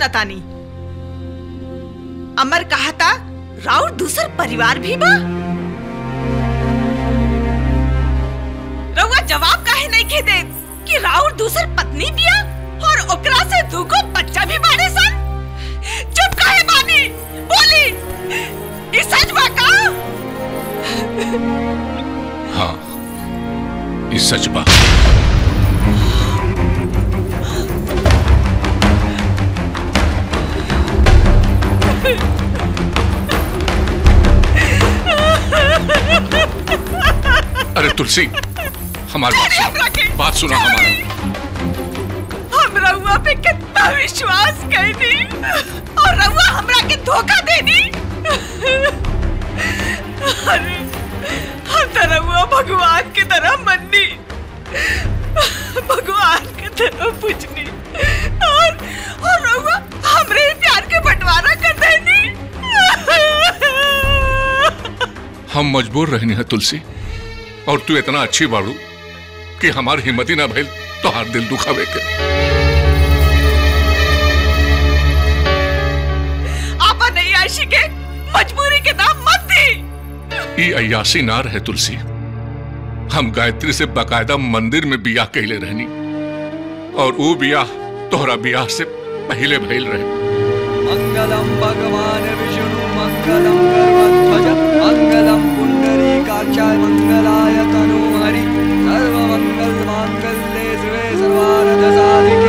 सुनतानी। अमर कहा था राउर दूसर परिवार भी बा। रउआ जवाब काहे नहीं के दे कि राउर दूसर पत्नी बिया और ओकरा से दूगो बच्चा भी बाड़े सन? चुप काहे बानी? बोली, ई सच बा का? हाँ, ई सच बा। अरे तुलसी, हमारी बात सुना हमारा। हम रउआ पे कितना विश्वास कैनी और रउआ हमरा के धोखा देनी। अरे हम तो रउआ भगवान की तरह मन्नी, भगवान की तरह पूजनी और रउआ हमरे प्यार के बंटवारा कर देनी। हम मजबूर रहनी है तुलसी, और तू इतना अच्छी बाड़ू कि हमारी हिम्मत ही ना भइल तो हार दिल दुखावे के। आपा नहीं आशी के मजबूरी के दाम मत दी। ये अय्यासी ना रहे तुलसी। हम गायत्री से बाकायदा मंदिर में बियाह कहले रहनी, और वो बियाह तोहरा बियाह से पहले भइल रहे। मंगलम भगवान विष्णु मंगलम गरुड़ध्वज मंगलम पुंडरीकाक्षाय मंगलाय तनूहरि सर्वमंगल मांगल्ये शिवे सर्वार्थ साधिके।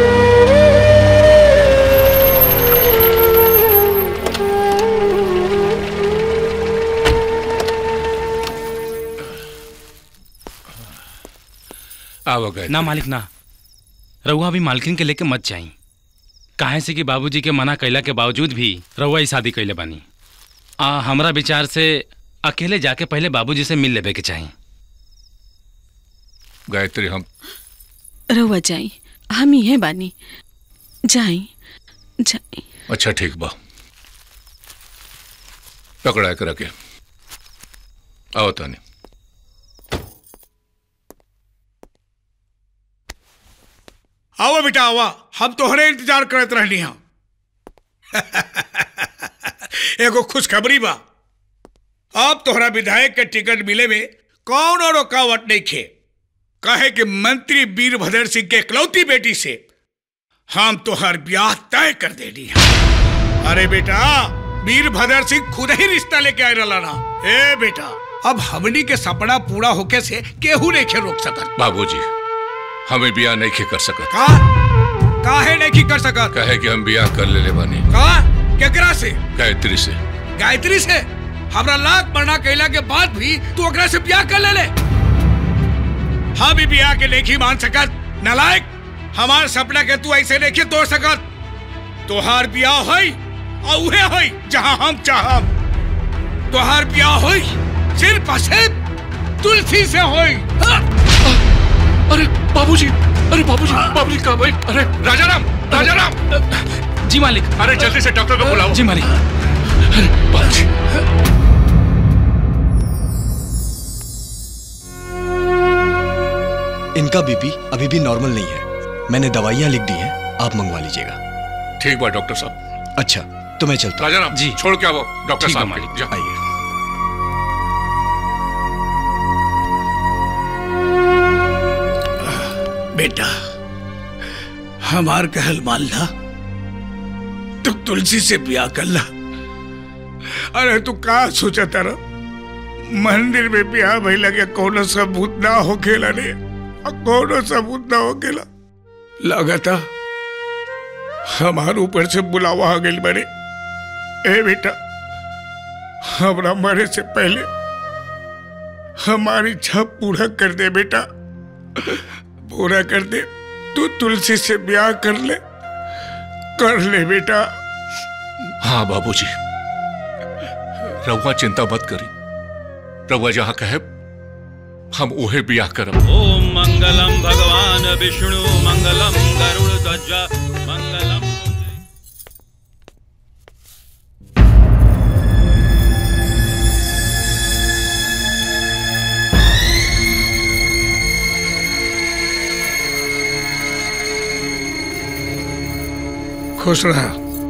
आओ गए ना मालिक ना, रउआ भी मालकिन के लेके मत जाई। काहे से कि बाबूजी के मना कैला के बावजूद भी रउआ ही शादी कैले बानी। हमरा विचार से अकेले जाके पहले बाबूजी से मिल लेवे के चाहिए। गायत्री, हम रउआ जाई, हम ही हैं बानी, जाई जाई। अच्छा ठीक बा, पकड़ा कर रखे। आओ तानी। आओ बेटा आवा, हम तोहरे इंतजार करत रहनी हा। एगो खुशखबरी बा, अब तोहरा विधायक के टिकट मिले में कौन और रुकावट नहीं खे। कहे कि मंत्री वीरभद्र सिंह के इकलौती बेटी से हम तोहर ब्याह तय कर देनी है। अरे बेटा, वीरभद्र सिंह खुद ही रिश्ता लेके आए रहा ना। ए बेटा, अब हमनी के सपना पूरा होके से केहू नहीं खे रोक सकत। बाबूजी, हमें बियाह नहीं कर सकत। काहे नहीं कर सकत? कहे कि हम बियाह कर ले बानी। केकरा से? गायत्री से। गायत्री से? हमरा लाख मरना कहला के बाद भी तू ओकरा से ब्याह कर ले? हम भी ब्याह के नहीं मान सकत। नालायक, हमार सपना के तू ऐसे नहीं तोड़ सकत। तोहार ब्याह होई और उहे होई जहां हम चाहब। तोहार ब्याह होई सिर्फ और सिर्फ तुलसी से होई। अरे बाबूजी, अरे बाबूजी, बाबूजी कहाँ भाई? अरे राजाराम, राजाराम। जी मालिक। अरे जल्दी से डॉक्टर को बुलाओ। जी मालिक। अरे बाबूजी। इनका बीपी अभी भी नॉर्मल नहीं है। मैंने दवाइयां लिख दी हैं, आप मंगवा लीजिएगा। ठीक बा डॉक्टर साहब। अच्छा, तो मैं चलता हूं। राजाराम जी, छोड़ के आओ डॉक्टर साहब। मालिक आइए। बेटा, हमार कहल मान ला, तू तुलसी से ब्याह कर ला। अरे तू का सोचा तारा? मंदिर में ब्याह भइला के कोनो सबूत ना होखेला रे, कोनो सबूत ना होखेला। लगता हमार ऊपर से बुलावा आ गइल बड़े। ए बेटा, हमरा मरे से पहले हमारी इच्छा पूरा कर दे बेटा, पूरा कर दे। तू तुलसी से ब्याह कर ले बेटा। हाँ बाबूजी, रउआ चिंता मत करी। रउआ जहाँ कहे हम उहे ब्याह करब। ओम मंगलम भगवान विष्णु मंगलम गरुड़ध्वज मंगलम। खुश रहा।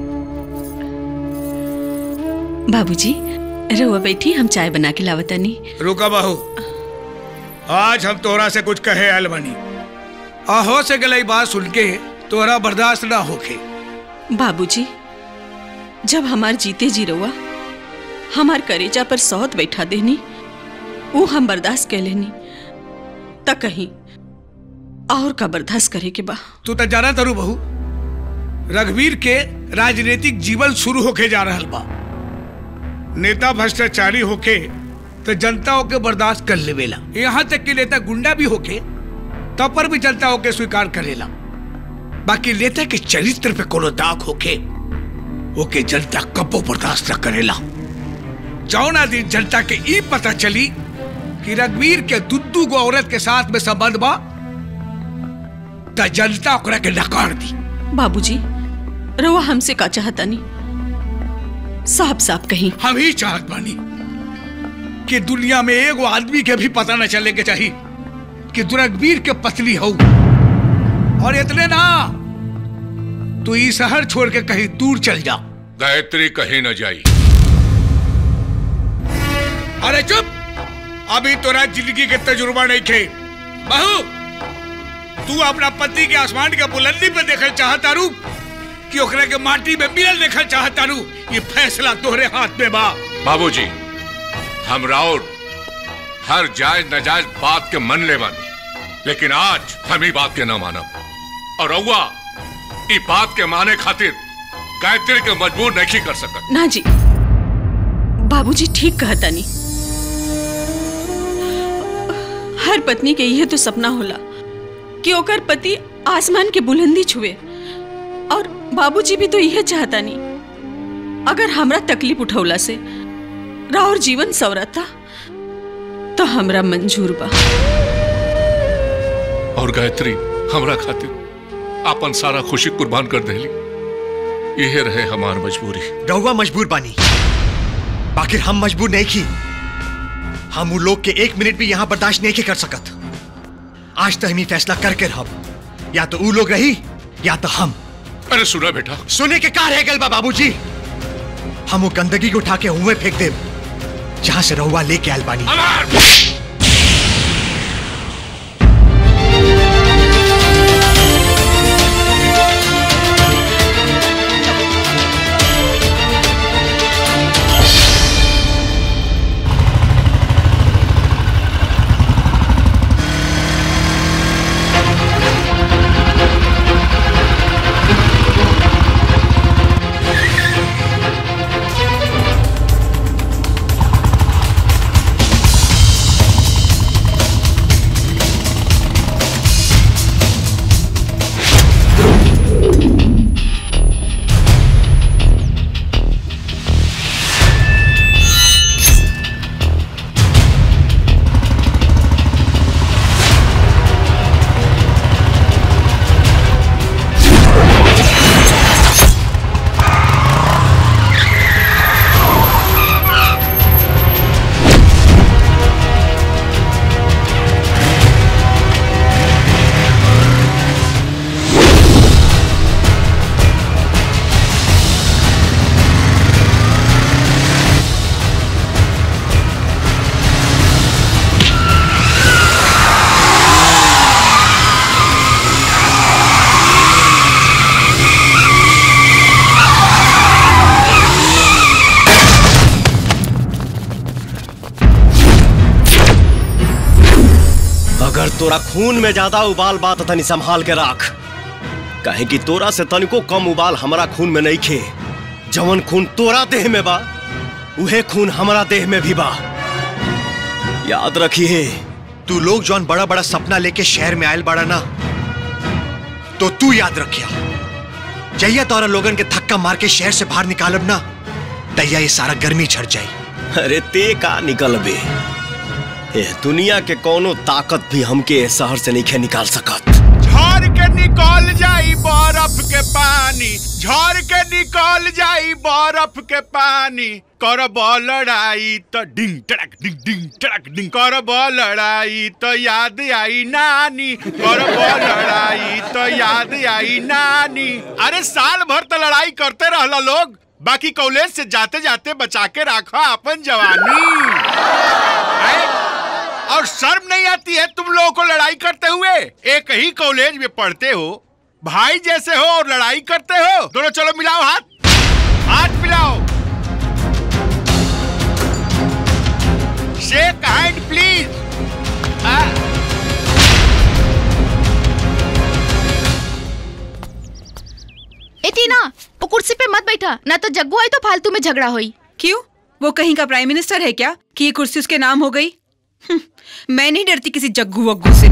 बाबूजी रहुआ बैठी, हम चाय बना के लावतानी। रुका बहू, आज हम तोहरा से कुछ कहे आयल बानी। आहो से गलई बात सुन के तोहरा बर्दाश्त ना होके। बाबूजी जब हमार जीते जी रहुआ हमार करेजा पर सौत बैठा देनी, वो हम बर्दाश्त कर लेनी, त कहीं और का बर्दाश्त करे के बा। तू तो जाना तारू बहू, रघुवीर के राजनीतिक जीवन शुरू होके जा रहा बा। नेता भ्रष्टाचारी होके तो जनता होके बर्दाश्त कर लेवेला, यहाँ तक कि नेता गुंडा भी होके तब पर भी जनता होके स्वीकार करेला। बाकी नेता के चरित्र पे कोनो दाग होके ओके जनता कबो बर्दाश्त न करेला। जौना दिन जनता के ई पता चली कि रघुवीर के दुद्दू गो औरत के साथ में संबंध बा, त जनता ओकरा के नकार दी। बाबूजी रहुआ हमसे का चाहता नहीं, साफ साफ कहीं। हम ही चाहत बानी कि दुनिया में एगो आदमी के भी पता न चले के चाहिए कि तू रघुवीर के पत्नी हो। और इतने ना, तू ई शहर छोड़ के कहीं दूर चल जा। गायत्री कहीं न जाई। अरे चुप, अभी तोरा जिंदगी के तजुर्बा नहीं खे। बहू, तू अपना पति के आसमान के बुलंदी पे देखल चाहता रू कि ओकरा के माटी में मिलल देखल चाहता रू, ये फैसला तोहरे हाथ में बा। बाबूजी, हम राउर हर जायज नाजायज बात के मन ले बानी, लेकिन आज हम ही बात के न मानब। और रउआ ई बात के माने खातिर गायत्री के मजबूर नहीं कर सकत। ना जी, बाबूजी ठीक कहता नहीं। हर पत्नी के यह तो सपना होला कि ओकर पति आसमान के बुलंदी छुए, और बाबूजी भी तो यह चाहता नहीं। अगर हमरा तकलीफ उठौला से राउर जीवन सवरता तो हमरा मंजूर बा। और गायत्री हमरा खातिर अपन सारा खुशी कुर्बान कर देली, यह रहे हमार मजबूरी। रहुआ मजबूर बानी, बाकी हम मजबूर नहीं की। हम उन लोग के एक मिनट भी यहाँ बर्दाश्त नहीं कर सकत। आज तो हम ही फैसला करके रहब, या तो वो लोग रही या तो हम। अरे सुना बेटा, सुने के का रह गल बा बाबूजी। हम वो गंदगी को उठा के हुए फेंक दे जहां से रहुआ लेके आयल बानी। तोरा खून में ज्यादा उबाल बात तनी संभाल के राख, कहे कि तोरा से तनिको कम उबाल हमारा खून में नहीं खे। जवन खून तोरा देह में बा उहे खून हमारा देह में भी बा। याद रखिए, तू लोग जौन बड़ा बड़ा सपना लेके शहर में आयल बड़ा ना, तो तू याद रखिया, जहिया तोरा लोगन के धक्का मार के शहर से बाहर निकालब ना, तैया ये सारा गर्मी झड़ जाई। अरे ते का निकलबे, दुनिया के कोनो ताकत भी हमके शहर से नहीं निकाल सकत। झर के निकल जाई बर्फ के पानी, झर के निकल जाई बर्फ के पानी, करब लड़ाई तो डिंग टड़क डिंग डिंग टड़क डिंग, करब लड़ाई तो याद आई नानी, करब लड़ाई तो याद आई नानी। अरे साल भर तो लड़ाई करते रहला लोग, बाकी कॉलेज से जाते जाते बचा के रखा अपन जवानी। और शर्म नहीं आती है तुम लोगों को लड़ाई करते हुए? एक ही कॉलेज में पढ़ते हो, भाई जैसे हो और लड़ाई करते हो। दोनों चलो मिलाओ हाथ, हाथ मिलाओ। Shake hand please. ए टीना, वो कुर्सी पे मत बैठा, ना तो जग्गू आई तो फालतू में झगड़ा होई। क्यों? वो कहीं का प्राइम मिनिस्टर है क्या कि ये कुर्सी उसके नाम हो गई? मैं नहीं डरती किसी जग्गू वग्गू से।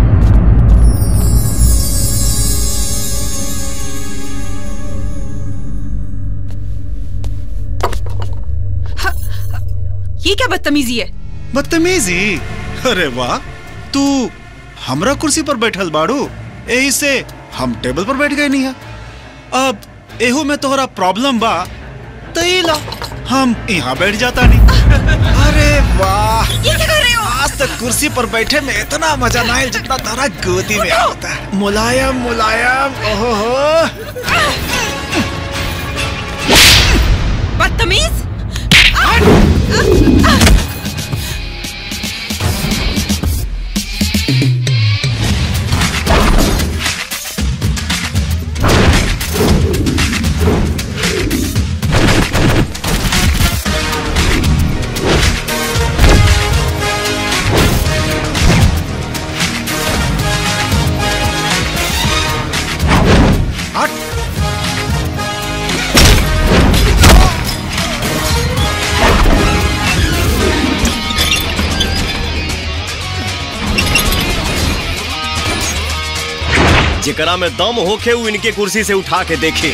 ये क्या बदतमीजी है? बदतमीजी? अरे वाह, तू हमरा कुर्सी पर बैठल बाड़ू, यही से हम टेबल पर बैठ गए नहीं है। अब एहू में तोहरा प्रॉब्लम बा तईला हम यहाँ बैठ जाता नहीं। अरे वाह, ये क्या कर रहे हो? आज तक कुर्सी पर बैठे में इतना मजा ना आया जितना तारा गोदी में आता है। मुलायम मुलायम, ओहो। बदतमीज। जेकरा में दम होखे वो इनके कुर्सी से उठा के देखे।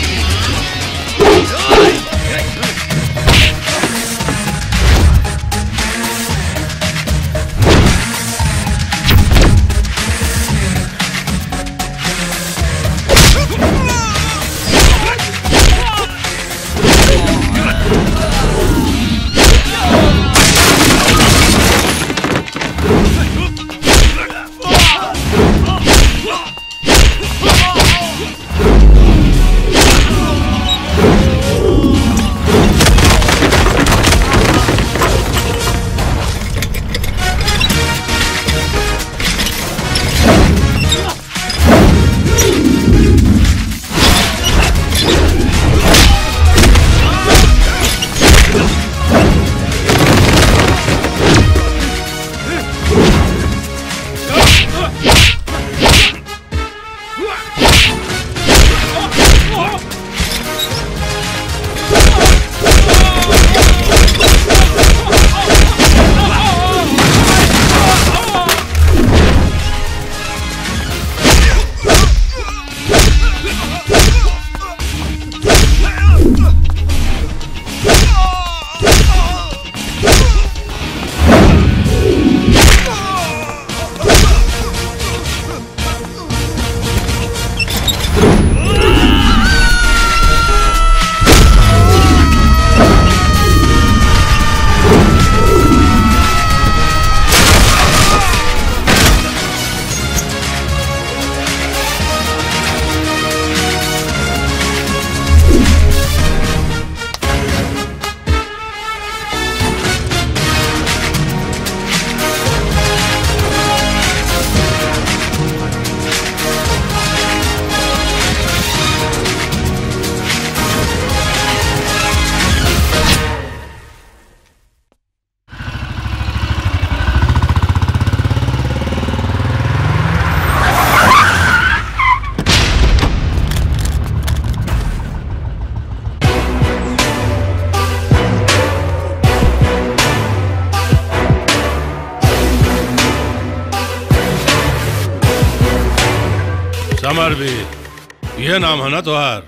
समरवीर ये नाम है ना तुहार?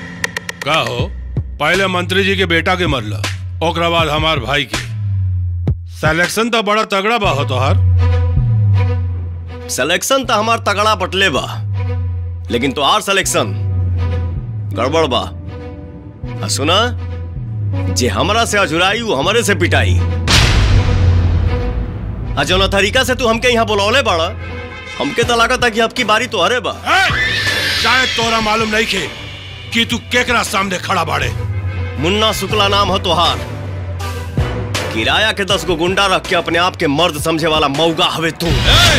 का हो, पहले मंत्री जी के बेटा के मरला, ओकरा बाद हमार भाई के। सिलेक्शन तो बड़ा तगड़ा बा हो तुहार। सिलेक्शन तो हमार तगड़ा बटले बा, लेकिन तो आर सिलेक्शन गड़बड़ बा। सुना, जे हमरा से अजुराई वो हमरे से पिटाई। जौना तरीका से तू हमके यहाँ बुलौले बाड़ा, हमके तो लागत है कि अब की बारी तो हरे बा। शायद तोरा मालूम नहीं खे कि तू केकरा सामने खड़ा बाड़े। मुन्ना शुक्ला नाम है तोहार। किराया के 10 गो गुंडा रख के अपने आप के मर्द समझे वाला मौगा हवे तू।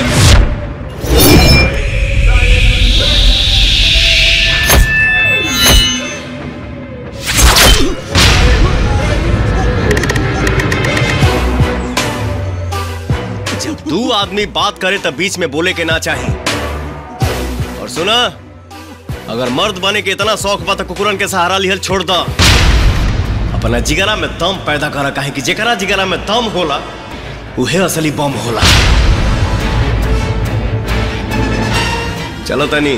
जब दो आदमी बात करे तब बीच में बोले के ना चाहे। और सुना, अगर मर्द बने के इतना शौक बा तो कुकुरन के सहारा लिहल छोड़ दा। अपना जिगरा में दम पैदा करा, काहे कि जेकरा जिगरा में दम होला उहे असली बम होला। चलो तनी।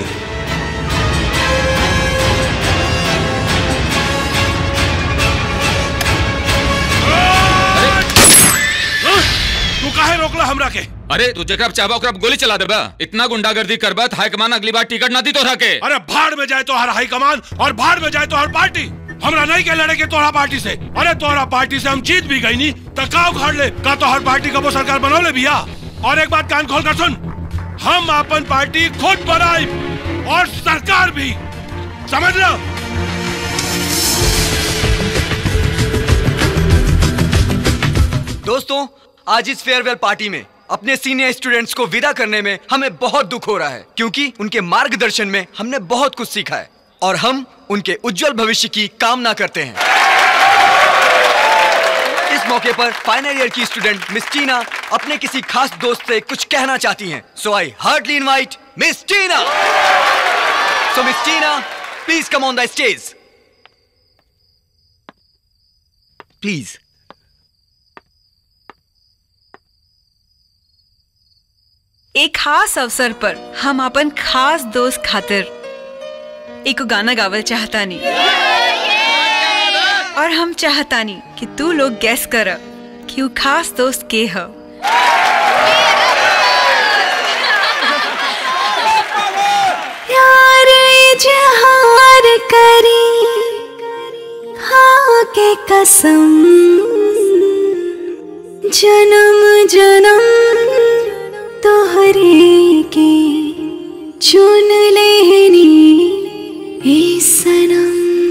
तू काहे रोकला हमरा के? अरे तू जेकरा चाहबा ओकरा गोली चला देबा। इतना गुंडागर्दी करबा त हाईकमान अगली बार टिकट ना दी तोहरा के। अरे भाड़ में जाए तो हर हाईकमान और भाड़ में जाए तो हर पार्टी। हमरा नहीं के लड़े के तोहरा पार्टी से। अरे तोहरा पार्टी से हम जीत भी गई नी तो का उखाड़ ले का तो हर पार्टी का वो सरकार बनौले भैया। और एक बात कान खोल कर सुन, हम अपन पार्टी खुद बनाई और सरकार भी, समझ लो। दोस्तों, आज इस फेयरवेल पार्टी में अपने सीनियर स्टूडेंट्स को विदा करने में हमें बहुत दुख हो रहा है, क्योंकि उनके मार्गदर्शन में हमने बहुत कुछ सीखा है और हम उनके उज्जवल भविष्य की कामना करते हैं। इस मौके पर फाइनल ईयर की स्टूडेंट मिस टीना अपने किसी खास दोस्त से कुछ कहना चाहती हैं। So I heartly invite miss Tina. So miss Tina, please come on the stage. Please. एक खास अवसर पर हम अपन खास दोस्त खातिर एक गाना गावल चाहतानी और हम चाहतानी कि तू लोग गैस कर कि वो खास दोस्त के है। प्यार इजहार करी खा के कसम, जन्म जन्म तोहरे के चुन लेनी ए सनम।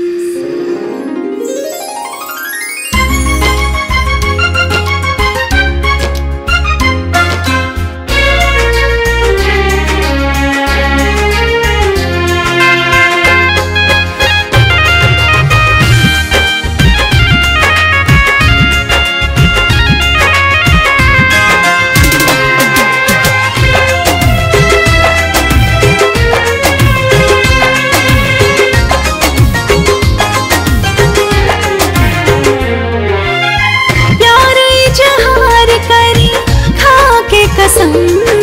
कसम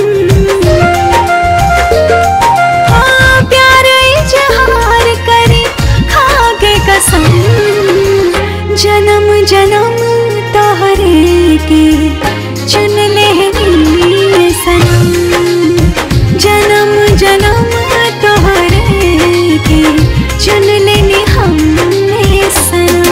प्यार इजहार करे खा के कसम, जन्म जन्म तोहरे के चुन लेनी सनम, जन्म जन्म तोहरे के चुन लेनी हमने सनम।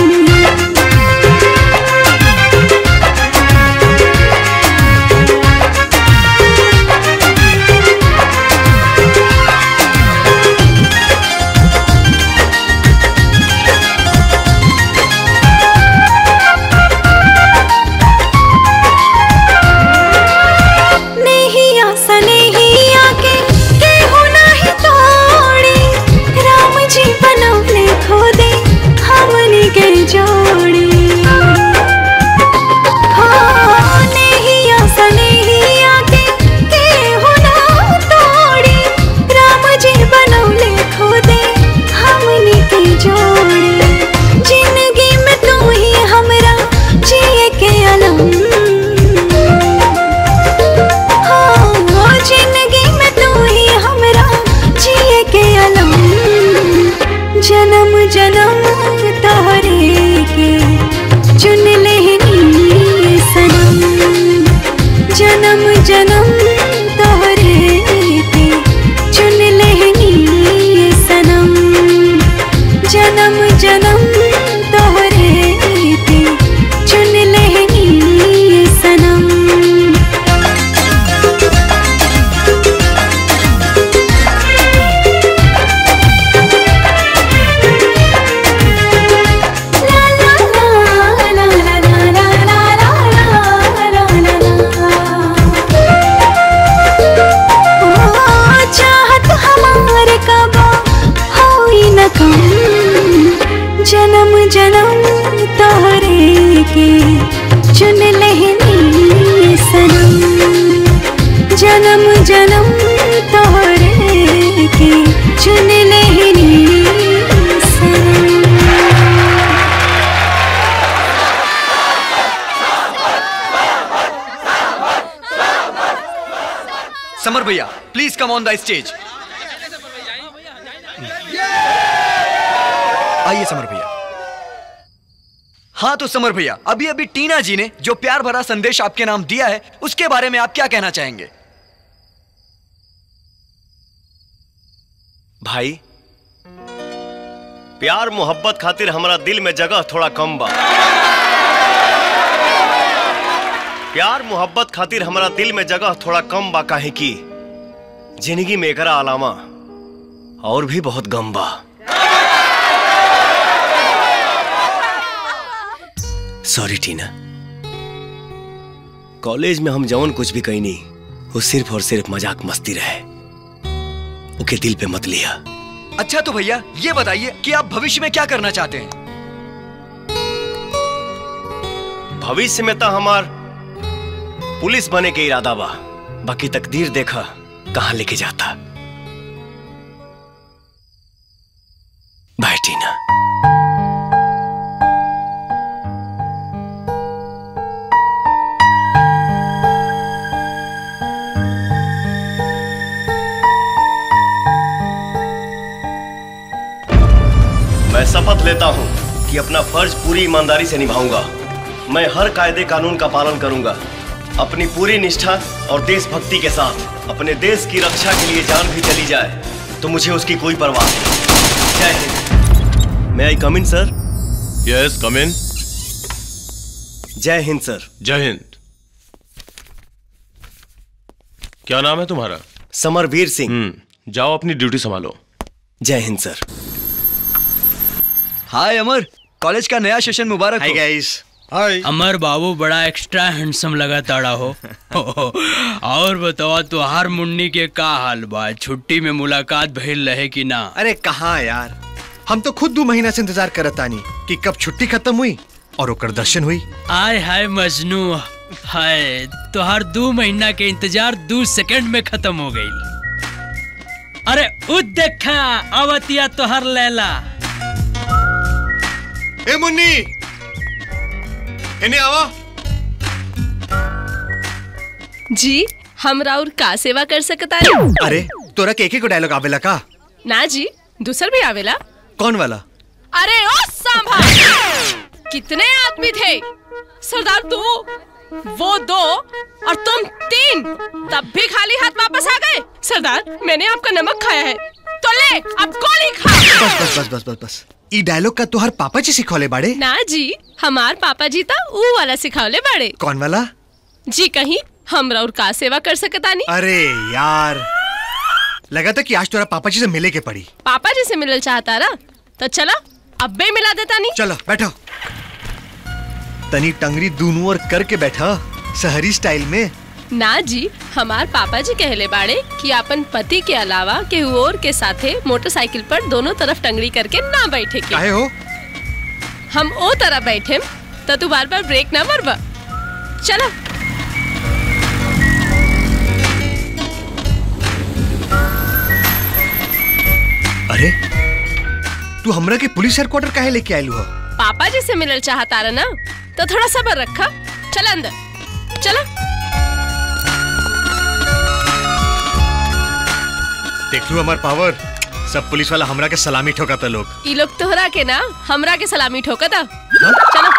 जन्म जन्म तोहरे के चुन लेनी सनम, जन्म जन्म तोहरे के चुन लेनी समर भैया, please come on the stage. आइए समर भैया। हाँ तो समर भैया, अभी अभी टीना जी ने जो प्यार भरा संदेश आपके नाम दिया है, उसके बारे में आप क्या कहना चाहेंगे? भाई, प्यार मोहब्बत खातिर हमारा दिल में जगह थोड़ा कम बा। प्यार मोहब्बत खातिर हमारा दिल में जगह थोड़ा कम बा, काहे की जिंदगी में एकरा अलावा और भी बहुत गम बा। सॉरी टीना, कॉलेज में हम जवन कुछ भी कही नहीं, वो सिर्फ और सिर्फ मजाक मस्ती रहे, ओके दिल पे मत लिया। अच्छा तो भैया ये बताइए कि आप भविष्य में क्या करना चाहते हैं? भविष्य में तो हमार पुलिस बने के इरादा बा, बाकी तकदीर देखा कहां लेके जाता। Bye Tina. मैं शपथ लेता हूं कि अपना फर्ज पूरी ईमानदारी से निभाऊंगा। मैं हर कायदे कानून का पालन करूंगा, अपनी पूरी निष्ठा और देशभक्ति के साथ। अपने देश की रक्षा के लिए जान भी चली जाए तो मुझे उसकी कोई परवाह नहीं। जय हिंद। मे आई कम इन सर? यस कम इन। जय हिंद सर। जय हिंद। क्या नाम है तुम्हारा? समरवीर सिंह। जाओ अपनी ड्यूटी संभालो। जय हिंद सर। हाय अमर, कॉलेज का नया सेशन मुबारक हो। Hi guys. हाय अमर बाबू, बड़ा एक्स्ट्रा हैंडसम लगा ताड़ा हो। और बताओ तुहार मुन्नी के का हाल बा? छुट्टी में मुलाकात भइल रहे कि ना? अरे कहाँ यार, हम तो खुद 2 महीना से इंतजार करत तानी कि कब छुट्टी खत्म हुई और ओकर दर्शन हुई। आय हाय मजनू, हाय तुहार 2 महीना के इंतजार 2 सेकंड में खत्म हो गई। अरे उद देखा अवतिया तुहार लैला। ए मुन्नी, इन्हें आवा। जी हम राउर का सेवा कर सकता है? अरे तोरा के एक डायलॉग आवेला का? ना जी, दूसर भी आवेला। कौन वाला? अरे ओ सांभा, कितने आदमी थे? सरदार तू, वो 2 और तुम 3, तब भी खाली हाथ वापस आ गए। सरदार मैंने आपका नमक खाया है, तो ले अब गोली खा। बस बस बस बस बस बस। ई डायलॉग का तुहार पापा जी सिखौले बाड़े? ना जी, हमार पापा जी ता ऊ वाला सिखौले बाड़े। कौन वाला? जी कहीं हम राउर का सेवा कर सकता नहीं? अरे यार, लगा था कि आज तोरा पापा जी से मिले के पड़ी। पापा जी से मिलल चाहता रहा तो चला अब भी मिला देता नहीं। चलो बैठो। तनी टंगरी दूनू और करके बैठा शहरी स्टाइल में। ना जी, हमार पापा जी कहले बाड़े कि अपन पति के अलावा केहू और के साथे मोटरसाइकिल पर दोनों तरफ टंगड़ी करके ना बैठे के। काहे हो? हम ओ तरह बैठे तो तू बार बार ब्रेक ना मरबा। चला। अरे तू हमरा के पुलिस हेडक्वार्टर काहे लेके आयलू हो? पापा जी से मिलल चाहता रहा ना, तो थोड़ा सब्र रखा। चल अंदर चला। देख लू हमार पावर, सब पुलिस वाला हमरा के सलामी ठोकता लोग। ई लोग तोहरा के ना हमरा के सलामी ठोकता। चलो।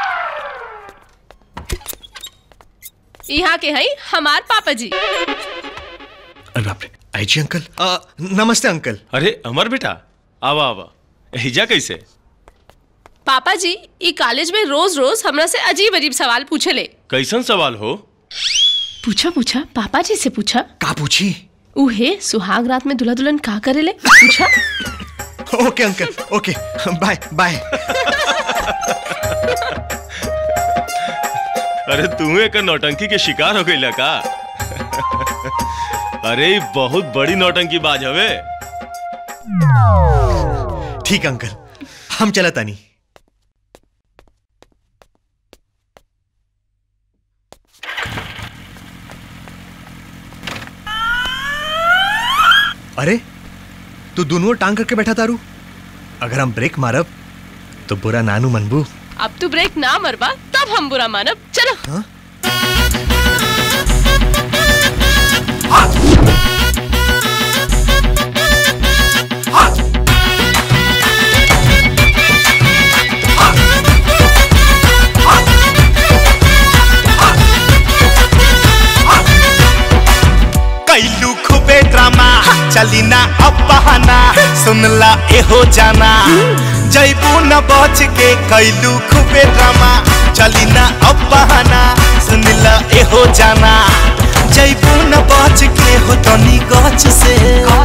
यहाँ के हैं हमार पापा जी। अरे बाप रे, आईजी अंकल। नमस्ते अंकल। अरे अमर बेटा, आवा आवा। हिजा कैसे? पापा जी ई कॉलेज में रोज रोज हमरा से अजीब अजीब सवाल पूछे ले। कैसन सवाल हो? पूछा पापा जी से पूछा। का पूछी? उहे सुहाग रात में दुल्हा दुल्हन का करेले पूछा। Okay uncle, okay bye bye. अरे तू एक नौटंकी के शिकार हो गई का? अरे बहुत बड़ी नौटंकी बाज हवे। ठीक अंकल, हम चला तानी। अरे तू दोनों टांग करके बैठा तारू, अगर हम ब्रेक मारब तो बुरा नानू मनबू। अब तू ब्रेक ना मरबा तब हम बुरा मानब। चलो। हाँ? चली ना अब बहाना सुनला एहो जाना जैबू न बच के कैलू खूबे ड्रामा चली ना अब बहाना सुनला एहो जाना जैबू न बच के हो तनी गच से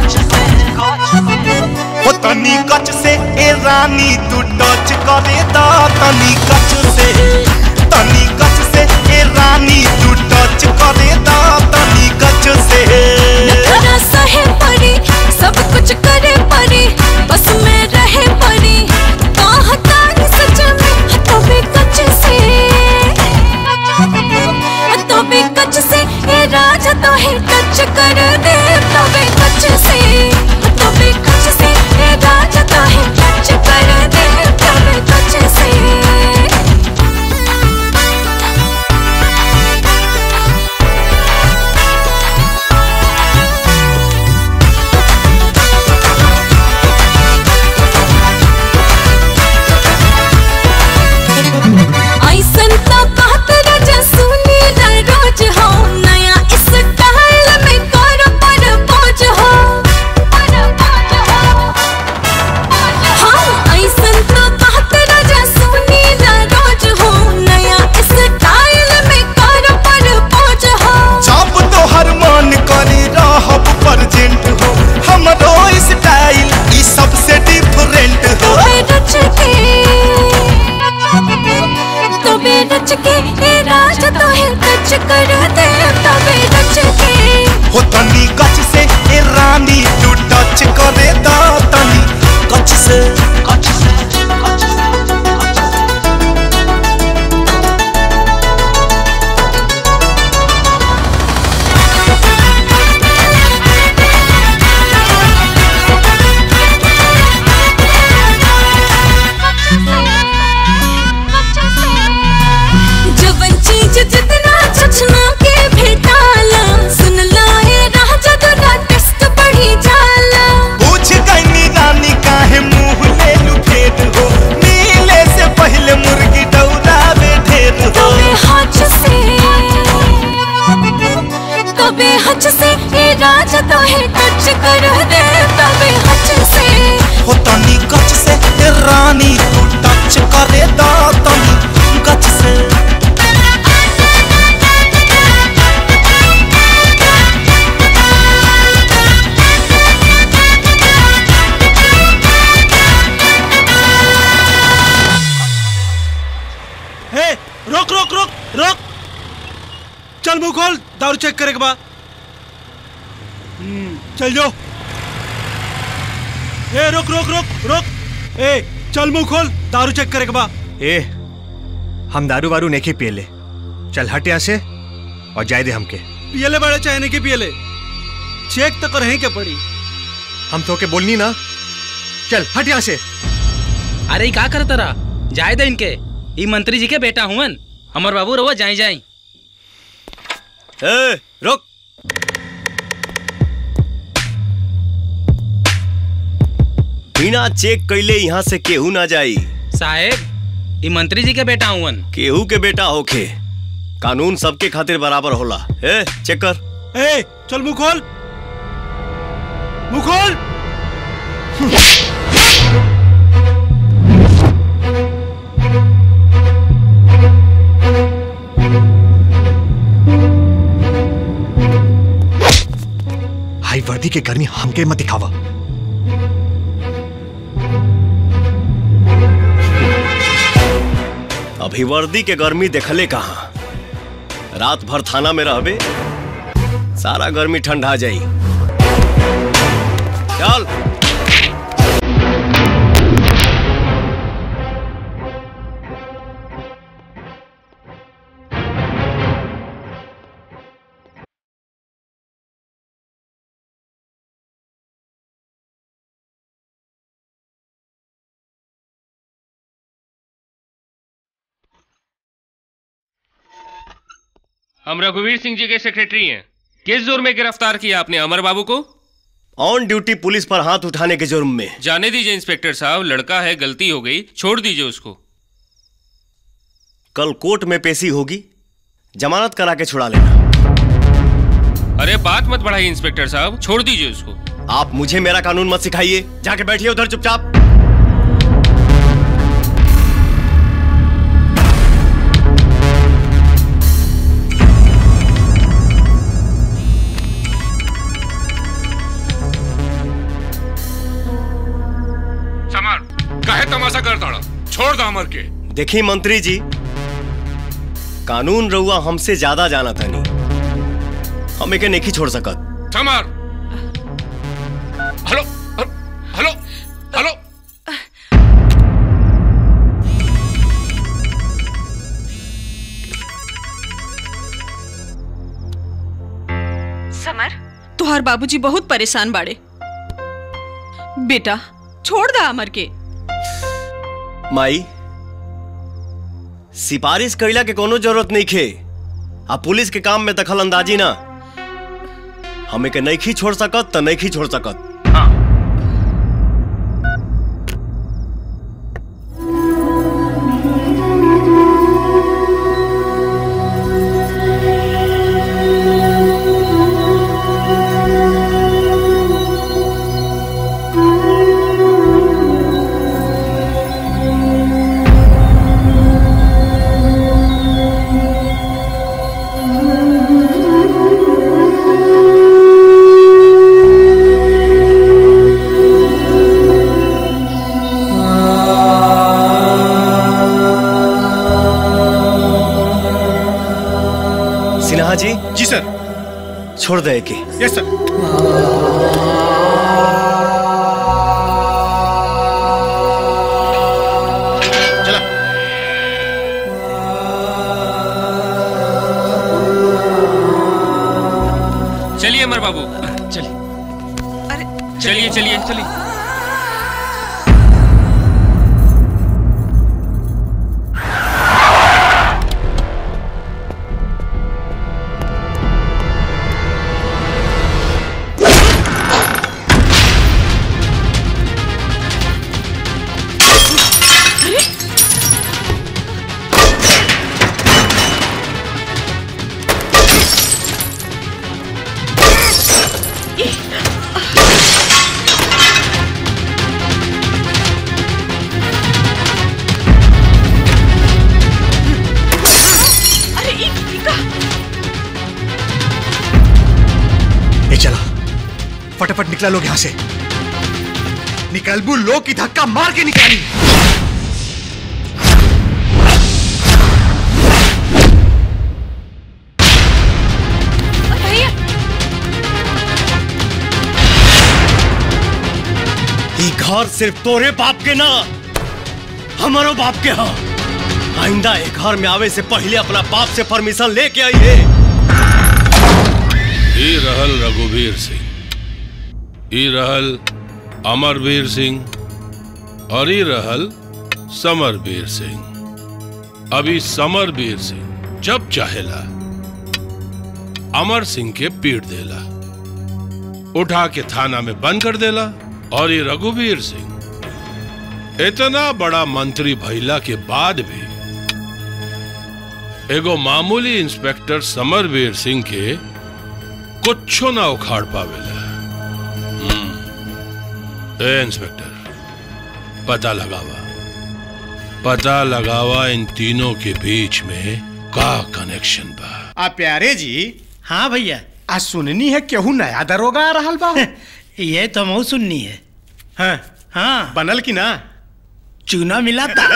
हो तनी गच से ए रानी तू टच करे दा तनी गच से तनी गच से ए रानी तू टच करे दा तनी गच से नखरा सहे परी सब कुछ करे परी बस में रहे परी कहता नहीं सच में तो भी कच से तो भी कच से ए राजा तो है टच कर दे तो भी कच से तो भी कच से ए राजा तो है टच कर दे तो भी कच से हो तनी गच से ए रानी तू टच करे दा तनी गच से गच से गच से जवन चीज जितना चचना के भेटाला सुन लाए राजा तो टेस्ट बढ़ी जाला पूछ गई रानी काहे मुंह ले लू फेर हो नीले से पहले मुर्गी दौड़ावे ढेर हो तबे हज से ए राजा तो है टच कर दे तबे हज से हो तनी गच से ए रानी तू टच करे दा तनी गच से रोक रोक रोक रोक चल मुंह खोल दारू चेक करे के बाद चल जाओ ए रोक रोक रोक रोक ए चल मुंह खोल दारू चेक करे के बाद ए हम दारू वारू नहीं पियले चल हट यहाँ से और जाए दे हमके पियले बड़े चाहे नहीं के पियले चेक तो करें क्या पड़ी हम तो के बोलनी ना चल हट यहाँ से अरे का कर तरा जाए दे इनके ई मंत्री जी के बेटा हुवन हमर बाबू रवा जाई जाई ए रुक बिना चेक कैले यहाँ से केहू ना जाई साहेब ई मंत्री जी के बेटा हुवन केहू के बेटा होखे कानून सबके खातिर बराबर होला ए चेक कर ए चल मुंह खोल मुंह खोल हाई वर्दी के गर्मी हमके मत दिखावा अभी वर्दी के गर्मी देखले कहाँ रात भर थाना में रहबे सारा गर्मी ठंडा जाई चल हम रघुवीर सिंह जी के सेक्रेटरी हैं। किस जुर्म में गिरफ्तार किया आपने अमर बाबू को? ऑन ड्यूटी पुलिस पर हाथ उठाने के जुर्म में। जाने दीजिए इंस्पेक्टर साहब, लड़का है, गलती हो गई, छोड़ दीजिए उसको। कल कोर्ट में पेशी होगी, जमानत करा के छुड़ा लेना। अरे बात मत बढ़ाइए इंस्पेक्टर साहब, छोड़ दीजिए उसको। आप मुझे मेरा कानून मत सिखाइए, जाके बैठिए उधर चुपचाप। समर, काहे तमाशा करता रहा? छोड़ दो अमर के। देखिए मंत्री जी, कानून रउआ हमसे ज्यादा जाना था नहीं, हम एके नहीं छोड़ सकत। Samar, hello hello hello, Samar, तुहार बाबूजी बहुत परेशान बाड़े। बेटा छोड़ दा अमर के। माई, सिफारिश कैला के कोनो जरूरत नहीं खे। आप पुलिस के काम में दखल अंदाजी ना, हमें के नहीं छोड़ सकत तो नहीं छोड़ सकत। जी सर। छोड़ दे के। Yes sir. चला। चलिए अमर बाबू, चलिए। अरे चलिए चलिए चलिए। फटाफट निकला लोग यहां से। निकलबू लोग की धक्का मार के निकाली। ये घर सिर्फ तोरे बाप के ना, हमारो बाप के हाँ। आइंदा ये घर में आवे से पहले अपना बाप से परमिशन लेके आइए। ये रहल रघुवीर सिंह, ये रहल अमरवीर सिंह और ये रहल समरवीर सिंह। अभी समरवीर सिंह जब चाहेला अमर सिंह के पीट देला, उठा के थाना में बंद कर देला। और ये रघुवीर सिंह इतना बड़ा मंत्री भइला के बाद भी एगो मामूली इंस्पेक्टर समरवीर सिंह के कुछो ना उखाड़ पावेला। इंस्पेक्टर, पता लगावा इन तीनों के बीच में का कनेक्शन बा। आ प्यारे जी। हाँ भैया। आज सुननी है केहू नया दरोगा आ रहा बा। ये तो मऊ सुननी है। हाँ हाँ। बनल की ना? चूना मिला था।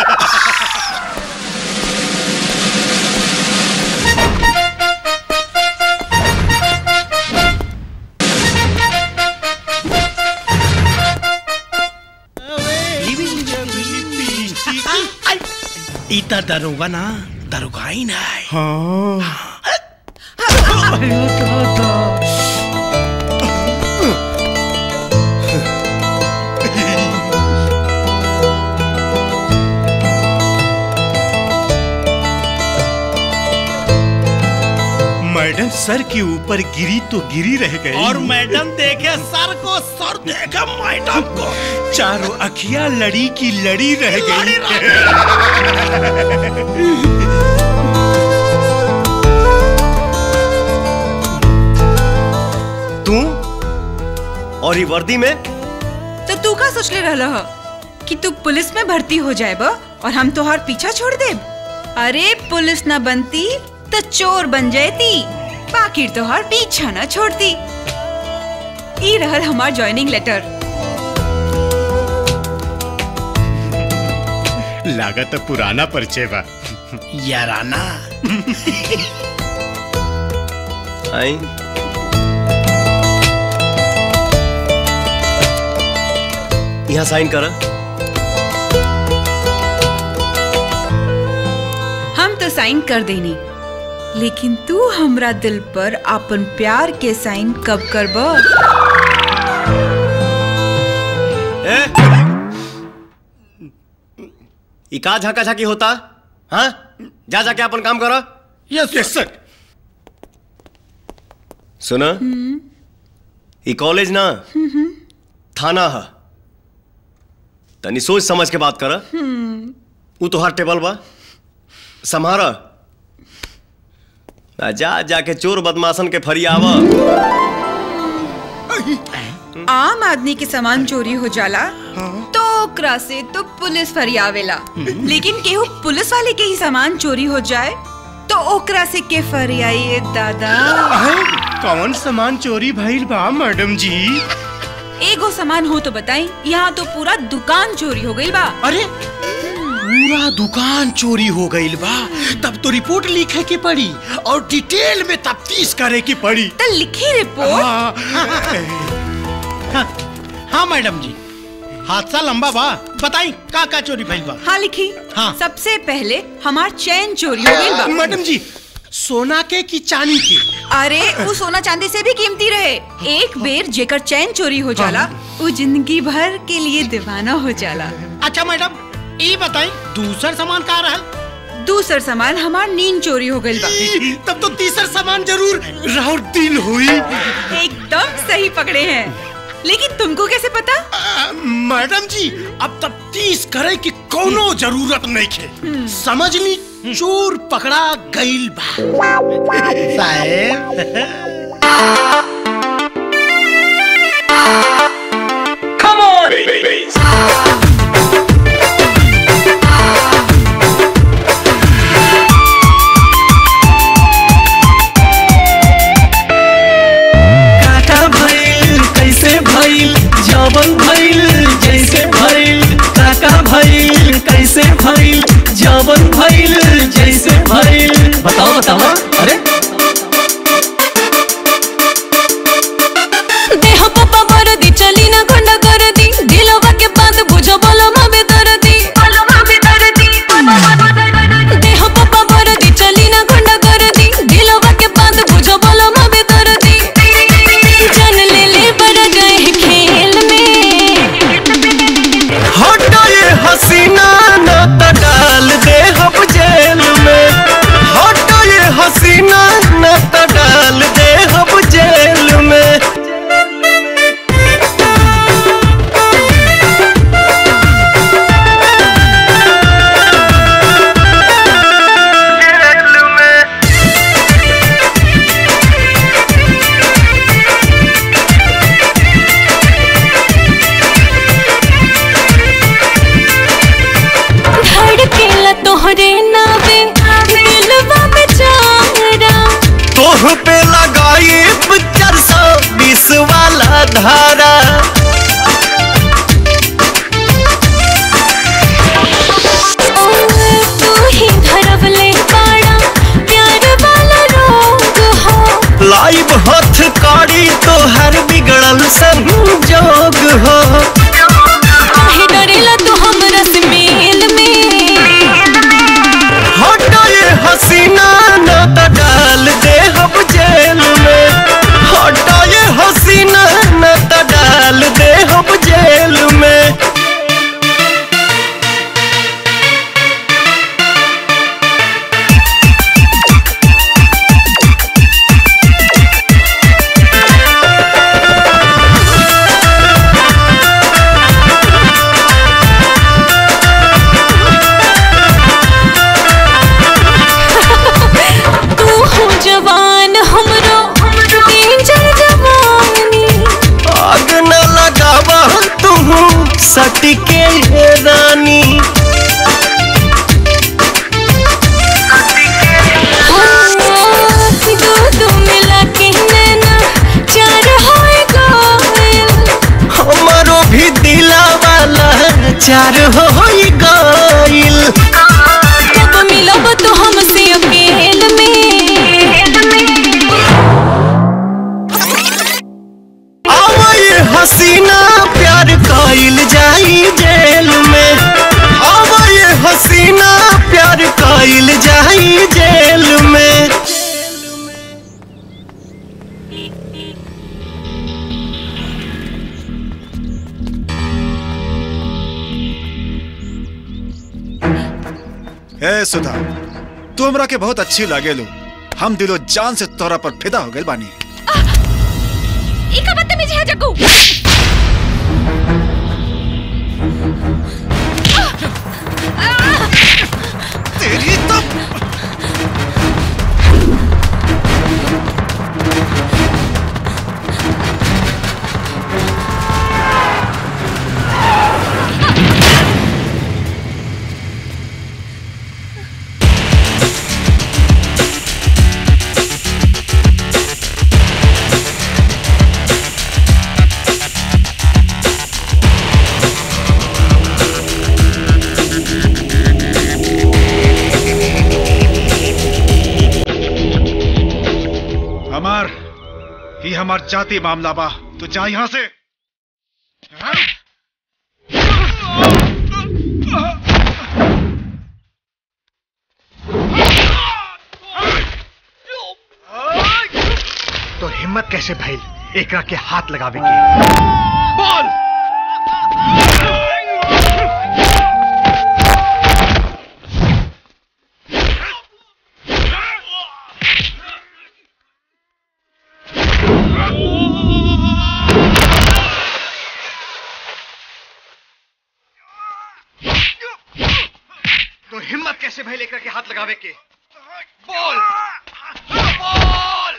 इता दरोगा ना, दरोगा ही ना है। हाँ। मैडम सर के ऊपर गिरी तो गिरी रह गई। और मैडम देखे सर को, सर देखे मैडम को। चारों अखियां लड़ी की लड़ी रह गई। तू और ये वर्दी में। तो तू का सोच ले रहा है कि तू पुलिस में भर्ती हो जाए बा और हम तोहार पीछा छोड़ दे? अरे पुलिस ना बनती तो चोर बन जाती, बाकी तोहार पीछा ना छोड़ती। ई रहल हमार ज्वाइनिंग लेटर। लागत पुराना परिचय बा याराना। आई यहाँ साइन कर। हम तो साइन कर देनी, लेकिन तू हमरा दिल पर अपन प्यार के साइन कब करबा? ई का झाका झाकी होता? हाँ, जा जाके अपन काम करो। Yes sir. सुना, ई कॉलेज ना थाना है, तनी सोच समझ के बात कर। वो तो हर टेबल बा संभारा, जा जाके चोर बदमाशन के फरियावा। आम आदमी के सामान चोरी हो जाला तो ओकरा से तो पुलिस फरियावेला, लेकिन केहू पुलिस वाले के ही सामान चोरी हो जाए तो ओकरा से के फरियाई दादा? कौन सामान चोरी भइल बा मैडम जी? एगो सामान हो तो बताई, यहाँ तो पूरा दुकान चोरी हो गई बा। अरे पूरा दुकान चोरी हो गई बा, तब तो रिपोर्ट लिखे की पड़ी और डिटेल में तफ्तीश करे की पड़ी। तो लिखी रिपोर्ट? हाँ मैडम जी, हादसा लंबा बा, बताई का का चोरी भइल बा? हाँ लिखी। हाँ। सबसे पहले हमार चैन चोरी हो गई बा। मैडम जी, सोना के की चांदी के? अरे वो सोना चांदी से भी कीमती रहे। एक बेर जेकर चैन चोरी हो जाला वो जिंदगी भर के लिए दीवाना हो जाला। अच्छा मैडम, ये बताई दूसर सामान का रहल? दूसर सामान हमार नींद चोरी हो गई बा। तब तो तीसर सामान जरूर राउर दिल हुई। एकदम सही पकड़े हैं, लेकिन तुमको कैसे पता? मैडम जी, अब तफ्तीश करे की कोनो जरूरत नहीं है, समझ ली चोर पकड़ा गईल बा। Come on, babies. काका भइल कैसे भइल, जवन भइल जैसे भइल। काका भइल कैसे भइल, जवन भइल जैसे भइल। बताओ बताओ। अरे देह पापा वर्दी चली ना गुंडा कर दी, दिलवा के बात बुझो बोलो मामे दर्दी, बोलो मामे दर्दी। देह पापा वर्दी चली ना गुंडा कर दी, दिलवा के बात बुझो बोलो मामे दर्दी। जान ले ले बड़ा गए हैं खेल में। हटो ये हसीना ना तो डाल दे हम जेल में। हटो ये हसीना ना तो डाल दे हम जेल में। धड़केला तोहरे नावे दिलवा में चाहरा। तोह पे लगाई 420 वाला धारा। तू ही धरवले बाड़ा प्यार वाला रोग हो। लाइव हथ कड़ी तो हर बिगड़ल संजोग हो। काहे डरेला तू हमरा से मेल में। हटो ये हसीना ना तो डाल दे हम जेल में। हटो ये हसीना ना तो डाल दे हम जेल में। लाचार हो गइल। कब मिलब तो हमसे अकेल में, आवे हसीना प्यार कइल जाई जेल में, आवे हसीना प्यार कइल जाई जेल में। ए सुधा, तू हमरा के बहुत अच्छी लागेलू। हम दिलो जान से तोरा पर फिदा हो गए बानी। ई का बदतमीजी है जग्गू। तेरी तो हमार जाति मामला बा, तो जा यहां से। तो हिम्मत कैसे भइल एकरा के हाथ लगावे की? बोल। तो हिम्मत कैसे भइल एकरा के हाथ लगावे के? बोल बोल।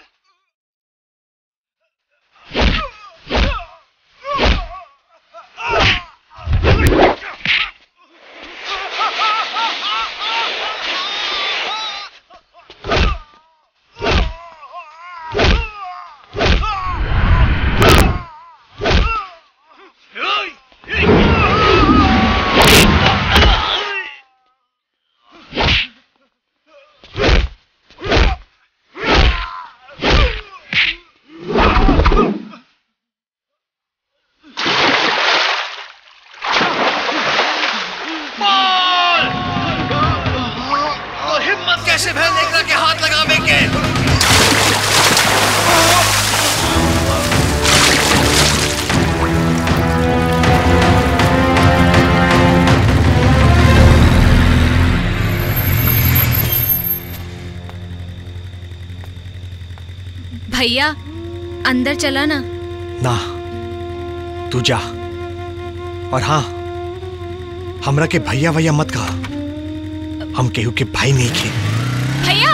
कैसे भैल एकरा के हाथ लगावे के? भैया अंदर चला ना। ना, तू जा। और हाँ, हमरा के भैया भैया मत कहा, हम केहू के भाई नहीं थे। भैया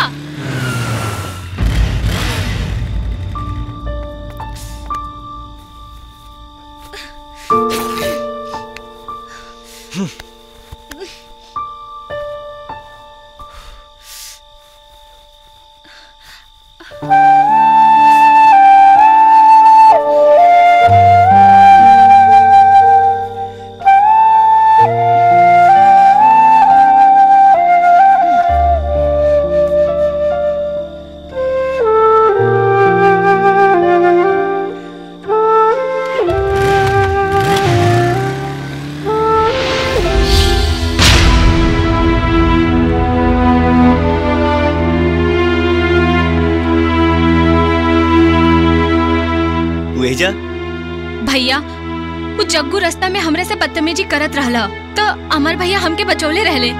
भैया वो जग्गू रास्ता में हमरे से बदतमीजी करत रहला, तो अमर भैया हमके बचौले रहले।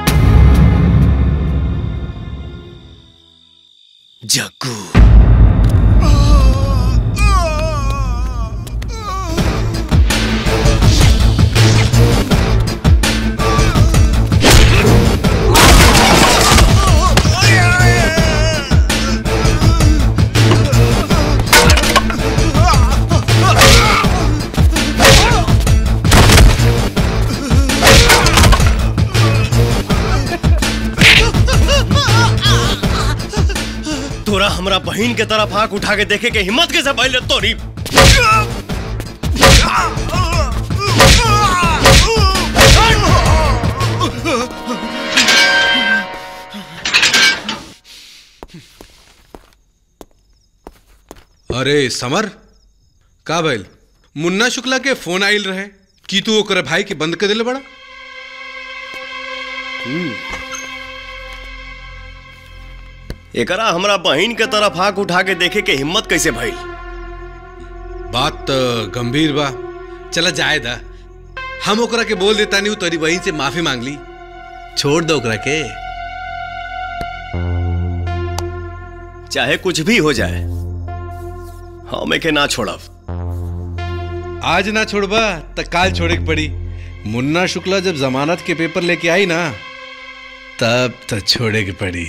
जग्गू तोरा हमरा बहन के तरफ आंख उठा के देखे के हिम्मत कैसे भइल तोरी? अरे समर का भइल? मुन्ना शुक्ला के फोन आइल रहे कि तू ओकरे भाई के बंद कर दिले बड़ा। एकरा हमरा बहन के तरफ आंख उठा के देखे के हिम्मत कैसे भइल? बात तो गंभीर बा। चला जाए दा, हम ओकरा के बोल देता नहीं, तेरी बहन से माफी मांग ली, छोड़ दो ओकरा के। चाहे कुछ भी हो जाए हम एके ना छोड़ब। आज ना छोड़बा तो काल छोड़े के पड़ी। मुन्ना शुक्ला जब जमानत के पेपर लेके आई ना तब तो छोड़े के पड़ी।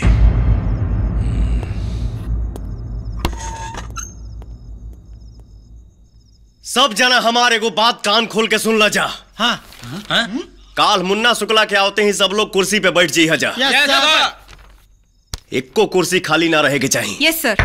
सब जना हमारे को बात कान खोल के सुन ला जा। हाँ, हाँ? काल मुन्ना शुक्ला के आते ही सब लोग कुर्सी पे बैठ जी जा। एक को कुर्सी खाली ना रहेगी चाहिए। Yes sir.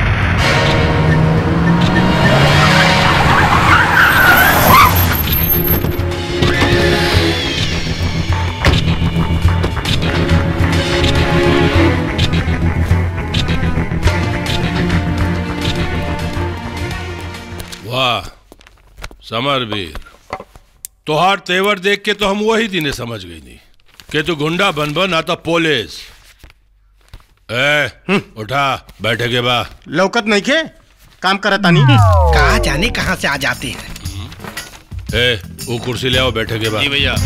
वाह समरवीर, तोहार तेवर देख के तो हम वही दिने समझ गई नहीं कि तू गुंडा बन आता पुलिस। उठा, बैठे के बा। लौकत नहीं के काम करता नहीं। कहाँ जाने कहाँ से आ जाते हैं। वो कुर्सी ले आओ, बैठे के बा। जी भैया।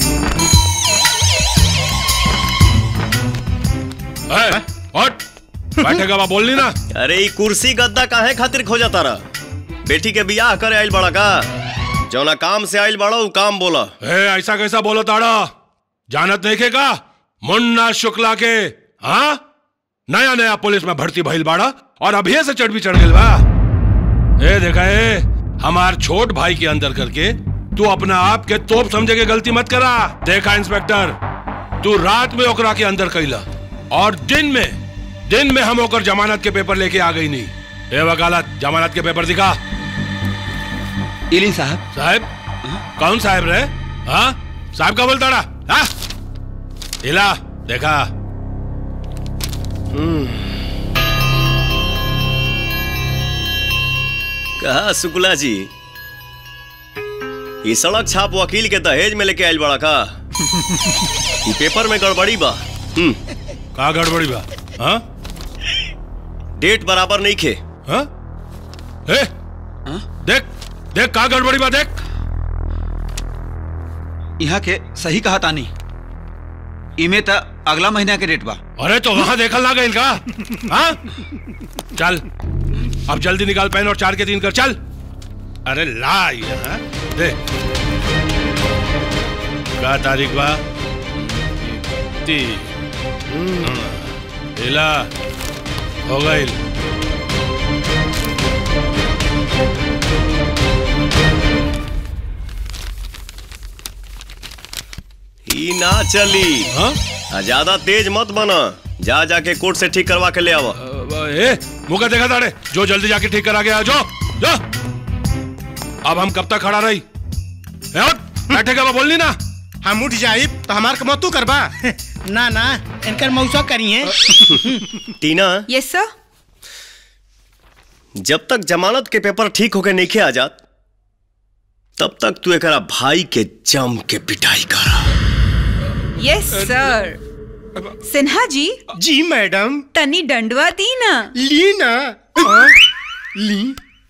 बैठे के बा, बोलनी ना। अरे ये कुर्सी गद्दा काहे खातिर खोजा तारा? बेटी के बियाह करे आइल बड़ा का? जौना काम से आइल बड़ा वो काम बोला। ऐसा कैसा बोलो ताड़ा? जानत नहीं के का मुन्ना शुक्ला के? हाँ, नया नया पुलिस में भर्ती भइल बाड़ा और अभी से चढ़ भी चढ़ गइल बा। देखा हमार छोट भाई के अंदर करके तू अपना आप के तोप समझे के गलती मत करा। देखा इंस्पेक्टर, तू रात में ओकरा के अंदर कैला और दिन में हम ओकर जमानत के पेपर लेके आ गई नहीं। वकालत, जमानत के पेपर दिखा। इलिन साहब। साहब? कौन साहब रे? हाँ, साहब का बोलता रहा? हाँ, इला देखा। कहा शुक्ला जी, ये सड़क छाप वकील के दहेज में लेके आइल बड़ा का? ये पेपर में गड़बड़ी बा। का गड़बड़ी बा? हाँ? डेट बराबर नहीं खे। हाँ? देख देख का गड़बड़ी बा, देख। यहाँ के सही कहा तानी, इमे त अगला महीना के डेट बा। अरे तो वहां देखल ना गइल का? हाँ? चल अब जल्दी निकाल पेन और 4 के 3 कर, चल। अरे ला यहाँ दे। क्या तारीख बा? 3। इला हो गइल। ई ना चली। हाँ? ज्यादा तेज मत बना, जा जाके कोर्ट से ठीक करवा के ले आवा। मुका देखा ताड़े, जो जल्दी जाके ठीक करा के आ, जो जो। अब हम कब तक खड़ा रही? बैठे का बोलनी ना। हम उठ जाए तो हमार कमतू करबा। ना ना, इनकर मौसा करिए। टीना। Yes sir. जब तक जमानत के पेपर ठीक होके नहीं आ जात तब तक तू एकरा भाई के जम के पिटाई करा। यस सर। सिन्हा जी। जी मैडम। तनी डंडवा दी ना। ली ना। ली।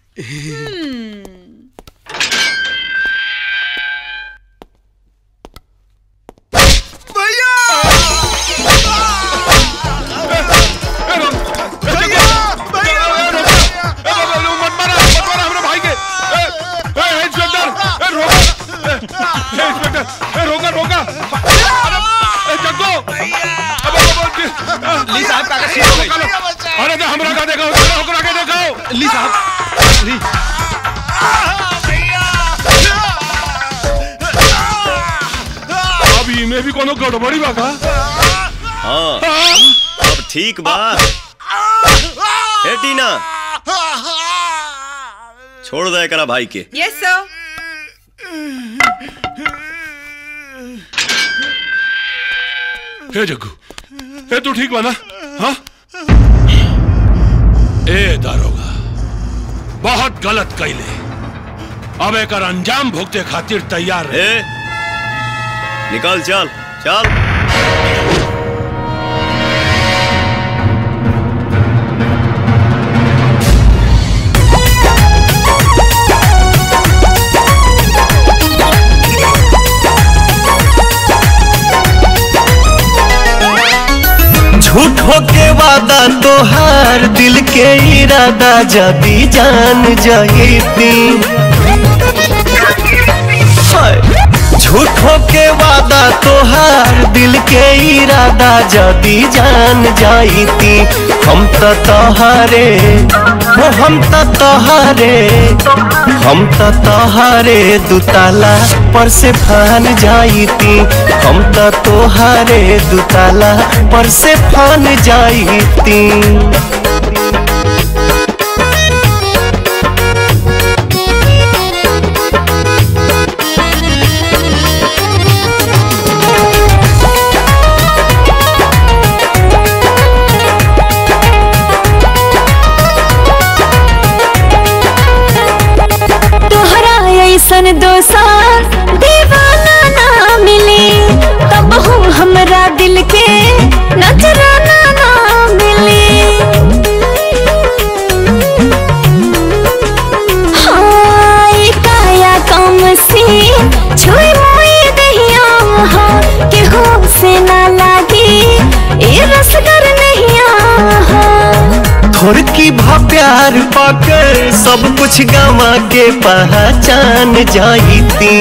रोका रोका। ली साहब कागज सील हो गई। अरे तो हमरा का देखो, ओकरा के देखो। ली साहब, ली। अब इमे भी कोनो गड़बड़ी बा का? हाँ, अब ठीक बा। ए टीना, छोड़ दे करा भाई के। Yes sir. हे जग्गू, हे तू ठीक बना? हाँ? ए दारोगा, बहुत गलत कैले। अब एक अंजाम भुगते खातिर तैयार है। निकाल, चल चल। झूठो के वादा तोहार दिल के इरादा जदी जान जाती। झूठो के वादा तोहार दिल के इरादा जदी जान जाती। हम तो तोहारे दुताला पर से फान जाती। हम तो तोहारे दुताला पर से फान जाती। सन 2 साल दीवाना ना मिली तब हूँ हमरा दिल के नजराना ना मिली। हाँ काया कम सी छुई मुई दहिया के हो से ना लागी ये रसगर नहीं थोड़ की भा प्यार पाकर सब कुछ गवा के पहचान जाती।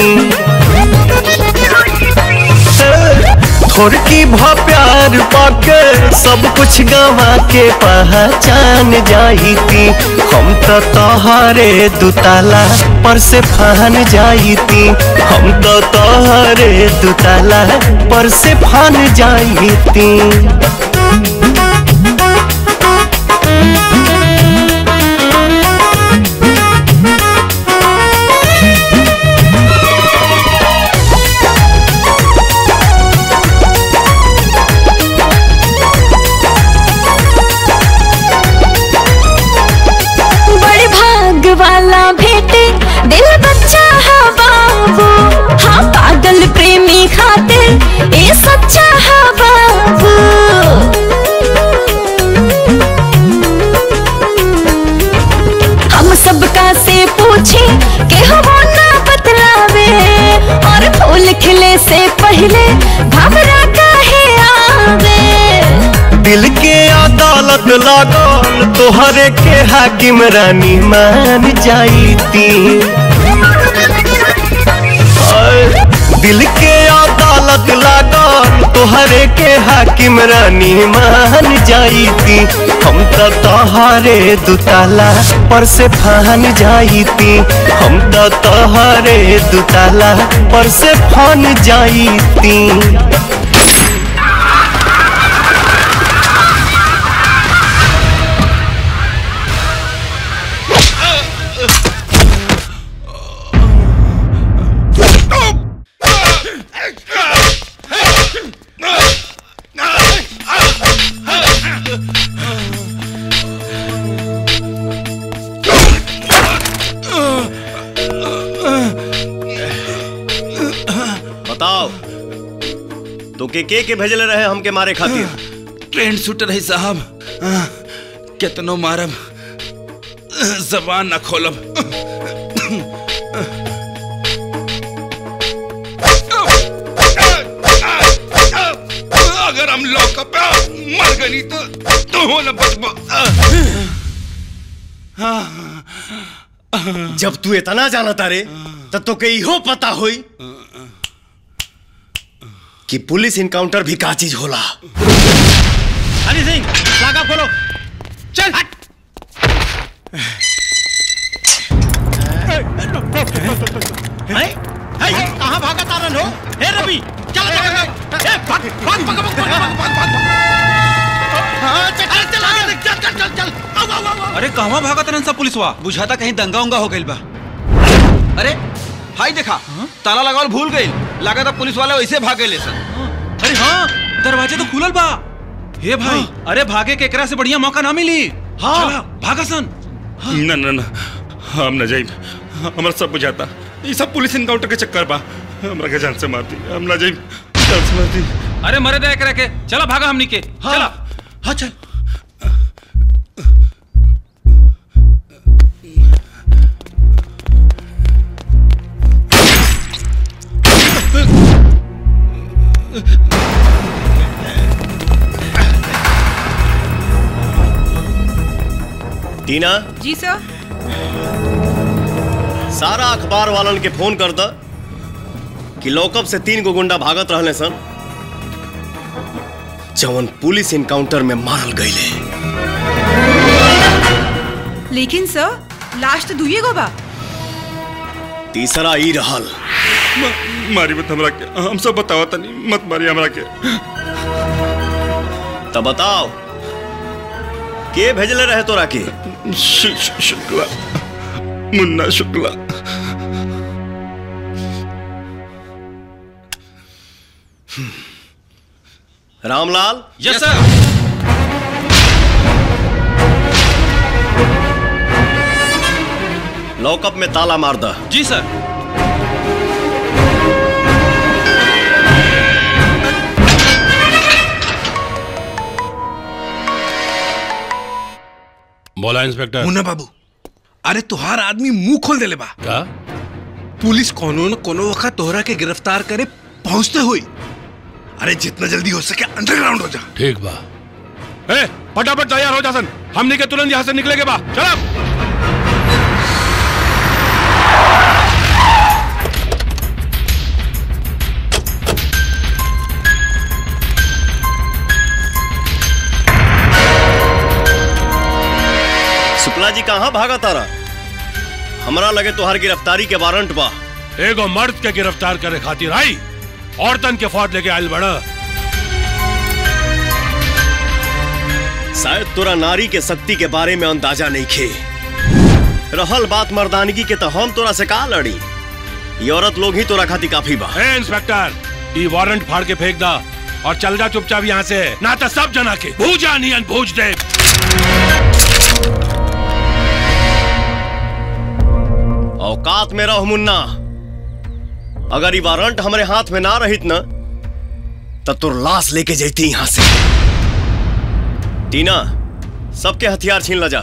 थोड़ की भा प्यार पाकर सब कुछ गवा के पहचान जाती। हम तो तोहारे दुताला पर से फान जाती। हम तो तोहारे दुताला पर से फान जाती। वाला भेटे दिल बच्चा है बाबू। हाँ पागल प्रेमी खातिर ये सच्चा है बाबू। हम सबका से पूछे के वो ना बतलावे और फूल खिले से पहले घबरा काहे आवे। दिल के अदालत लागल तोहरे के हाकिम रानी मान जाती। दिल के अदालत लागल तोहरे के हाकिम रानी मान जाती। हम तो तोहरे दुताला पर से फान जाती। हम तो तोहरे दुताला पर से फान जाती। बताओ तो के भेजले रहे हमके मारे खातिर? ट्रेंड शूटर है साहब, कितनो मारब जबान न खोलब। अगर हम लॉकअप पे मर गई तो हो न बचबा। जब तू इतना जाना तारे तो के इहो पता होई कि पुलिस इनकाउंटर भी का चीज होला। हरी सिंह लागा खोलो, चल हट। कहाँ भागा तारन हो? हे रवि चल अरे कहवा भागा तरन सब पुलिसवा? बुझाता कहीं दंगा उंगा हो गइल बा। अरे हाई देखा ताला लगावल भूल गई, लगा था पुलिस वाले वैसे भाग गए सर। अरे हाँ दरवाजे तो खुलल बा। हे भाई, अरे भागे के एकरा से बढ़िया मौका ना मिली। हाँ। चला, भागा सन। ना ना ना, हम न जाइब। हमारा सब बुझाता। ये सब पुलिस इनकाउंटर के चक्कर बा। हमरा के जान से मार दी। हम न जाइब, जान से मार दी। अरे मरे दे एकरा के। चला भागा हमनी के। चला। हाँ चल। टीना जी सर। सारा अखबार वालन के फोन कर द कि लॉकअप से 3 गो गुंडा भागत रहले सन, जवन पुलिस इनकाउंटर में मारल गईले। लेकिन सर लाश तो 2 गो बा। तीसरा ई रहल। मारी मत हमरा के। हम सब बतावा तनी, मत मारी हमरा के। तब बताओ के भेजले रहे तोरा के? Shukla, Munna Shukla. Ramlal. Yes sir. Lockup में ताला मार द। जी सर। बोला इंस्पेक्टर। मुन्ना बाबू, अरे तुहार आदमी मुंह खोल देले बा। का? पुलिस कोनो न कोनो वक्त तोहरा के गिरफ्तार करे पहुंचते हुई। अरे जितना जल्दी हो सके अंडरग्राउंड हो जा। ठीक बा। ए, फटाफट तैयार हो जा सन। हमने के तुरंत यहाँ से निकलेगे बा। चलो। शुक्ला जी कहाँ भागा तारा? हमरा लगे तोहार गिरफ्तारी के वारंट बा। एगो मर्द के गिरफ्तार करे खातिर आई औरतन के फौज लेके आयल बड़ा। शायद तोरा नारी के शक्ति के बारे में अंदाजा नहीं खे। रहल बात मर्दानगी के तो हम तोरा से का लड़ी। ये औरत लोग ही तोरा खातिर काफी बा। ए इंस्पेक्टर, ये वारंट फाड़ के फेंक दा और चल जा चुपचाप यहाँ से, ना तो सब जना के भूजा नियन भूज दे। औकात में रहो मुन्ना। अगर ये वारंट हमारे हाथ में ना रहित न तो तुर लाश लेके जैती यहां से। टीना, सबके हथियार छीन ला जा।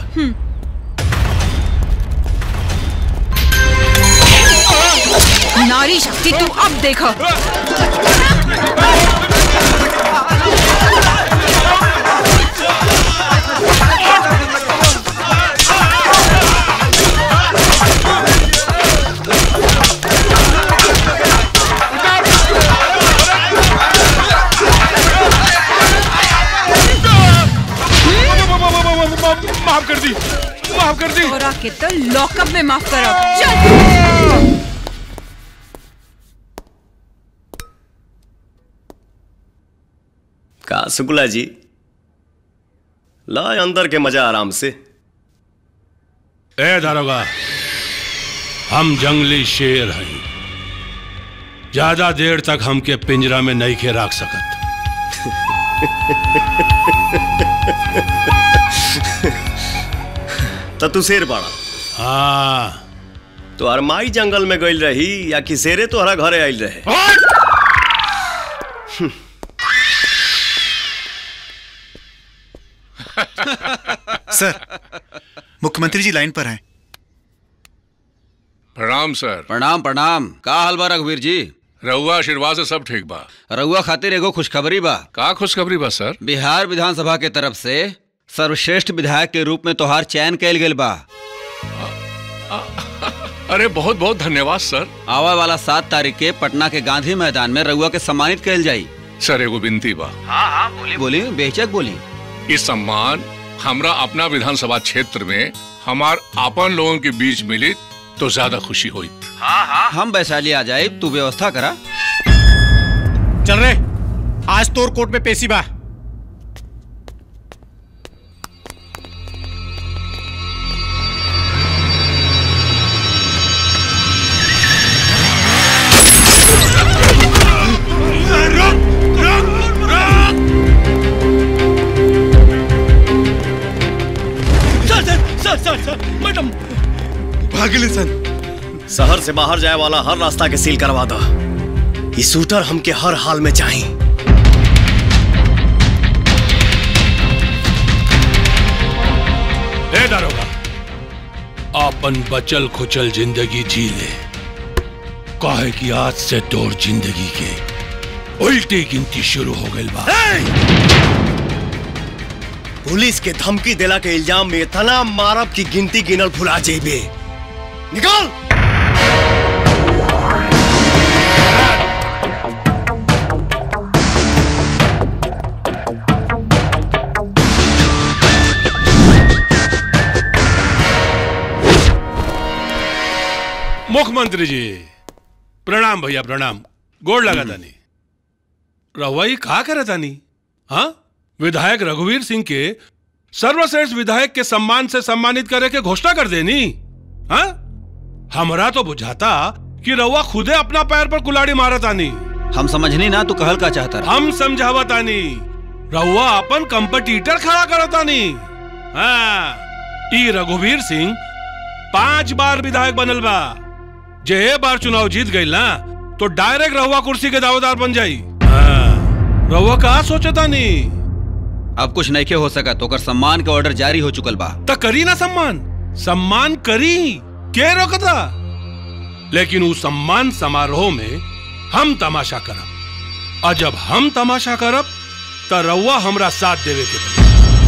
नारी शक्ति तू अब देखो। माफ कर दी, माफ कर दी। तोरा के तो लॉकअप में माफ करो। चल। का शुक्ला जी, ला अंदर के मजा आराम से। ए दारोगा, हम जंगली शेर हैं। ज्यादा देर तक हमके पिंजरा में नहीं के रख सकत। तो तू शेर बाड़ा? हाँ। तो अरमाई जंगल में गई रही या कि शेरे तोहरा घरे आइल रहे? सर, मुख्यमंत्री जी लाइन पर हैं। प्रणाम सर। प्रणाम प्रणाम। का हाल बा रघुवीर जी? रउआ आशीर्वाद से सब ठीक बा। रउआ खातिर एगो खुशखबरी बा। का खुशखबरी बा सर? बिहार विधानसभा के तरफ से सर्वश्रेष्ठ विधायक के रूप में तोहार चयन कैल गेल बा। अरे बहुत बहुत धन्यवाद सर। आवे वाला 7 तारीख के पटना के गांधी मैदान में रउआ के सम्मानित कैल जाई। सर एगो विनती बा। हाँ बोली बोली, बेचक बोली। इस सम्मान हमरा अपना विधानसभा क्षेत्र में हमार आपन लोगों के बीच मिली तो ज्यादा खुशी हुई। हाँ हम वैशाली आ जाए, तू व्यवस्था करा। चल रे, आज तोर कोर्ट में पेशी बा। रुक रुक रुक। भागली सन। शहर से बाहर जाए वाला हर रास्ता के सील करवा दो। ये शूटर हमके हर हाल में चाहिए। ए दारोगा, अपन बचल खुचल जिंदगी जी ले, काहे कि आज से तोर जिंदगी के उल्टी गिनती शुरू हो गई बा। पुलिस के धमकी देला के इल्जाम में इतना मारब की गिनती गिनल भुला जेबे। निकाल। मुख्यमंत्री जी प्रणाम। भैया प्रणाम। गोड़ लगा तानी। रहुआई कहा करे तानी? हाँ, विधायक रघुवीर सिंह के सर्वश्रेष्ठ विधायक के सम्मान से सम्मानित करे के घोषणा कर देनी। हाँ, हमरा तो बुझाता कि रहुआ खुदे अपना पैर पर कुल्हाड़ी मारा तानी। हम समझनी ना तू कहल का चाहता रहा। हम समझावा तानी, रहुआ अपन कंपटीटर खड़ा करा तानी। हाँ, ई रघुवीर सिंह 5 बार विधायक बनल बा। जे एक बार चुनाव जीत गई ना तो डायरेक्ट रहुआ कुर्सी के दावेदार बन जाई। रहुआ कहा सोचता नहीं? अब कुछ नहीं के हो सका तो कर सम्मान के ऑर्डर जारी हो चुकल बा। तो करी ना सम्मान। सम्मान करी के रोकता? लेकिन उस सम्मान समारोह में हम तमाशा करब। और जब हम तमाशा करब तो रहुआ हमरा साथ देवे के पड़ी।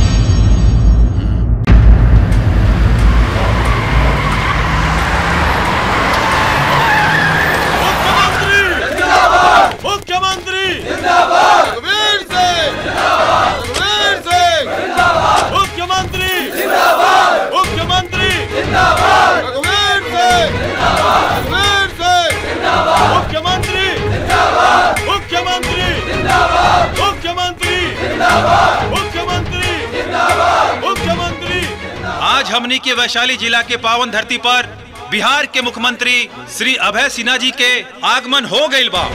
मुख्यमंत्री जिंदाबाद। रघुवीर सिंह जिंदाबाद। रघुवीर सिंह जिंदाबाद। मुख्यमंत्री जिंदाबाद। मुख्यमंत्री जिंदाबाद। रघुवीर सिंह जिंदाबाद। रघुवीर सिंह जिंदाबाद। मुख्यमंत्री जिंदाबाद। मुख्यमंत्री जिंदाबाद। मुख्यमंत्री जिंदाबाद। मुख्यमंत्री जिंदाबाद। मुख्यमंत्री। आज हमनी के वैशाली जिला के पावन धरती पर बिहार के मुख्यमंत्री श्री अभय सिन्हा जी के आगमन हो गइल बा।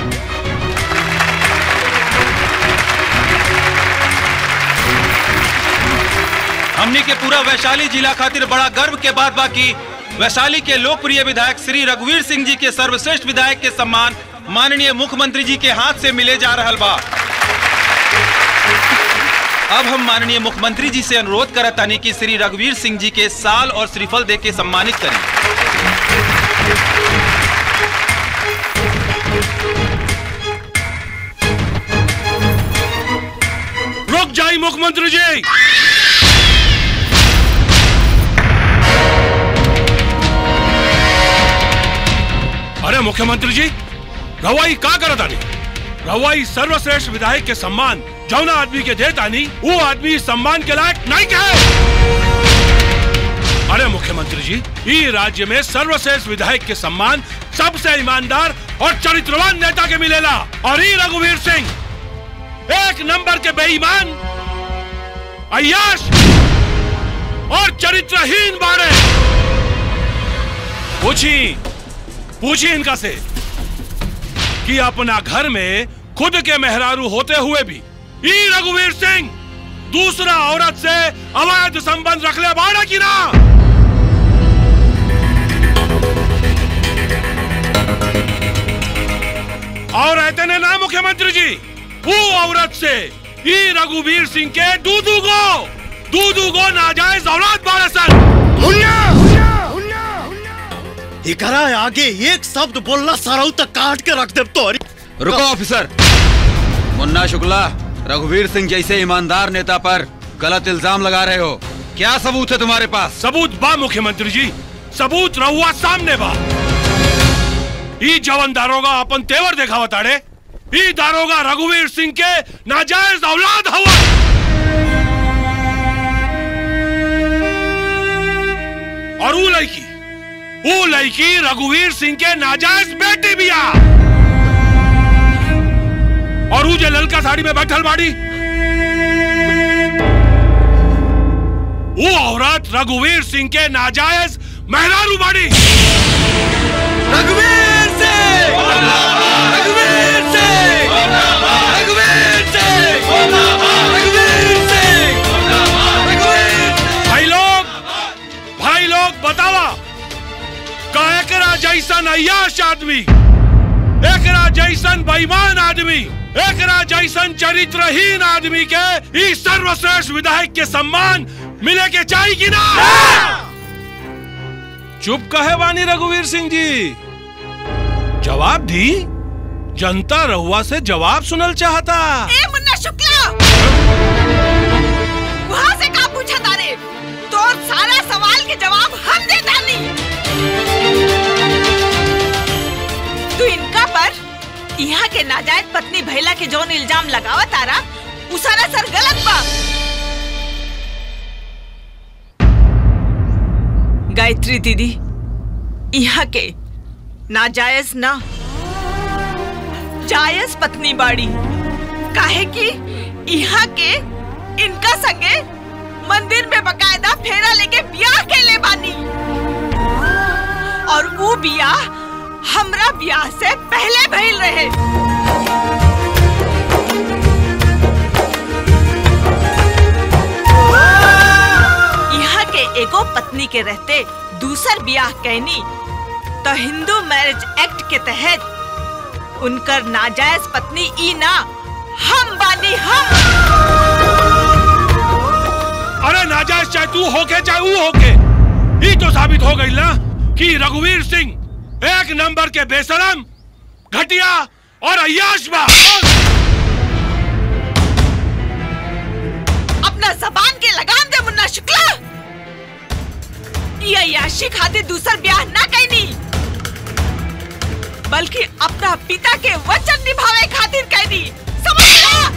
हमनी के पूरा वैशाली जिला खातिर बड़ा गर्व के बात बा कि वैशाली के लोकप्रिय विधायक श्री रघुवीर सिंह जी के सर्वश्रेष्ठ विधायक के सम्मान माननीय मुख्यमंत्री जी के हाथ से मिले जा रहल बा। अब हम माननीय मुख्यमंत्री जी से अनुरोध करत तानी कि श्री रघुवीर सिंह जी के साल और श्रीफल दे के सम्मानित करें। रुक जाइए मुख्यमंत्री जी। अरे मुख्यमंत्री जी, रवाई का करत आनी? रवाई सर्वश्रेष्ठ विधायक के सम्मान जौना आदमी के देता नहीं, वो आदमी सम्मान के लायक नहीं कहे। अरे मुख्यमंत्री जी, ये राज्य में सर्वश्रेष्ठ विधायक के सम्मान सबसे ईमानदार और चरित्रवान नेता के मिलेला। और ये रघुवीर सिंह 1 नंबर के बेईमान, अय्याश और चरित्रहीन बारे। पूछी इनका से कि अपना घर में खुद के मेहरारू होते हुए भी ई रघुवीर सिंह दूसरा औरत से अवैध संबंध रख ले बाड़ा की ना? और रहते ने ना मुख्यमंत्री जी, वो औरत से ई रघुवीर सिंह के दूधू गो नाजायज औलाद बाड़ा सन। इकरा आगे एक शब्द बोलना साराऊ तक काट के रख दे तोरी। रुको ऑफिसर। मुन्ना शुक्ला, रघुवीर सिंह जैसे ईमानदार नेता पर गलत इल्जाम लगा रहे हो। क्या सबूत है तुम्हारे पास? सबूत बा मुख्यमंत्री जी, सबूत रहुआ सामने बा। ई जवन दारोगा अपन तेवर देखा बताड़े, ई दारोगा रघुवीर सिंह के नाजायज औलाद हवा। और वो लड़की रघुवीर सिंह के नाजायज बेटी बिया। और वो जो ललका साड़ी में बैठल बाड़ी, वो औरत रघुवीर सिंह के नाजायज मेहरारू बाड़ी। रघुवीर सिंह! रघुवीर सिंह! रघुवीर सिंह! रघुवीर सिंह! भाई लोग बतावा, का एकरा जैसन अय्याश आदमी, एकरा जैसन बेईमान आदमी, एकरा जैसन चरित्रहीन आदमी के इस सर्वश्रेष्ठ विधायक के सम्मान मिले के चाहिए कि ना? चुप कहे वानी रघुवीर सिंह जी, जवाब दी। जनता रहुआ से जवाब सुनल चाहता। ए मुन्ना शुक्ला, वहाँ से का पूछा तारे? तो सारा सवाल के जवाब हम दे डाली। तू इनका पर यहाँ के नाजायज पत्नी भैला के जौन इल्जाम लगावा तारा, उ सारा सर गलत बा। गायत्री दीदी यहाँ के नाजायज ना जायज पत्नी बाड़ी, काहे कि यहाँ के इनका संगे मंदिर में बकायदा फेरा लेके ब्याह के ले बानी, और वो ब्याह हमरा ब्याह से पहले भइल रहे। यहाँ के एगो पत्नी के रहते दूसर ब्याह कहनी तो हिंदू मैरिज एक्ट के तहत उनकर नाजायज पत्नी ई ना हम बानी, हम। अरे नाजायज चाहे तू होके चाहे वो होके, ये तो साबित हो गई ना कि रघुवीर सिंह एक नंबर के बेशरम, घटिया और अय्याश बा। अपना जबान के लगाम दे मुन्ना शुक्ला। ये अय्याशी खातिर दूसर ब्याह ना कहनी, बल्कि अपना पिता के वचन निभावे खातिर कहनी, समझ ला?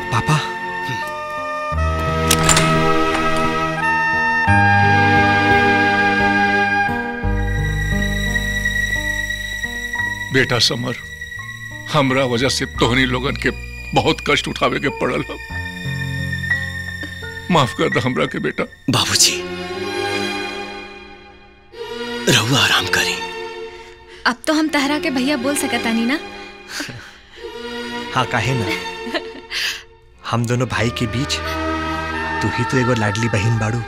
पापा बेटा समर, हमरा वजह से तोहनी लोगन के बहुत कष्ट उठावे के पड़ल हो। माफ कर दे हमरा के बेटा। बाबूजी रहुआ आराम करी। अब तो हम तहरा के भैया बोल सकतानी ना। हाँ काहे ना, हम दोनों भाई के बीच तू ही तो एगो लाडली बहन बाड़ू।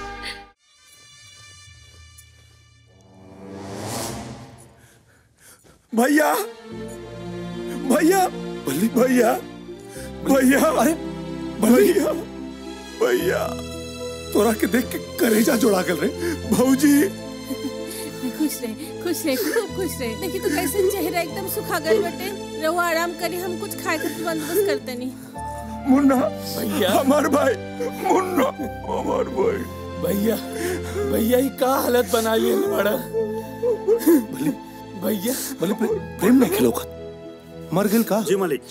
भैया भैया भैया भैया अरे भैया भैया तोरा के देख के करेजा जोड़ा कर रहे भौजी। खुश रहे खूब खुश रहे। देखिए तो कैसे चेहरा एकदम सुखा गए बटे। रहो आराम करी, हम कुछ खाए का बंदोबस्त करते नहीं। मुन्ना भैया हमार भाई, मुन्ना हमार भाई। भैया भैया ही का हालत बना लिए बड़ा भैया भले प्रेम नहीं खेलो का मर गेल का। जी मालिक।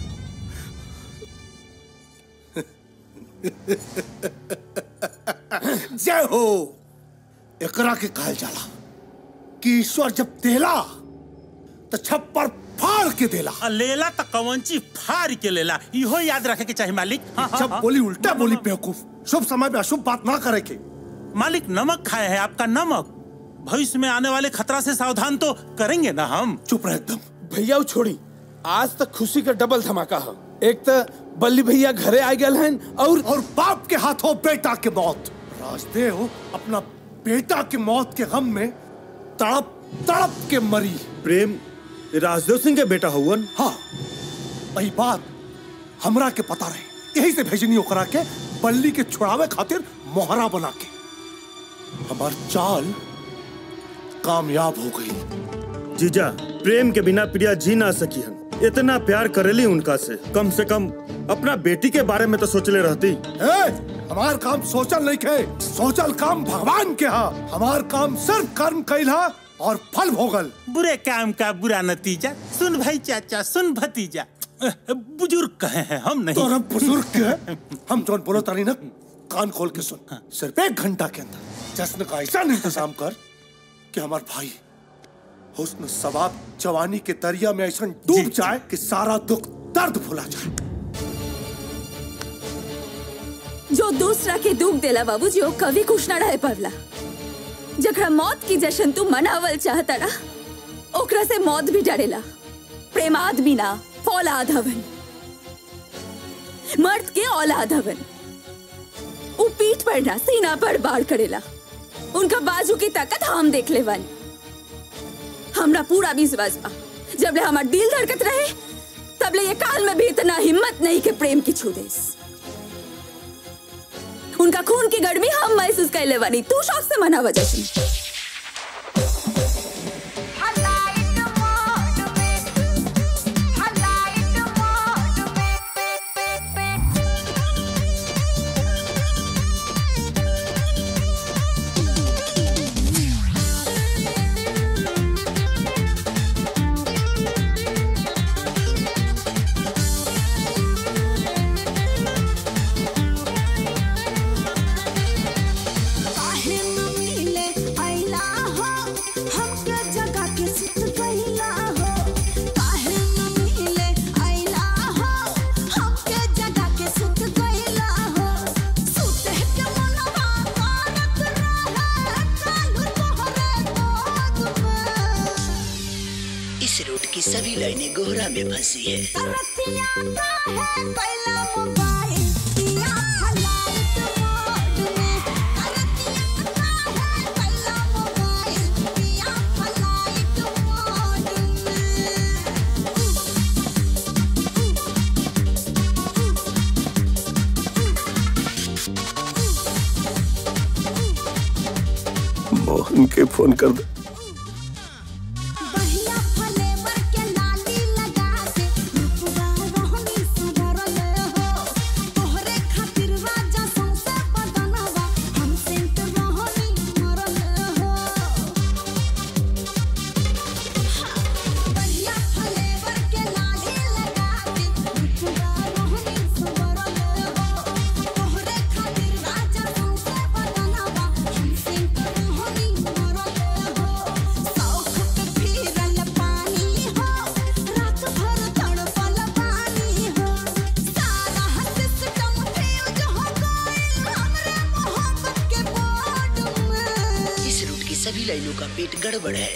जय हो। एकरा के कहल जाला कि ईश्वर जब देला तो छप्पर फाड़ के देला। लेला तो कवंची फाड़ के लेला, इहो याद रखे के चाहिए मालिक। जब बोली उल्टा बोली बेवकूफ। शुभ समय में अशुभ बात ना करे के। मालिक नमक खाए है आपका नमक, भविष्य में आने वाले खतरा से सावधान तो करेंगे ना हम। चुप रह एकदम। भैया वो छोड़ी, आज तक खुशी का डबल धमाका है। एक तो बल्ली भैया घरे आ गए हैं और बाप के हाथों बेटा के मौत। राजदेव अपना बेटा के मौत के गम में तड़प तड़प के मरी। प्रेम राजदेव सिंह के बेटा हुवन। हाँ वही बात हमरा के पता रहे, यही से भेजनी ओकरा के बल्ली के छुड़ावे खातिर मोहरा बना के। हमार चाल कामयाब हो गई। जीजा प्रेम के बिना प्रिया जी ना सकी हन। इतना प्यार करेली उनका से कम अपना बेटी के बारे में तो सोचले रहती। हमार काम सोचल नहीं के, सोचल काम भगवान के हा। हमार काम सिर्फ कर्म कैला और फल भोगल। बुरे काम का बुरा नतीजा। सुन भाई चाचा, सुन भतीजा, बुजुर्ग कहे हैं हम नहीं। तो बुजुर्ग के हम जोन बोलो तारी ना कान खोल के सुन। सिर्फ 1 घंटा के अंदर जश्न का ऐसा इंतजाम कर कि हमार भाई हुस्न सवाब जवानी के दरिया में ऐसा डूब जाए कि सारा दुख दर्द भुला जाए। जो दूसरा के दुख देला बाबूजी वो कभी खुश ना रहे पड़ला। जकरा मौत की जश्न तू मनावल चाहता ना, ओकरा से मौत भी डरेला। प्रेम आदमी ना फौलाद हवन, मर्द के औलाद हवन। वो पीठ पर ना सीना पर बाढ़ करेला। उनका बाजू की ताकत हम देख ले वाली। हमरा पूरा विश्वास बा जबले हमार दिल धड़कत रहे तबले ये काल में भी इतना हिम्मत नहीं के प्रेम की छू देस। उनका खून की गर्मी हम महसूस कर ले वाली। तू शौक से मना वजह से सभी लाइनें गोहरा में फंसी है। मोहन के फोन कर दे। लाइनों का पेट गड़बड़ है।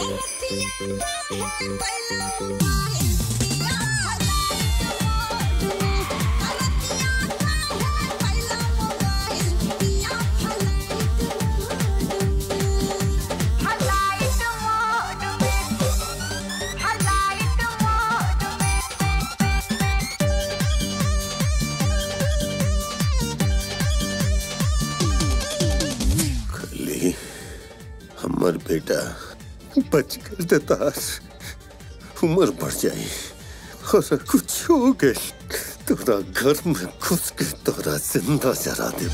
हमर बेटा बच कर देता, उम्र बढ़ जाए और कुछ हो गए तोरा घर में घुस के तोरा जिंदा जरा दे।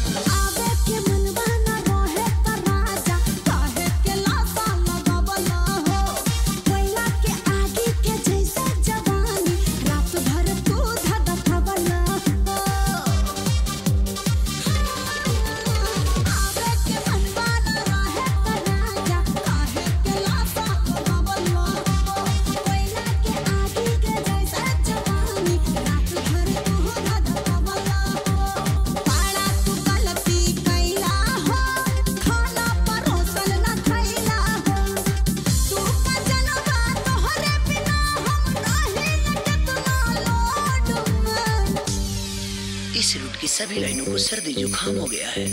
इस रूट की सभी लाइनों को सर्दी जुकाम हो गया है।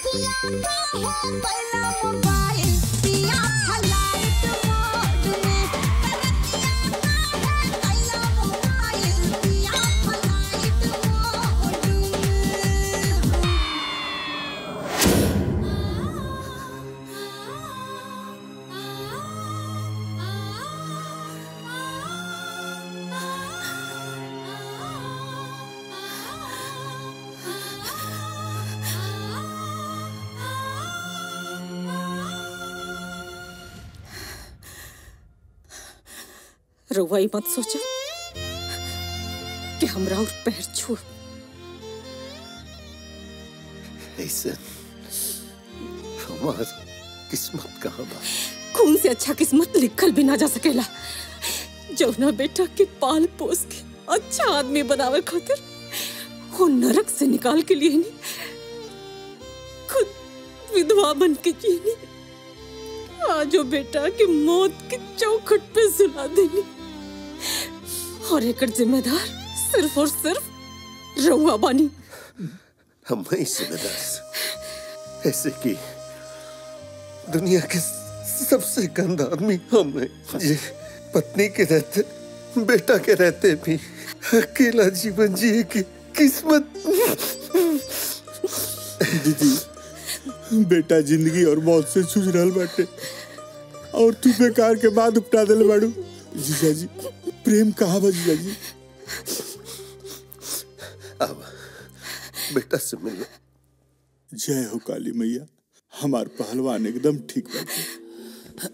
रउआ मत सोचा कि हमरा और पैर छू। ऐसे हमार किस्मत कहाँ बा? खून से अच्छा किस्मत लिखल भी ना जा सकेला। जौना बेटा के पाल पोस के अच्छा आदमी बनावे खातिर वो नरक से निकाल के लिए नहीं, खुद विधवा बन के जीनी। आज वो बेटा के मौत के चौखट पे सुला देनी और एक जिम्मेदार सिर्फ और सिर्फ रउआ बानी। हम ही जिम्मेदार, ऐसे कि दुनिया के सबसे गंदा आदमी हम हैं, जे पत्नी के रहते बेटा के रहते भी अकेला जीवन जिए की किस्मत। दीदी बेटा जिंदगी और मौत से जूझ रहल बाटे और तू बेकार के बाद उपटा दिल बाड़ू। जीजा जी प्रेम कहाँ बा जीजा जी? अब बेटा से मिलो। जय हो काली मैया, हमार पहलवान एकदम ठीक बाटे।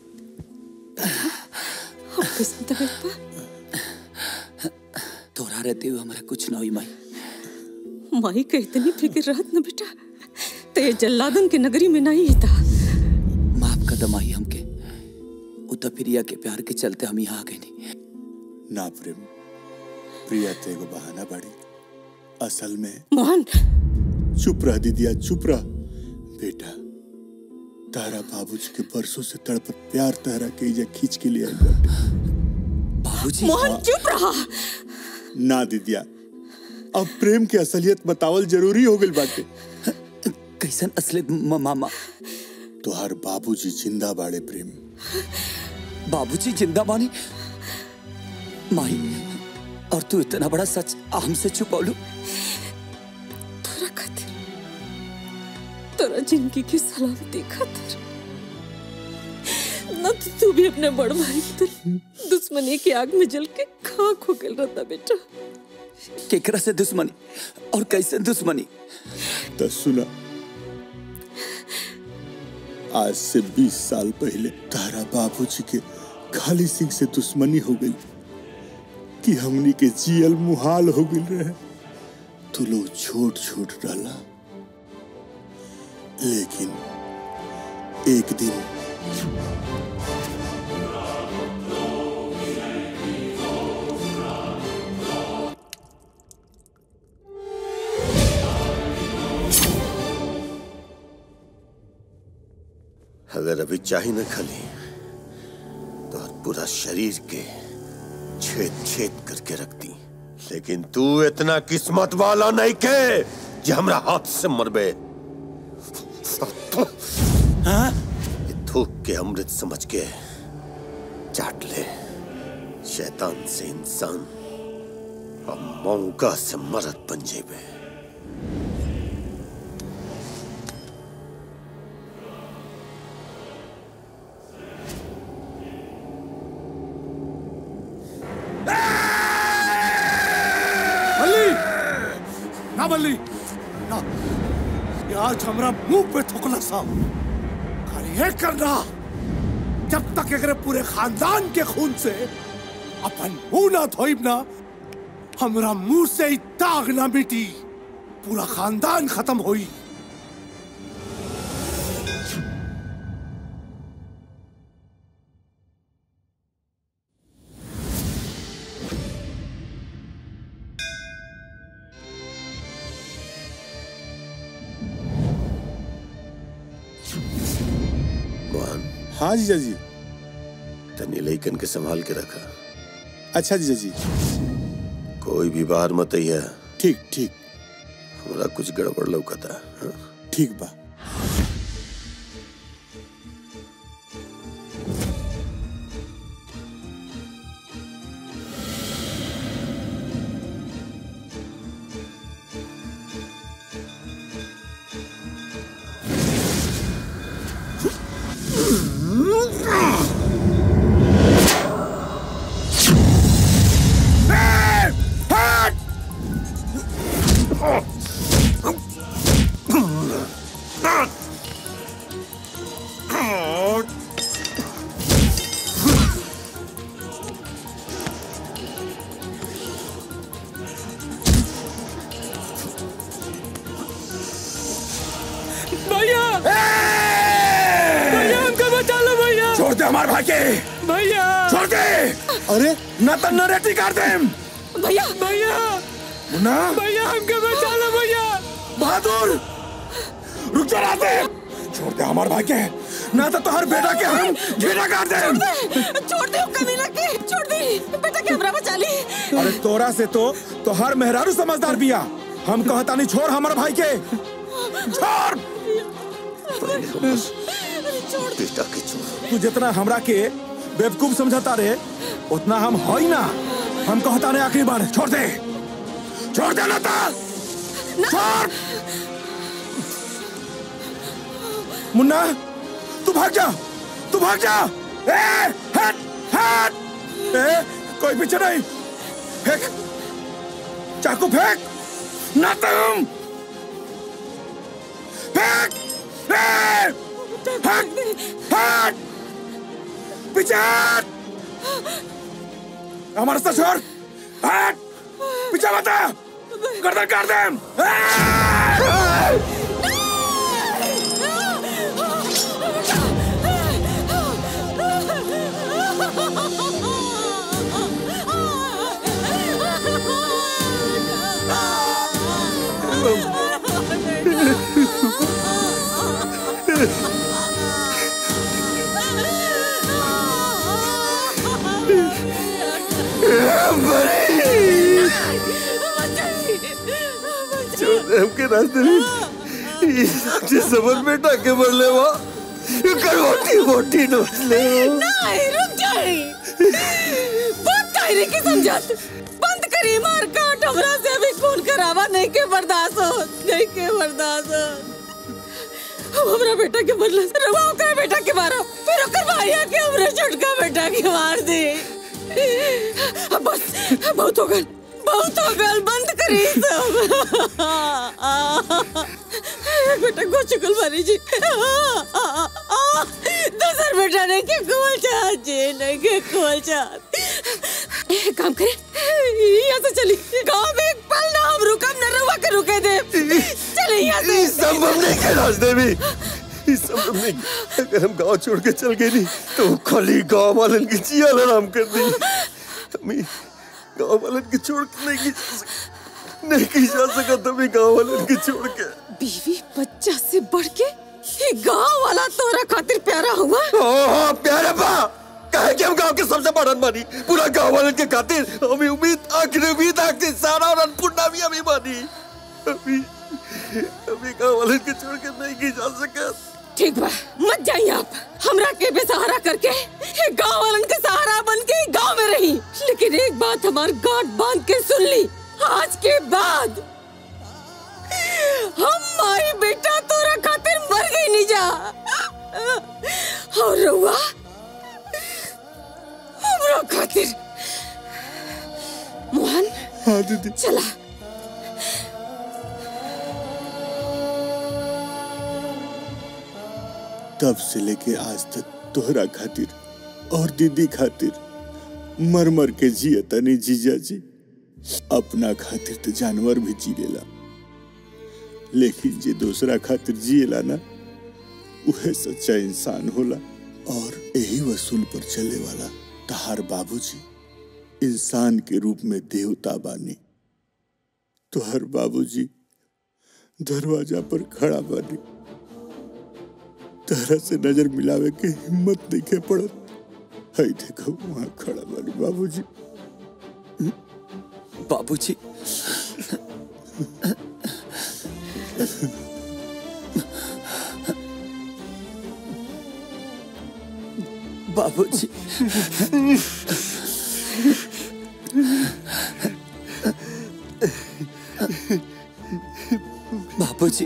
तोरा रहते हुए हमारा कुछ ना हुई माई। माई के इतनी फिक्र रहत न बेटा, ते जल्लादन के नगरी में नहीं था। माफ कर दमाई हमके, उतर प्रिया के प्यार के चलते हम यहाँ आ गए नहीं। ना प्रेम, प्रिया तेगो बहाना बाड़ी, असल में मोहन। चुप रह दीदिया, चुप रह। बेटा तारा बाबूजी के बरसों से तड़पत प्यार तहरा के इजा खींच के लिए आई बाटे। बाबूजी मोहन चुप रहा। ना दीदिया, अब प्रेम की असलियत बतावल जरूरी हो गई बाटे। कैसन असलियत मामा? तोहार बाबूजी जिंदा बाड़े प्रेम। बाबूजी जिंदा बानी? माई, और तू इतना बड़ा सच हमसे छुपौलू? तोरा खातिर, तोरा जिंदगी की सलामती खातिर। न तो तू भी अपने बड़ भाई की दुश्मनी की आग में जल के खाक हो गया रहता बेटा। केकरा से दुश्मनी और कैसे दुश्मनी? तो सुना, आज से 20 साल पहले तारा बाबूजी के खाली सिंह से दुश्मनी हो गई कि हमनी के जियल मुहाल हो गई रहे। तू लोग छोट छोट डाला, लेकिन एक दिन अगर अभी चाही न खली तो पूरा शरीर के छेद छेद करके रखती, लेकिन तू इतना किस्मत वाला नहीं के जो हमरा हाथ से मरबे। ये थूक के अमृत समझ के चाट ले। शैतान से इंसान और मौका से मर्द बन जेबे। ना बल्ली ना, ये आज हमरा मुंह पे थुकला साहब। और ये करना जब तक अगर पूरे खानदान के खून से अपन मुंह ना धोइब ना, हमरा मुंह से ही दाग ना मिटी, पूरा खानदान खत्म होई। हाँ जीजा जी। तनी लइकन के संभाल के रखा। अच्छा जीजा जी। कोई भी बाहर मत आइया। ठीक ठीक। हमरा कुछ गड़बड़ लौकता। ठीक बा। छोड़ दे हमारे भाई के भैया। छोड़ दे। अरे न तो नरेटी कर दे भैया। भैया ना भैया हमके बचा लो भैया। बहादुर रुक जा राते। छोड़ दे हमारे भाई के, ना तो हर बेटा के हम घेरा काट दे। छोड़ दे कमीना के, छोड़ दे बेटा के हमरा बचा ली। अरे तोरा से तो हर मेहरारू समझदार बिया। हम कहता नहीं छोड़ हमारे भाई के, छोड़। बेटा के छोड़। तू जितना हमरा के बेवकूफ समझता रे उतना हम होई ना। हम कहता नहीं आखिरी बार छोड़ दे, छोड़ दे लता, छोड़। मुन्ना तू भाग जा, तू भाग जा। हट हट। कोई पीछे नहीं। फेंक चाकू, फेंक ना तुम। फेंक हट हट पीछे हट। हमारे साथ छोड़। हट पीछे बता, गर्दन काट दे। हमके रास्ते में समझ में टाके मर ले वो करवटी मोटी नोच ले। नहीं रुक जाए, बहुत कायरे की समझत। बंद करी मार काट, हमरा से अभी खून करावा नहीं के बर्दाश्त हो, नहीं के बर्दाश्त हो। हमरा बेटा के बदला रवा ओकर बेटा के मारा, फिर ओकर भाईया के हमरा छोटका बेटा के मार दे। बस बहुत हो गल, बहुत हो गल, बंद करी सब। बेटा को चुकल मारी जी। दूसर बेटा ने के कोल चाहत जी, नहीं के कोल चाहत। एक काम करे, यहाँ से चली। गाँव में एक पल ना हम रुकम न रवा के रुके दे। चले यहाँ से। संभव नहीं के रास्ते में, संभव नहीं। अगर हम गांव छोड़ के चल गए नहीं तो खाली गांव वालन की जिया आराम कर दी। हमें गांव वालन की छोड़ के नहीं की जा सका। तुम्हें गांव वालन की छोड़ के। बीवी बच्चा से बढ़ के ये गांव वाला तोरा खातिर प्यारा हुआ। ओह प्यारे बा, कहे कि हम गांव के सबसे बड़न बानी, पूरा गांव वाले के खातिर हमें उम्मीद आखिरी उम्मीद आखिरी सारा और अन्नपूर्णा भी हमें बानी। अभी गांव वाले के छोड़ के नहीं की जा सकत। ठीक बा, मत जाइए आप। हमरा के बेसहारा करके गांव वालन के सहारा बन के गांव में रही, लेकिन एक बात हमार गांठ बांध के सुन ली, आज के बाद हम माई बेटा तोरा खातिर मर गई नहीं जा। और रहुआ हमरा खातिर। मोहन, हाँ दीदी, चला। तब से लेके आज तक तोहरा खातिर और दीदी खातिर मर मर के जिया तनी जीजा जी। अपना खातिर तो जानवर भी जी लेला, लेकिन जे दूसरा खातिर जिएला ना, वह सच्चा इंसान होला। और यही वसूल पर चले वाला तहार बाबूजी इंसान के रूप में देवता बानी। तोहर बाबूजी दरवाजा पर खड़ा बानी, तरह से नजर मिलावे के हिम्मत नहीं के पड़त। हाय देखो वहां खड़ा बानी बाबूजी। बाबूजी बाबूजी बाबूजी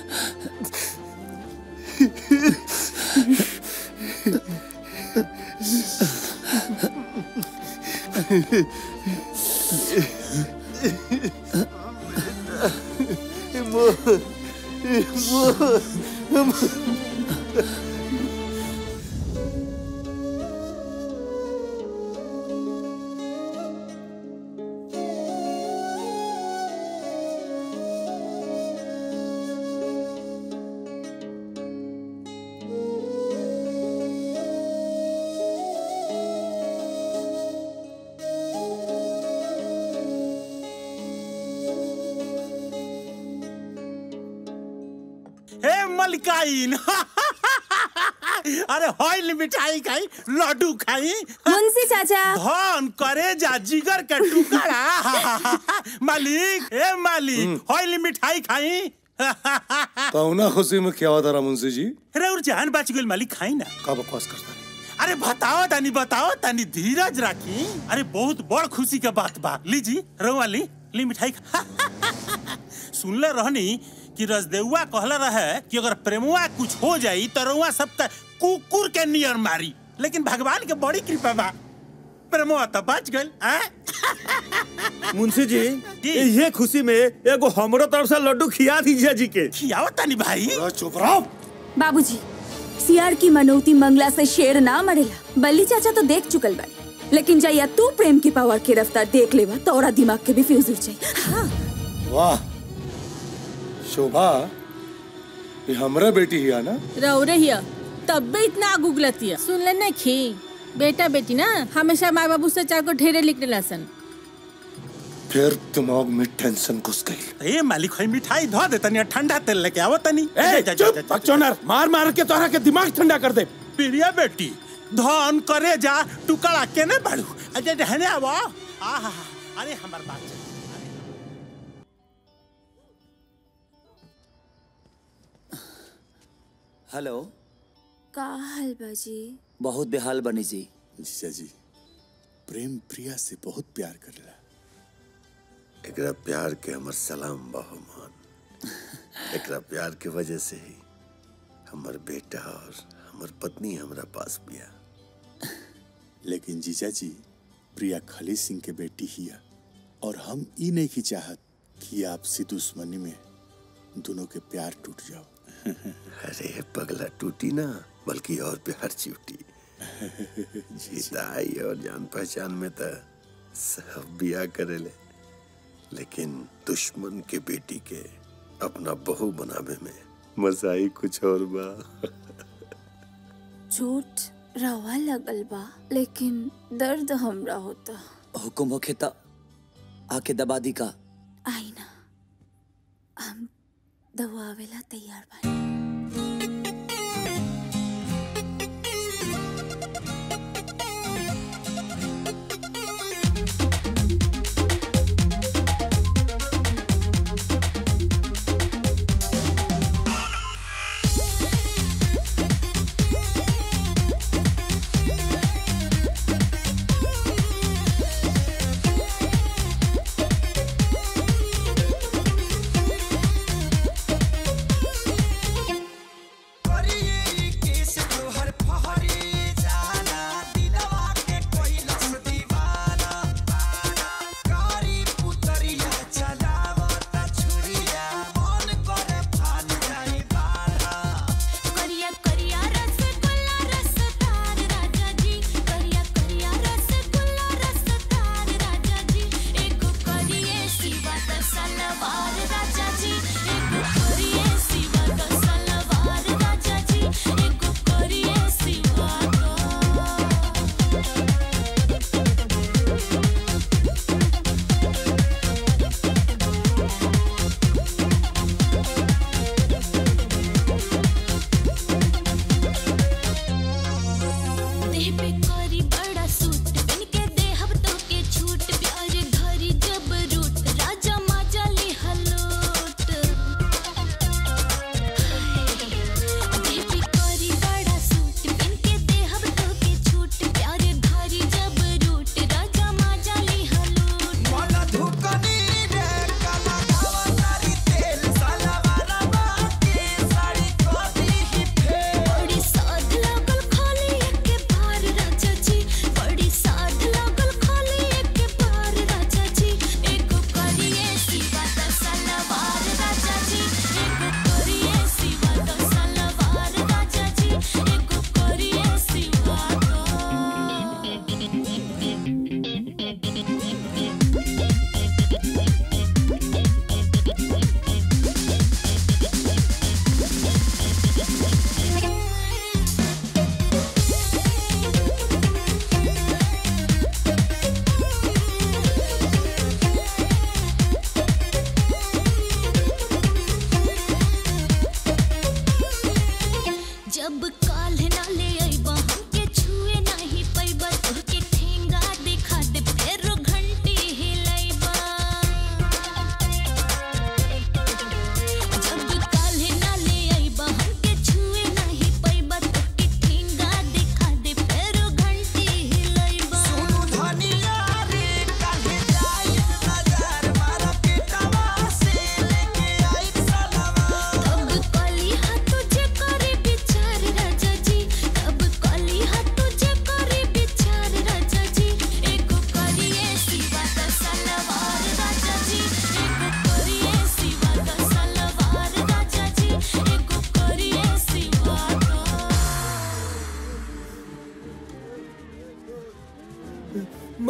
मलिकाइन अरे हॉइल मिठाई खाई, लड्डू खाई। मुंशी चाचा धन करे जा जिगर के टुकड़ा। मालिक ए मालिक हॉइल मिठाई खाई। पौना खुशी में क्या होता रहा मुंशी जी? अरे और जान बच गई मालिक, खाई ना। का बकवास करता रहे? अरे बताओ तानी धीरज रखी। अरे बहुत बड़ खुशी के बात बा। लीजी रवाली ली मिठाई। सुनले रहनी कि रजदेउआ कहला रहे कि अगर प्रेमुआ कुछ हो जाई तो रउआ सब कुकुर के नियर मारी, लेकिन भगवान के बड़ी कृपा बा, प्रेमुआ तो बच गइल। मुंशी जी ये खुशी में एगो हमरो तरफ से लड्डू खिया दीजिए जी के। खियाओ तनी भाई। चुप रहो। बाबूजी, सियार की मनौती मंगला से शेर ना मरेला। बल्ली चाचा तो देख चुकल बा, लेकिन जया तू प्रेम की पावर की रफ्तार देख लेवा तो औरा दिमाग के भी फ्यूज उड़ जाई। हाँ। वाह शोभा, ये हमरा बेटी ही है ना? रहो रहिया, तब भी इतना आग उगलती है। सुन लेने खी बेटा बेटी ना हमेशा माँ बाबू से चार को ढेरे लिखने लसन। फिर दिमाग में टेंशन घुस गई। ए मालिक है मिठाई धो दे तनी, ठंडा तेल लेके आवो तनी। चुप बकचोदर, मार मार के तोरा के दिमाग ठंडा कर दे। प्रिया बेटी धन करे जा टुकड़ा केने बाड़ू। अजय रहने आवो। आहा अरे हमार बात। हेलो, का हाल बाजी? बहुत बेहाल बनी जी। जीजा जी प्रेम प्रिया से बहुत प्यार करेला। एकरा प्यार के हमर सलाम बहुमान। एकरा प्यार के वजह से ही हमर बेटा और हमर पत्नी हमरा पास बिया। लेकिन जीजा जी प्रिया खली सिंह के बेटी हिया, और हम ई नहीं की चाहत कि आपसी दुश्मनी में दोनों के प्यार टूट जाओ। अरे पगला टूटी ना, बल्कि और प्यार चिवटी। जीताई और जान पहचान में तो सब बिया करेले, लेकिन दुश्मन के बेटी के अपना बहू बनावे में मजा ही कुछ और बा। चोट रवा लगल बा, लेकिन दर्द हमरा होता। हुकुम होखे ता आके दबा दी का। आई ना, हम दवावेला तैयार बानी।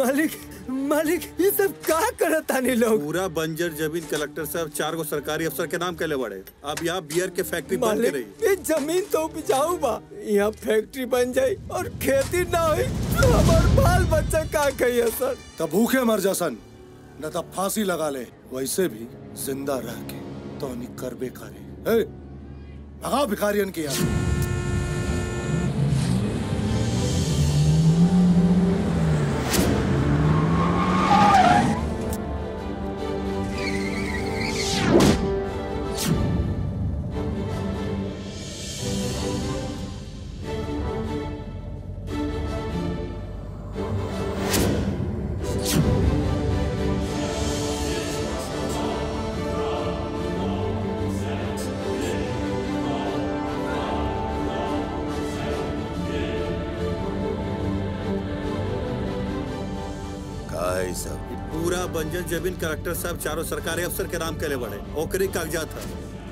मालिक मालिक ये सब का करत तानी लोग? पूरा बंजर जमीन कलेक्टर साहब 4 गो सरकारी अफसर के नाम कैले बड़े। अब यहाँ बियर के फैक्ट्री बन के रही। ये जमीन तो उपजाऊ बा, यहाँ फैक्ट्री बन जाई और खेती ना हुई तो हमार बाल बच्चा का कहिए सर? तब भूखे मर जा सन, न तब फांसी लगा ले। वैसे भी जिंदा रह के तो नहीं कर बेकारी। भगाओ भिखारियन की यार। पूरा बंजर जमीन कलेक्टर साहब 4 सरकारी अफसर के नाम कैले बड़े। ओकरी कागजात था।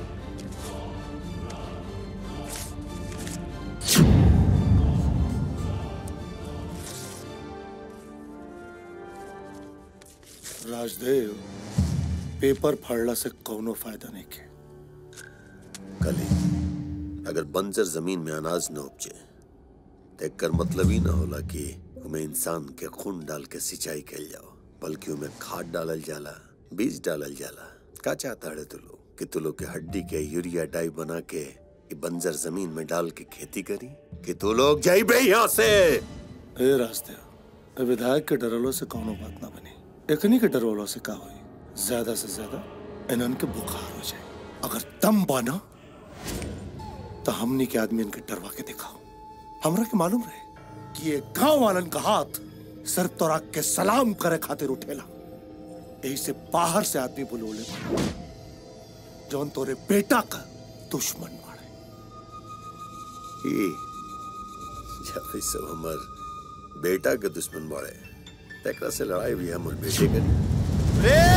राजदेव, पेपर फाड़ला से कौनो फायदा नहीं के। कली अगर बंजर जमीन में अनाज न उपजे देखकर मतलब ही ना होला कि उमें इंसान के खून डाल के सिंचाई कैल जाओ, बल्कि उमें खाद डालल जाला, बीज डालल जाला। का चाहता है तू लोग कि तू लोग के हड्डी के यूरिया डाई बना के बंजर जमीन में डाल के खेती करी कि तू लोग जाइबे यहाँ से? ए राजदेव, विधायक के डरलो से कौनो बात ना बनी। एकनी के डरवलो से का हुई? ज्यादा से ज्यादा इन्हन के बुखार हो जाए। अगर दम बाना तो हमनी के आदमी इनके डरवा के दिखाओ। हमरा के मालूम रहे कि ये गांव वालन का हाथ सर तोरा के सलाम करे खातिर उठेला। यही से बाहर से आदमी बुलोले जौन तोरे बेटा का दुश्मन मारे। जब इस सब हमार बेटा के दुश्मन मारे तेकरा से लड़ाई भी हम बेटे करी।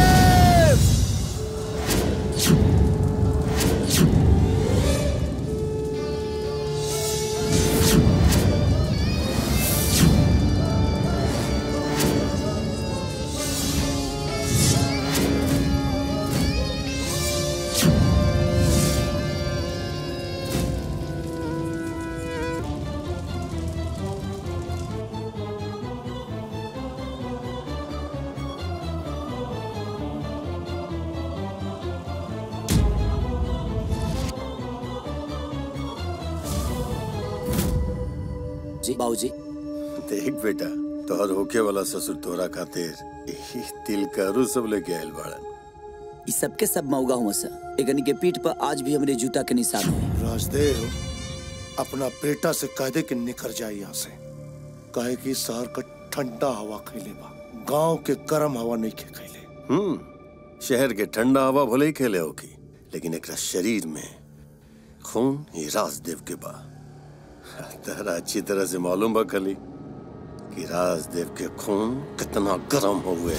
जी बाबूजी। देख बेटा, तोहर होके वाला ससुर तोरा खातिर तिल करू सब लेके आयल बाड़न। इस सब के सब मौगा हुआ सर। एकनी के पीठ पर आज भी हमरे जूता के निशान हो। राजदेव, अपना बेटा से कह दे कि निकल जाए यहाँ से। कहे कि शहर का ठंडा हवा खैले बा, गांव के गर्म हवा नहीं खे खैले। शहर के ठंडा हवा भले ही खेले होगी, लेकिन एक शरीर में खून ही राजदेव के बा। तेरा अच्छी तरह से मालूम बा कली कि राजदेव के खून कितना गर्म हुए।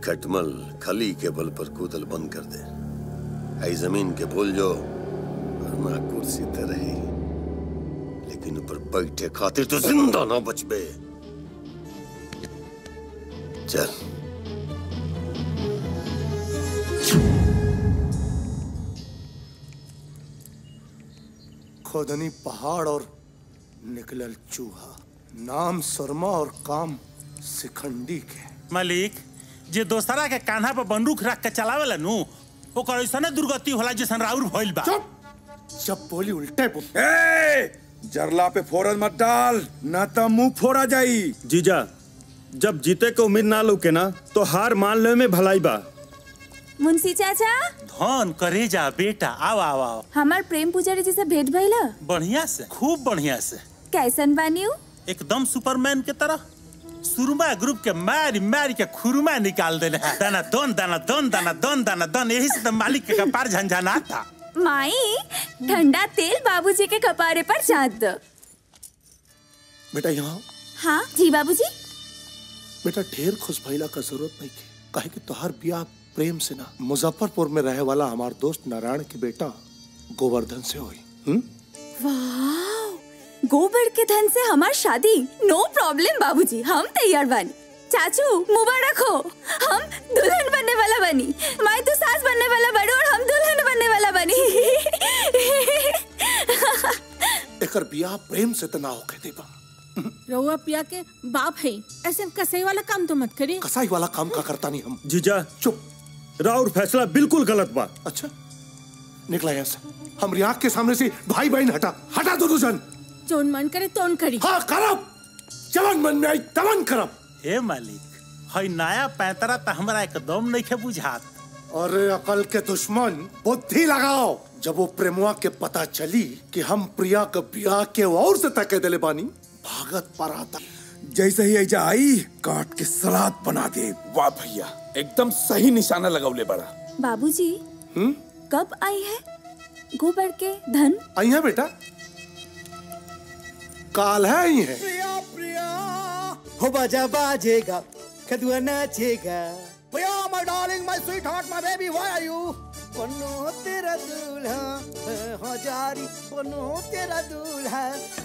खटमल खली के बल पर कूदल बंद कर दे। आई जमीन के भूल जो, वरना कुर्सी तो रही, लेकिन ऊपर बैठे खातिर तो जिंदा ना बचबे। चल। खोदनी पहाड़ और निकलल चूहा, नाम शर्मा और काम शिखंडी के। मालिक जे दोस्तरा के कान्हा पर बंदूक रख के चलावेला नु ओकर ऐसने दुर्गति होला जैसन राउर भइल बा। जब बोली उल्टे जरला पे फोरन मत डाल, ना तो मुंह फोड़ा जाई। जीजा, जब जीते के उम्मीद ना लौके ना तो हार मान ले में भलाई बा। मुंशी चाचा धन करे जा बेटा, आओ आओ आओ। हमार प्रेम पुजारी जी से भेंट भइला? बढ़िया से, खूब बढ़िया से। कैसन बानी? एकदम सुपरमैन के तरह। सुरमा ग्रुप के मारी मारी के खुरमा निकाल देने हैं। दाना दन दाना दन दाना दन दाना दन, यही से तो मालिक के कपार झंझना था। माई ठंडा तेल बाबूजी के कपारे पर चाट दो। बेटा यहाँ। हाँ जी बाबूजी। बेटा ढेर खुश भइला का जरूरत नहीं के, काहे कि तोहार ब्याह प्रेम से ना मुजफ्फरपुर में रहे वाला हमार दोस्त नारायण के बेटा गोवर्धन से हुई। वाह, गोबर के धन से हमार शादी? नो प्रॉब्लम बाबूजी, हम तैयार बानी। चाचू मुबारक हो, हम दुल्हन बनने वाला बनी। माई तो सास बनने वाला बड़ी और हम दुल्हन बनने वाला बनी। एकर ब्याह प्रेम से तो ना होके देबा। रउआ पिया के बाप है, ऐसे कसाई वाला काम तो मत करिए। कसाई वाला काम का करता नहीं हम। जीजा चुप, राउर फैसला बिल्कुल गलत बा। अच्छा निकला यहाँ से, हमारी आँख के सामने से भाई बहन हटा हटा दोनों जन। जोन मन करे तोन करी। हाँ करब, जवन मन में आई तवन करब। हे मालिक, हई नया पैंतरा तो हमरा एकदम नहीं के बुझात। अरे अकल के दुश्मन, बुद्धि लगाओ। जब वो प्रेमुआ के पता चली कि हम प्रिया का ब्याह के और से तके दिले बानी, भागत पर आता। जैसे ही ऐजा आई काट के सलाद बना दे। वाह भैया, एकदम सही निशाना लगावले बड़ा। बाबूजी कब आई है गोबर के धन? आई है बेटा, काल है आई है। प्रिया प्रिया हो बाजा बाजेगा, कदुआ नाचेगा। Priya my darling my sweet heart my baby why are you? बनो तेरा दूल्हा हजारी, बनो तेरा दूल्हा।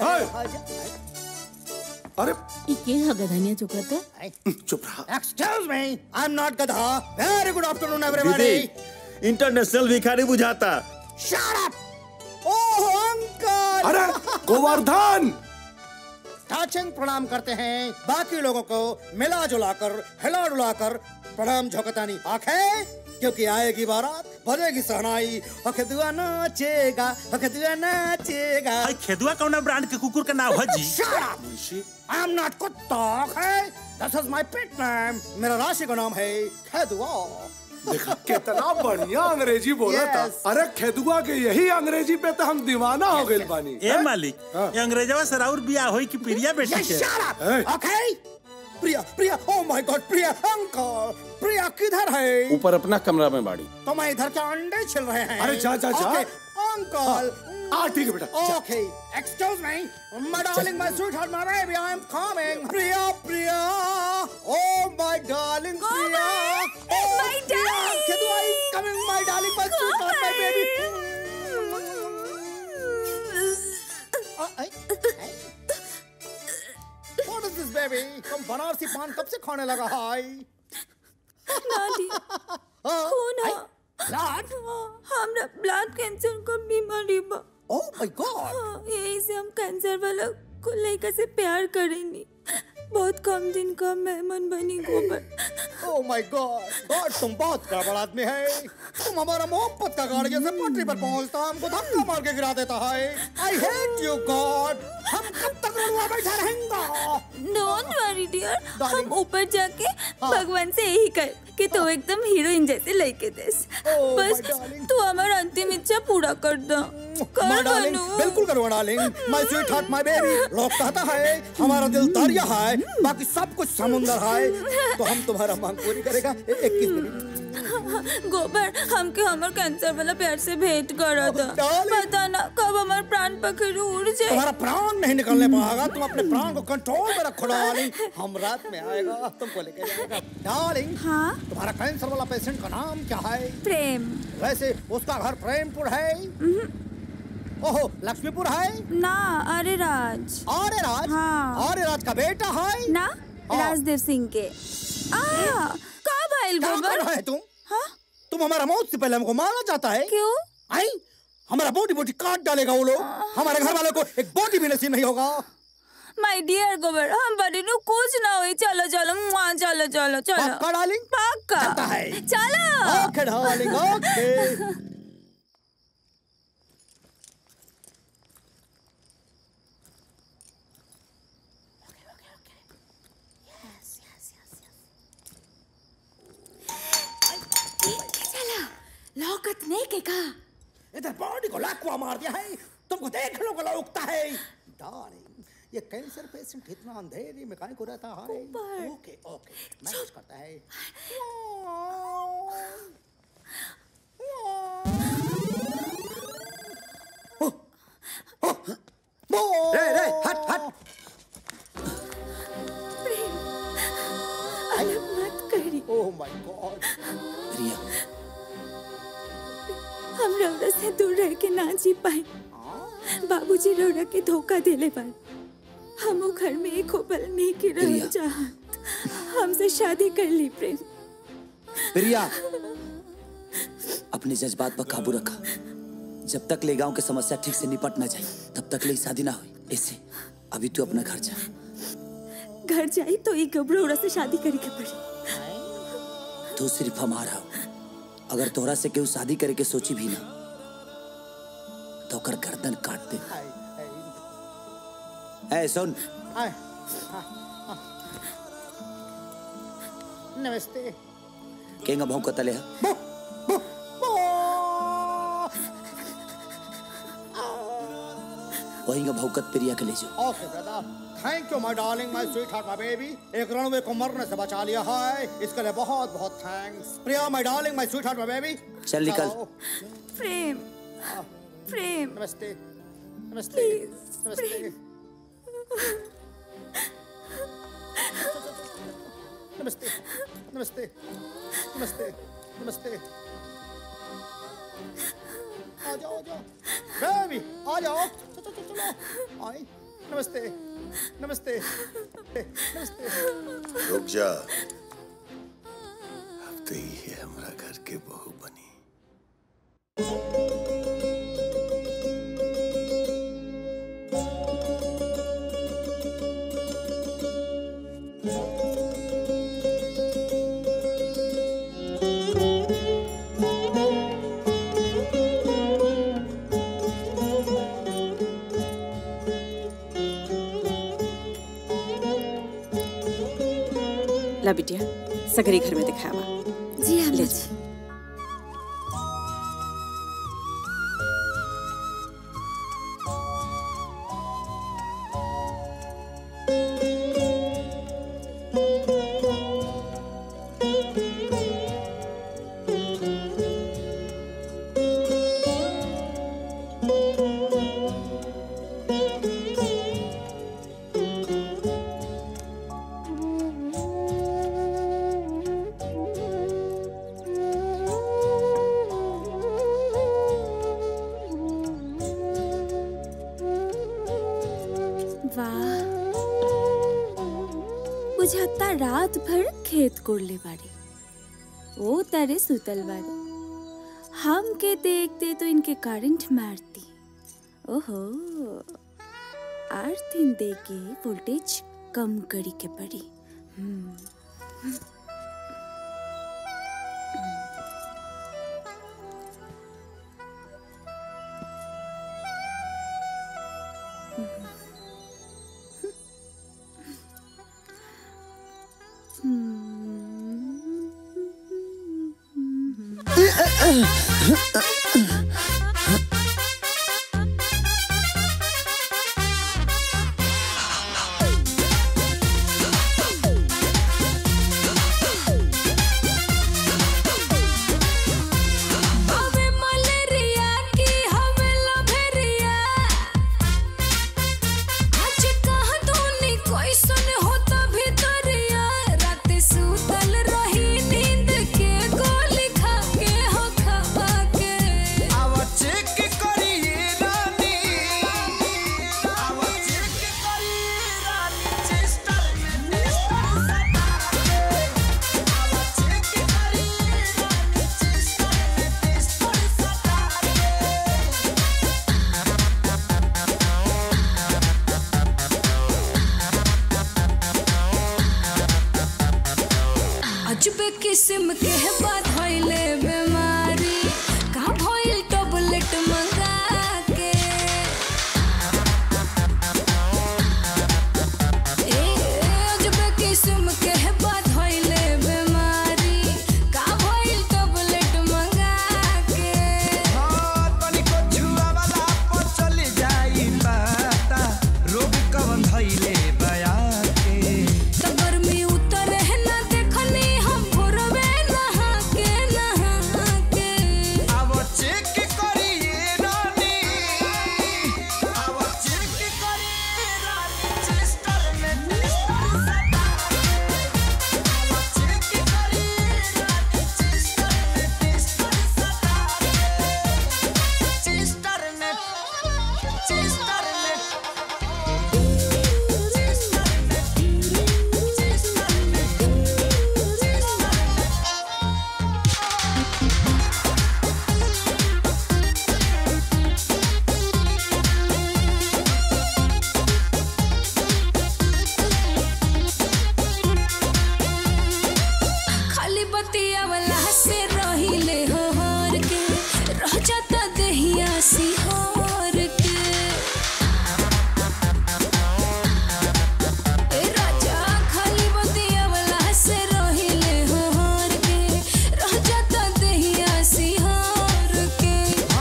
अरे इके गधनिया चुकता? चुप रहा। Excuse me, I am not गधा। Very good afternoon everybody. International भिखारी बुझाता। Shut up. Oh uncle. अरे गोवर्धन। टाचिंग प्रणाम करते हैं, बाकी लोगों को मिला जुला कर हिला डुला कर प्रणाम झोंकतानी आंखें, क्योंकि आएगी बारात, बजेगी सहनाई, खेदुआ नाचेगा, खेदुआ नाचेगा। खेदुआ कौन ब्रांड के कुकुर का नाम है जी? Shut up, Munshi. I am not कुत्ता, okay? This is my pet name. मेरा राशि का नाम है खेदुआ। देखा कितना बढ़िया अंग्रेजी बोला था। अरे खेदुआ के यही अंग्रेजी पे तो हम दीवाना हो गए बानी। ए मालिक, ये अंग्रेजवा से राउर बियाह होई कि प्रिया बेटी के? Shut up, okay? Priya Priya, oh my God, Priya uncle, Priya किधर है? ऊपर अपना कमरा में बाड़ी। तो मैं इधर क्या अंडे छिल रहे हैं? अरे जा जा जा। अंकल। ठीक है बेटा। Okay, excuse me, my darling, my sweetheart, my baby, I am coming. Priya Priya, oh my darling, Priya, oh my darling, Kedua is coming, my darling, my sweetheart, my baby. What is this, baby? तुम बनारसी पान कब से खाने लगा है? नानी, खून है। ब्लड? हमरा ब्लड कैंसर का बीमारी बा। Oh my God! यही से हम कैंसर वाला को लड़का से प्यार करेंगे। बहुत कम दिन का मेहमान बनी गोबर। Oh my God! God, तुम बहुत गड़बड़ आदमी है। तुम हमारा मोहब्बत का गाड़ी जैसे पटरी पर पहुंचता हमको धक्का मार के गिरा देता है। I hate you, God. हम कब तक रुआ बैठा रहेंगे? Don't worry dear, हम ऊपर जाके भगवान से यही कर कि तू एकदम हीरोइन जैसे लड़के देस। बस तू हमारा अंतिम इच्छा पूरा कर दो। My darling, बिल्कुल करो darling. My sweetheart, my baby. लोग कहता है हमारा दिल दरिया है, बाकी सब कुछ समुंदर है, तो हम तुम्हारा मांग पूरी करेगा। 21 मिनट। गोबर हमके हमर कैंसर वाला प्यार से भेंट करा था। पता ना कब हमार प्राण पखेरु उड़ जाए। तुम्हारा प्राण नहीं निकलने पाएगा, तुम अपने प्राण को कंट्रोल में रखो डार्लिंग। हम रात में आएगा तुमको लेके जाएगा। डार्लिंग हाँ तुम्हारा कैंसर वाला पेशेंट का नाम क्या है? प्रेम। वैसे उसका घर प्रेमपुर है? ओहो लक्ष्मीपुर है? ना आर्यराज। आर्यराज? हाँ। आर्यराज का बेटा है? ना राजदेव सिंह के। कहाँ भाई गोबर? क्या कर रहा है तुम? हाँ? तुम हमारा मौत से पहले हमको मारना चाहता है? क्यों? आई हमारा बोटी बोटी काट डालेगा वो लोग। हमारे घर वालों को एक बोटी भी नसीब नहीं होगा। माय डियर गोबर हम बड़ी नु कुछ ना हुई। चलो चलो चलो चलो चलो। पक्का डार्लिंग? पक्का। चलो। Okay darling okay. लौकत नहीं के का इधर बॉडी को लाखवा मार दिया है, तुमको देख लो गला उगता है। डार्लिंग ये कैंसर पेशेंट इतना अंधेरे में काहे को रहता है? ओके ओके मैनेज करता है। रे हट हट। अलग मत करी। Oh my God. रिया हम रौरा से दूर रह के ना जी पाए। बाबूजी रौरा के धोखा देले बार। हम घर में एक पल नहीं की रह चाहत। हमसे शादी कर ली प्रेम। प्रिया अपने जज्बात पर काबू रखा। जब तक ले गांव की समस्या ठीक से निपट ना जाए तब तक ले शादी ना हुई। इससे अभी तू अपना घर जा। घर जाई तो एक गबरोड़ा से शादी करे के पड़ी। तू सिर्फ हमारा हो। अगर तोरा से केहू शादी करे के सोची भी ना तो कर गर्दन काट दे। ए सुन। नमस्ते। केंगा भाव का तले है? वही का भौकत प्रिया के ले जाओ। Okay brother thank you my darling my sweet heart my baby. एक रणवे को मरने से बचा लिया है, इसके लिए बहुत बहुत thanks. Priya my darling my sweet heart my baby. चल निकल। प्रेम प्रेम नमस्ते नमस्ते नमस्ते नमस्ते नमस्ते नमस्ते नमस्ते। आ जाओ बेबी आ जाओ। चलो आई। नमस्ते नमस्ते नमस्ते। रुक जा, अब तो ही है हमारा घर के बहू बनी। ला बिटिया सगरी घर में दिखावा। जी हाँ ले जी। बुझाता रात भर खेत कोड़ले बाड़ी। ओ तारे सुतल बाड़ी। हम के देखते तो इनके करंट मारती। ओहो आर्थिन दे के वोल्टेज कम करी के पड़ी। किस्म के बात होइले बीमारी का भइल टैबलेट मंगा के अजब किस्म के बात होइले बीमारी का भइल टैबलेट मंगा के तनी को छुआ वाला पर चली जाई पता रोग कवन धइले बया के तो गर्मी उतर है ना देखनी हम भोरवे नहा के अब चेक करिए रानी अब चेक करिए रानी चेस्टर में टेस्टर सटा अब चेक करिए रानी चेस्टर में टेस्टर सटा चेस्टर में खाली बतिया वाला से रहिले हो हर के रह जाता दहिया सिहोर के ए राजा खाली बतिया वाला से रहिले हो हर के रह जाता दहिया सिहोर के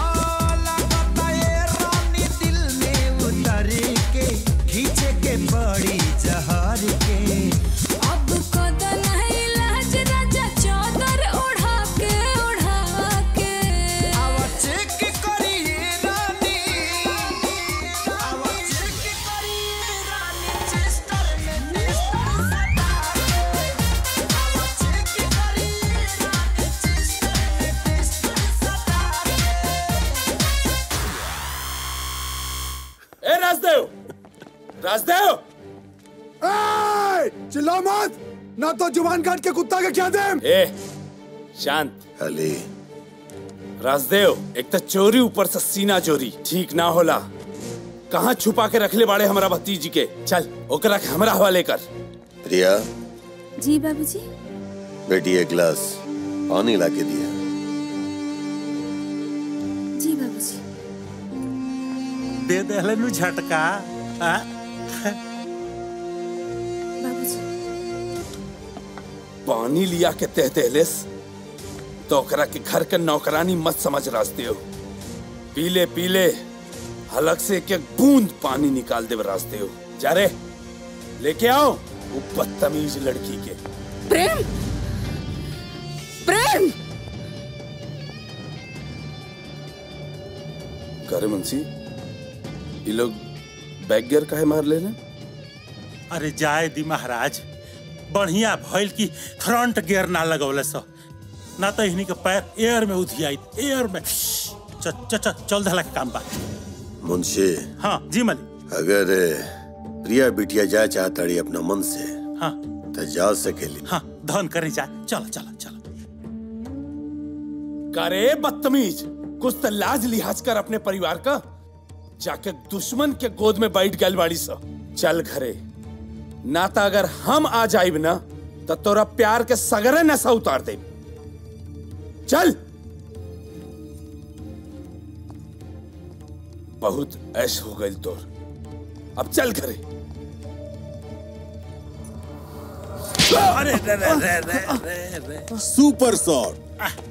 रानी दिल में उतर के खींचे के बड़ी जहर के अब कदन है लाज राजा चादर ओढ़ा के अब चेक करिए रानी अब चेक करिए रानी चेस्टर में टेस्टर सटा अब चेक करिए रानी चेस्टर में टेस्टर सटा ए राजदेव, राजदेव, चिल्लाओ मत, ना तो जुबान काट के कुत्ता के क्या दे। ए शांत। अली राजदेव, एक तो चोरी ऊपर से सीना चोरी ठीक ना होला। कहाँ छुपा के रखले बाड़े हमारा भतीजी के? चल ओकरा के हमरा हवाले कर। प्रिया जी बाबूजी। बेटी एक गिलास पानी ला के दिया। जी बाबूजी। दे दे नु झटका पानी लिया के तह दहलेस तो ओकरा के घर के नौकरानी मत समझ राजदेव। पीले पीले हलक से एक बूंद पानी निकाल दे राजदेव। जा रे लेके आओ वो बदतमीज लड़की के। प्रेम, प्रेम। करे मुंशी, ये लोग बैक गियर काहे मार लेने? अरे जाए दी महाराज, बढ़िया भइल की फ्रंट गियर ना लगौले सो, ना तो इन्हीं के पैर एयर में उधियाई, एयर में। चल धला के काम बा। मुंशी। हाँ जी मलिक। अगर प्रिया बिटिया जाए चाहताड़ी अपना मन से, हाँ तो जा सकेली। हाँ धन करे जा। चलो चलो चलो। करे बदतमीज, कुछ तो लाज लिहाज कर अपने परिवार का। जाके दुश्मन के गोद में बैठ गल बाड़ी सा। चल घरे, ना तो अगर हम आ जाइब ना तो तोरा प्यार के सगरे नशा उतार दे। चल। बहुत ऐश हो गई तोर, अब चल घरे। अरे रे रे रे रे रे। Super shot.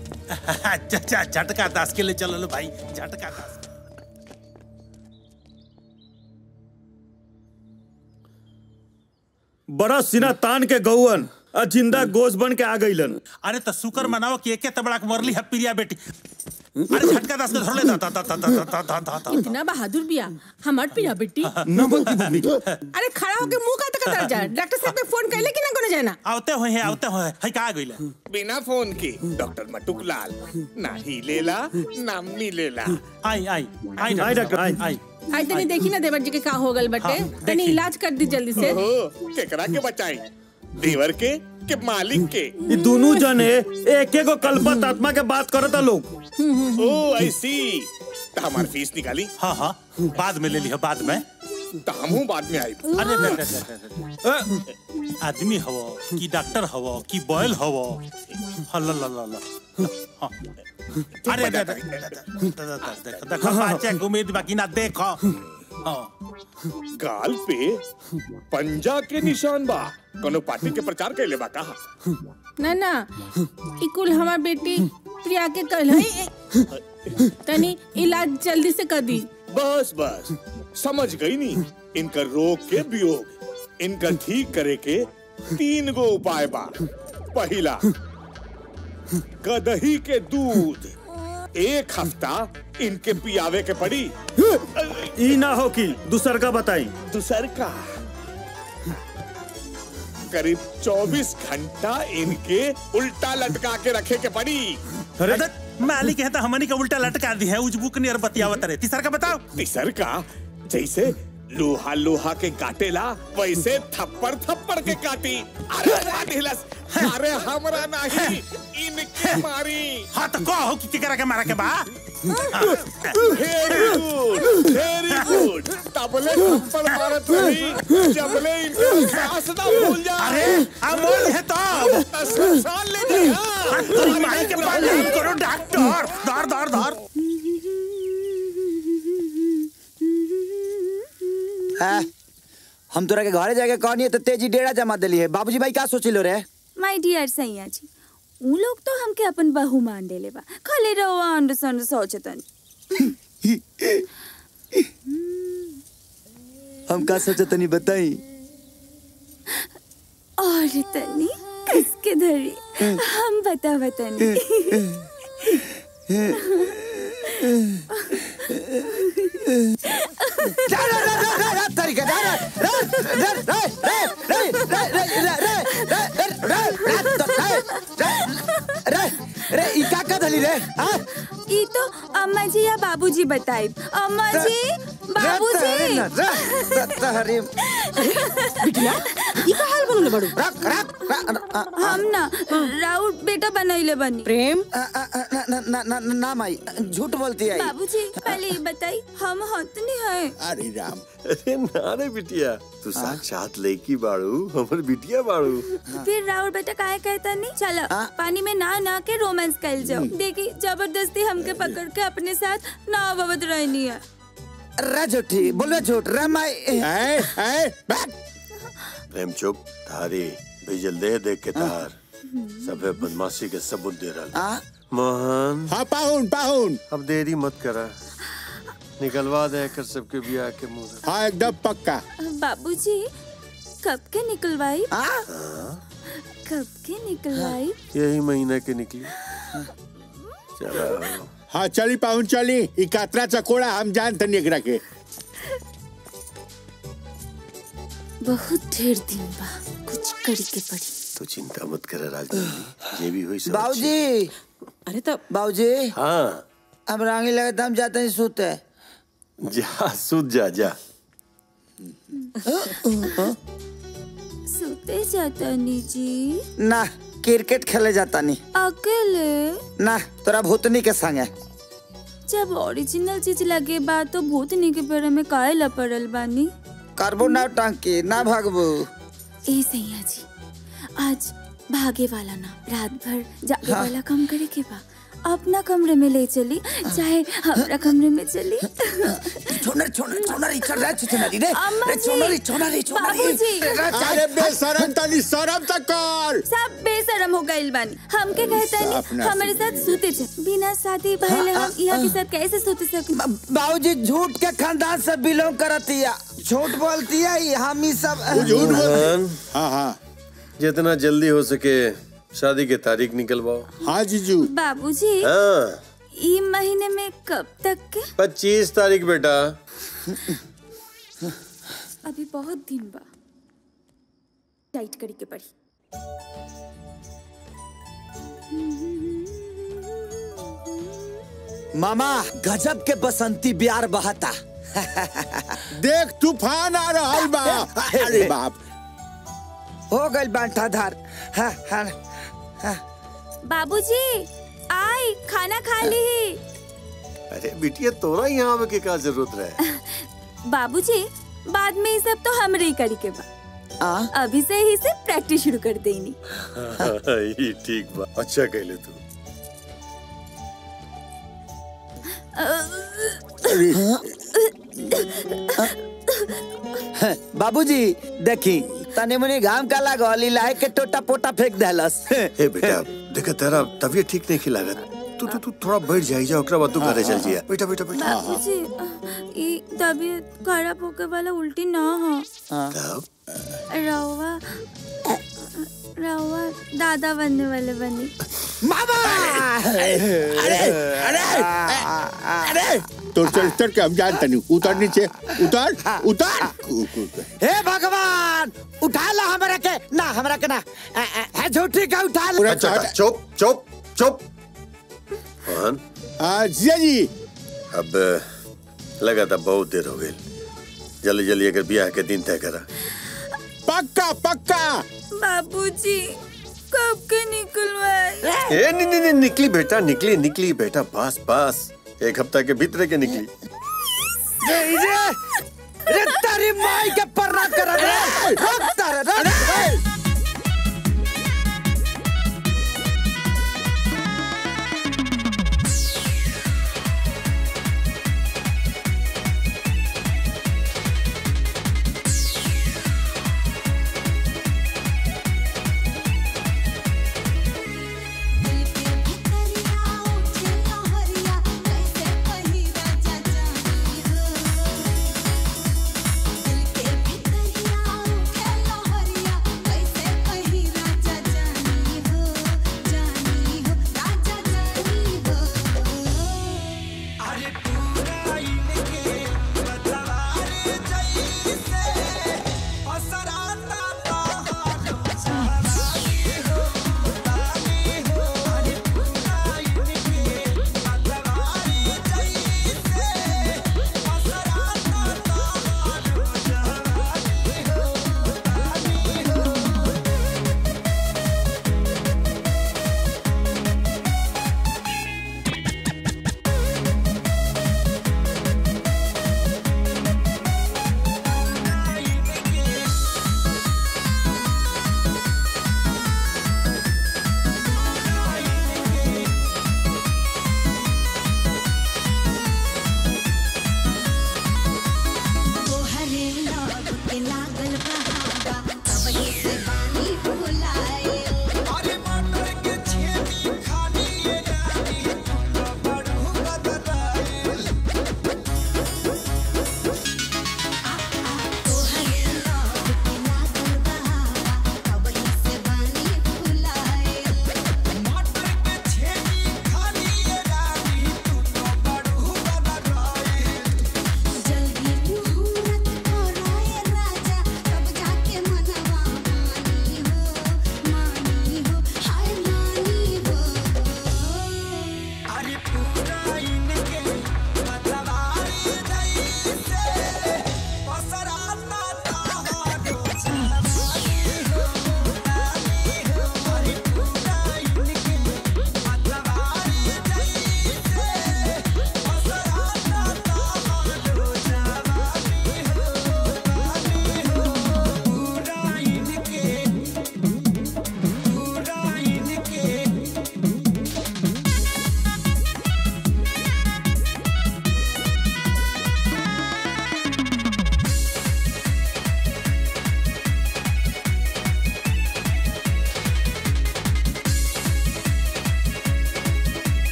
झटका दास के लिए चलो लो भाई, झटका दास। बड़ा सीना तान के गौवन जिंदा गोश बन के आ गईलन। अरे तो शुक्र मनाओ कि एके तबड़ा के मरली है प्रिया बेटी। अरे झटका दास के धर ले दा। इतना बहादुर बिया हमार प्रिया बेटी। अरे खड़ा होके मुंह का तक जा। डॉक्टर साहब के फोन कैले कि ना कोनो जाना? आवते होए है का गइले। बिना फोन के डॉक्टर मटुक लाल ना ही लेला ना मिलेला। आई डॉक्टर आई। आई तनी देखी ना देवर जी के का हो गल बटे। तनी इलाज कर दी जल्दी से। केकरा के बचाई, देवर के मालिक के? ये दोनों जने एक एक कल्पत आत्मा के बात करता लोग। ओ आई सी। तो हमारी फीस निकाली? हाँ बाद में ले ली है, बाद में। तो हमहू बाद में आई। आदमी हवो कि डॉक्टर हवो कि बॉयल हवो? अरे देखो बच्चे उम्मीद बाकी ना देखो। गाल पे पंजा के निशान बा, कोनो पार्टी के प्रचार के ले बा कहा? ना इकुल हमार बेटी प्रिया के कल है तनी इलाज जल्दी से कर दी। बस समझ गई नी। इनका रोग के वियोग इनका ठीक करे के 3 गो उपाय बा। पहला, गदही के दूध 1 हफ्ता इनके पियावे के पड़ी। ई ना हो कि दूसर का बताई। दूसर का करीब 24 घंटा इनके उल्टा लटका के रखे के पड़ी। अरे मालिक है तो हमनी का उल्टा लटका दी है उजबुक नियर बतियावत रहे। तीसर का बताओ। तीसर का जैसे लोहा के काटेला वैसे थप्पड़ के काटी। अरे हमरा नहीं इनके मारी। हाँ तो कहो कि केकरा के मारा के बा। Very good. तबले थप्पड़ मारत रही जबले इनका सांस ना भूल जा। अरे अमोल है तो सांस ले जा। तो माई के पास नहीं करो डॉक्टर। दर हम तोरा के घरे जाके कहनी है तो तेजी डेरा जमा दिली है। बाबूजी भाई क्या सोचिलो रे? माय डियर सैया जी, उ लोग तो हमके अपन बहू मान देले बा। खाली रहो अंडरस्टैंड सोचतन। हम का सोचतनी बताई? और तनी किसके धरी हम बतावतनी। ई तो अम्मा जी या बाबूजी बताई। अम्मा जी, बाबूजी। बिटिया ई का हाल बनले बड़ू? हम ना राउत बेटा बनैले बनी। प्रेम ना माई झूठ बोलती है। बाबूजी पहले ये बताई हम हतनी है। अरे राम, अरे ना रे बिटिया, तू साक्षात लड़की बाड़ू, हमर बिटिया बाड़ू। फिर राउत बेटा काहे कहता नहीं? चलो पानी में ना के रोमांस कर जाओ। देखी जबरदस्ती हमके पकड़ के अपने साथ ना अवध रहनी है। झूठी बोलो झूठ रमाई। प्रेम चुप। थारी भेजल दे के तार सबे बदमाशी के सबूत दे रहा। मोहन। हाँ पाहुन। अब देरी मत करा, निकलवा दे कर सबके बियाह के मुंह। हाँ एकदम पक्का। बाबूजी कब के निकलवाई? कब के निकलवाई? यही महीना के निकली। चलो। हाँ चली पाहुन चली। ई कातरा चकोड़ा हम जानते नहीं के। बहुत ढेर दिन बा, कुछ करी के पड़ी। तो चिंता मत कर राजनीति, ये भी हुई सब। बाबूजी। अरे तो बाबूजी। हाँ अब रांगी लगे हम जाते हैं सोते। जा सूत जा। सोते जाता नी जी? ना क्रिकेट खेले जाता नहीं। अकेले? ना तोरा भूतनी के संगे। जब ओरिजिनल चीज लगे बा तो भूतनी के पेड़ में काहे लपड़ल बानी? करबो ना टांकी ना भागबो। ए सैया जी, आज भागे वाला ना रात भर जागे वाला काम करे के बा। अपना कमरे में ले चली, चाहे हमारा कमरे में चली। अरे बेशरम तनी शरम तक कर। सब बेशरम हो गइल बानी। हमके कहता नहीं हमारे साथ सूते थे। बिना शादी पहले हम यहाँ के साथ कैसे सूते सके? बाबूजी झूठ के खानदान से बिलोंग करती है, झूठ बोलती है। हम ही सब झूठ बोल। हाँ जितना जल्दी हो सके शादी के तारीख निकलवाओ। हाँ जीजू। बाबूजी ई महीने में कब तक के? 25 तारीख बेटा। अभी बहुत दिन बा, टाइट करी के पड़ी। मामा गजब के बसंती बिहार बहाता। देख तूफान आ रहा बा। अरे बाप हो गई बांटाधार। बाबूजी आई खाना खा ली। अरे बिटिया तोरा यहाँ आवे के क्या जरूरत है? बाबूजी बाद में ये सब तो हमरे ही करी के बा। अभी से ही से प्रैक्टिस शुरू कर देनी। ये ठीक बा, अच्छा कहले तू। बाबूजी देखी तने मुने घाम का लागल लाए के टोटा पोटा फेंक देलस। हे बेटा देखा तेरा तबीयत ठीक नहीं लागत, तू थोड़ा बैठ जाई जा, ओकरा बाद तू घरे चल जिया। बेटा बेटा बेटा बाबूजी ये तबीयत खराब होके वाला उल्टी ना हो। रवा दादा बनने वाले बनी। मामा अरे तो चल के हम जानते नहीं। उतर नीचे, उतर उतर। हे भगवान उठा ला हमरा के ना, हमरा के ना है झूठी का उठा ला। चुप चुप चुप। जिया जी अब लगा था बहुत देर हो गई, जल्दी जल्दी अगर ब्याह के दिन तय करा। पक्का पक्का। बाबूजी कब के निकलवाए? नहीं निकली बेटा, निकली बेटा, बस बस 1 हफ्ता के भीतर के निकली। रे तारी माई के पर्रा कर रे।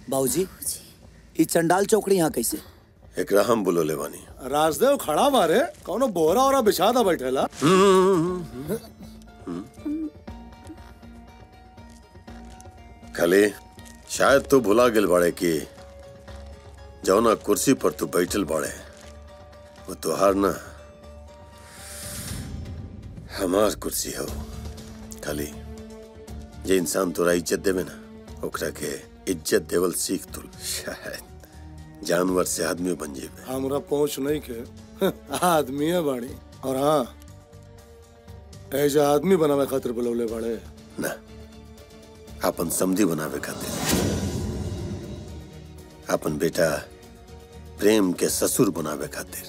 बाबूजी ये चंडाल चौकड़ी यहाँ कैसे? एकरा हम बुलोले बानी। राजदेव खड़ा बारे कौनो बोरा और बिछादा बैठेला। खाली शायद तू भुला गेल बाड़े कि जौना कुर्सी पर तू बैठल बाड़े वो तुहार ना हमार कुर्सी हो। खाली जे इंसान तोरा इज्जत देवे ना ओकरा के इज्जत देवल सीख तू, शायद जानवर से आदमी बन जेबे। हमरा पहुंच नहीं के आदमी है बाड़ी। और हाँ ऐसा आदमी बनावे खातिर बुलौले बाड़े ना, अपन समधी बनावे खातिर। अपन बेटा प्रेम के ससुर बनावे खातिर।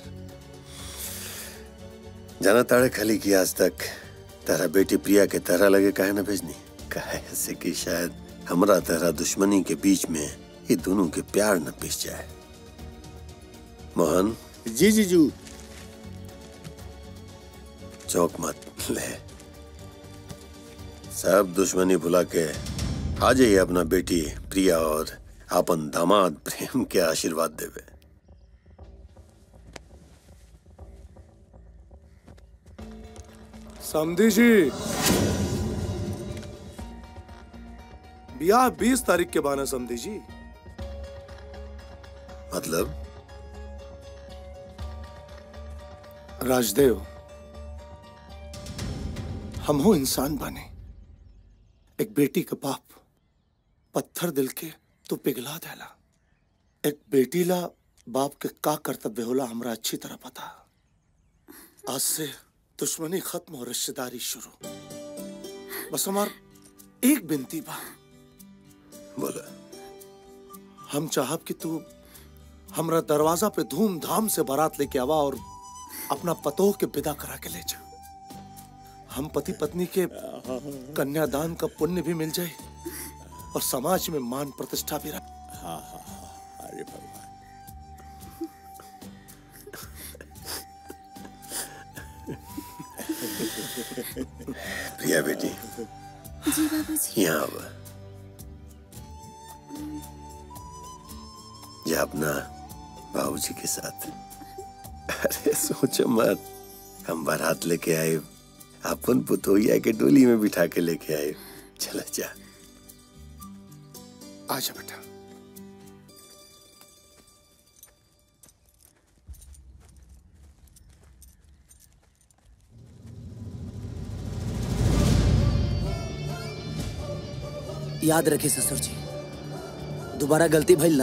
जाना ताड़े खाली कि आज तक तारा बेटी प्रिया के तरह लगे काहे ना भेजनी। काहे से कि शायद हमरा तारा दुश्मनी के बीच में ये दोनों के प्यार न पिस जाए। मोहन जी जीजू। चौक मत ले, सब दुश्मनी भुला के आ जाइए अपना बेटी प्रिया और अपन दामाद प्रेम के आशीर्वाद देवे। समधी जी ब्याह 20 तारीख के बाद है समधी जी। मतलब राजदेव हम हो इंसान बने, एक बेटी का बाप पत्थर दिल के तो पिघला देला। एक बेटी ला बाप के का कर्तव्य होला हमरा अच्छी तरह पता। आज से दुश्मनी खत्म और रिश्तेदारी शुरू। बस हमार एक बिनती बा। बोला। हम चाहब कि तू हमरा दरवाजा पे धूमधाम से बारात लेके आवा और अपना पतोह के विदा करा के ले जा। हम पति पत्नी के कन्यादान का पुण्य भी मिल जाए और समाज में मान प्रतिष्ठा भी रहे। हाँ हाँ हाँ, अरे भगवान। प्रिया बेटी जी बाबूजी। यहाँ आवा। जा अपना बाबूजी के साथ। अरे सोचो मत, हम बारात लेके आए, अपन पुतोहिया के डोली में बिठा के लेके आए। चला जा। आजा बेटा। याद रखे ससुर जी, दोबारा गलती भइल ना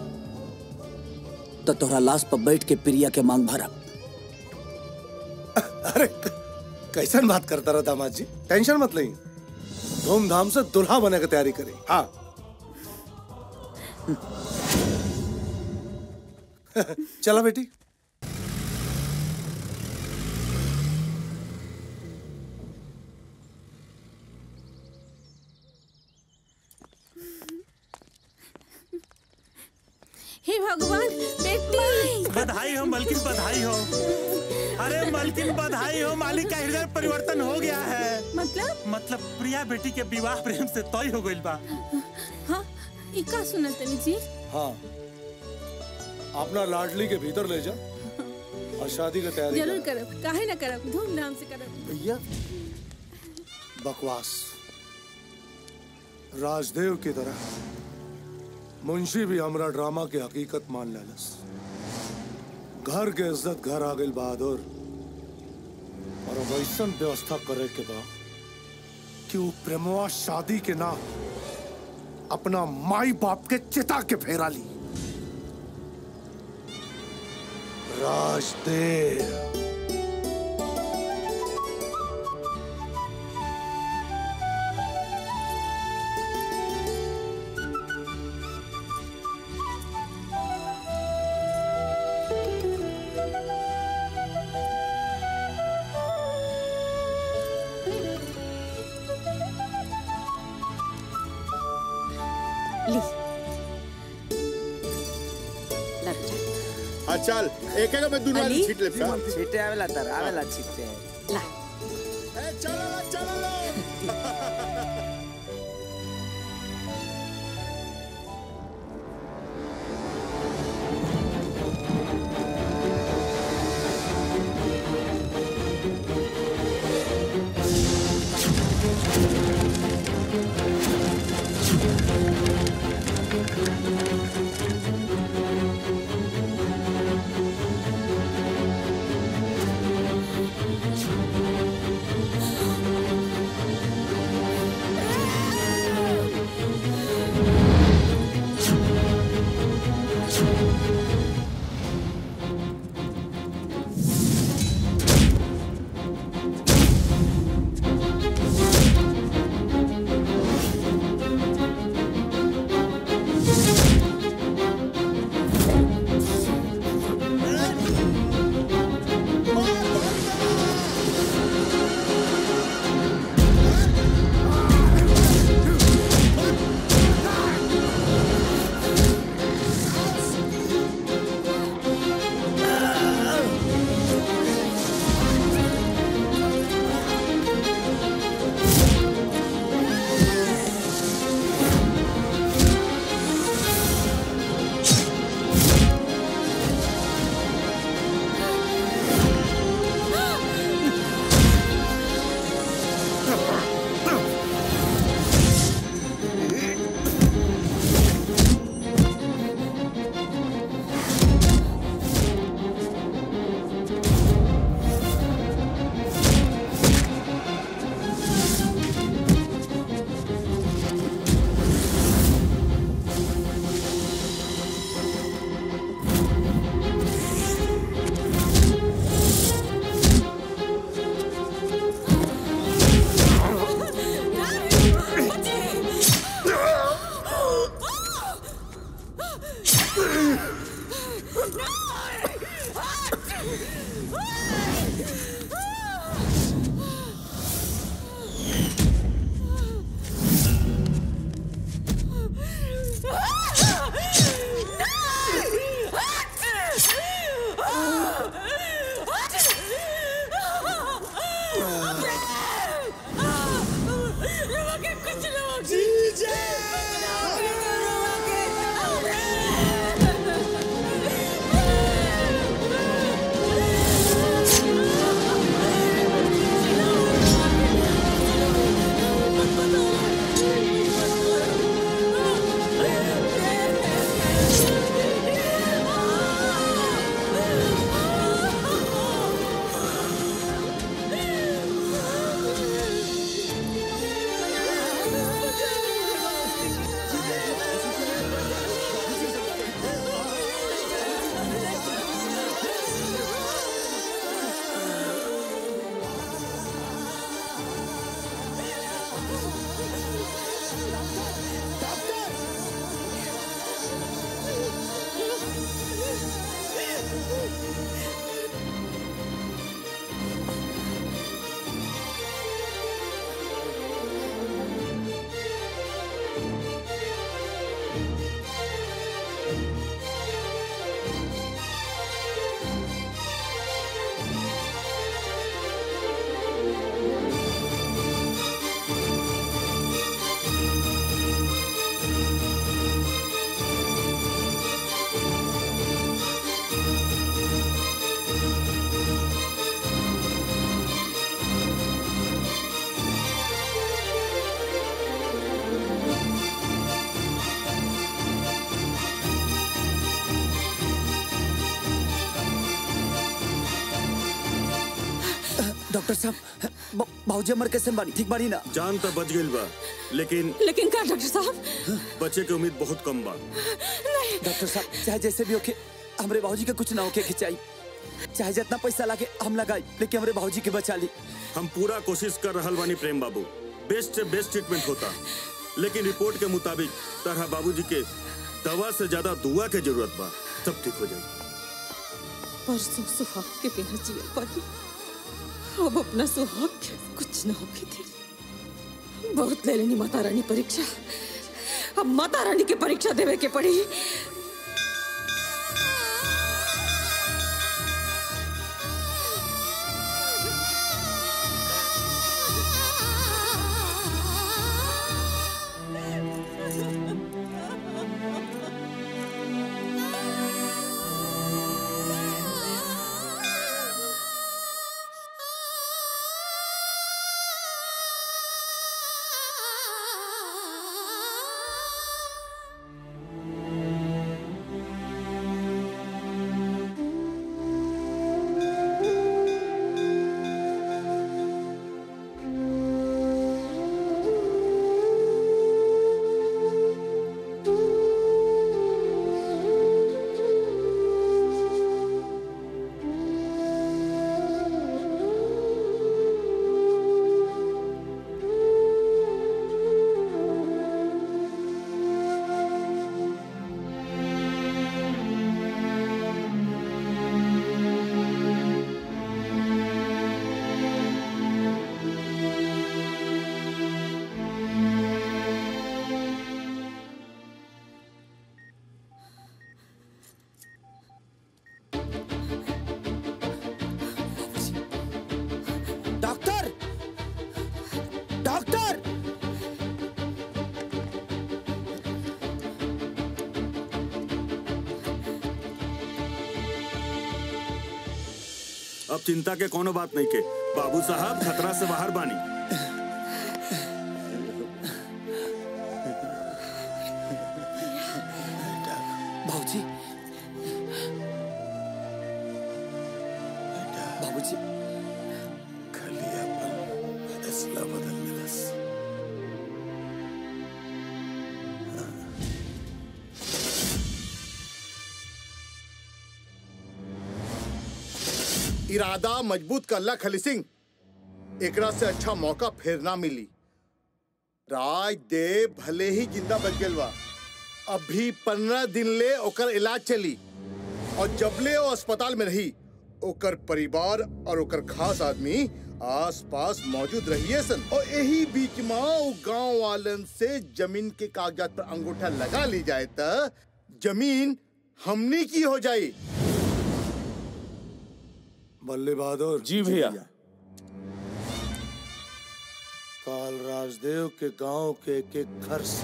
तो तोहरा लाश पर बैठ के प्रिया के मांग भरब। अरे कैसन बात करता रहा दामाद जी, टेंशन मत लें, धूमधाम से दुल्हा बने की तैयारी करें। हाँ चला बेटी। हे भगवान, बेटी बधाई हो मलकिन, बधाई हो। अरे मलकिन बधाई हो, मालिक का हृदय परिवर्तन हो गया है। मतलब प्रिया बेटी के विवाह प्रेम से तय हो गइल बा। हाँ ई का सुना तनी जी। हाँ अपना लाडली के भीतर ले जा और शादी की तैयारी जरूर करब, काहे ना करब, धूमधाम से करब। भैया बकवास। राजदेव की तरह मुंशी भी हमरा ड्रामा की हकीकत मान लेलस। घर के इज्जत घर आ गई बहादुर, और अब ऐसन व्यवस्था करे के बा कि वो प्रेमवा शादी के ना अपना माई बाप के चिता के फेरा ली। राजदेव चल एक एक में दुनिया अली? छीट ले। छीटे आवेला तर आवेला छीटे। ला चलो चलो डॉक्टर साहब बाबूजी हमर कैसे बानी ठीक बानी ना? जान तो बच गइल बा लेकिन का डॉक्टर साहब? बचे के उम्मीद बहुत कम बा। नहीं डॉक्टर साहब चाहे जैसे भी होके हमरे बाबूजी के कुछ ना होके खिंचाई, चाहे जितना पैसा लागे हम लगाई लेकिन हमरे बाबूजी के बचा ली। हम पूरा कोशिश कर रहल बानी प्रेम बाबू, बेस्ट से बेस्ट ट्रीटमेंट होता, लेकिन रिपोर्ट के मुताबिक तरह बाबूजी के दवा से ज्यादा दुआ के जरूरत बा, सब ठीक हो जाएगी। परसों सुहाग के बिना जिया पानी, अब अपना सुहाग कुछ न होगी तेरी। बहुत ले लेनी माता रानी परीक्षा, अब माता रानी की परीक्षा देवे के पड़ी। डॉक्टर अब चिंता के कोनो बात नहीं के बाबू साहब खतरा से बाहर बानी। बाबूजी बाबूजी खाली अपन फैसला बदल दिलस। इरादा मजबूत करला खली सिंह, एकरा से अच्छा मौका फिर ना मिली। राजदेव भले ही जिंदा बच गए बा, अभी 15 दिन ले ओकर इलाज चली और जबले वो अस्पताल में रही ओकर परिवार और ओकर खास आदमी आस पास मौजूद रहिए सन। और यही बीच में वो गांव वालन से जमीन के कागजात पर अंगूठा लगा ली जाए तो जमीन हमनी की हो जाए। बल्ले बहादुर। जी भैया। काल राजदेव के गांव के एक घर से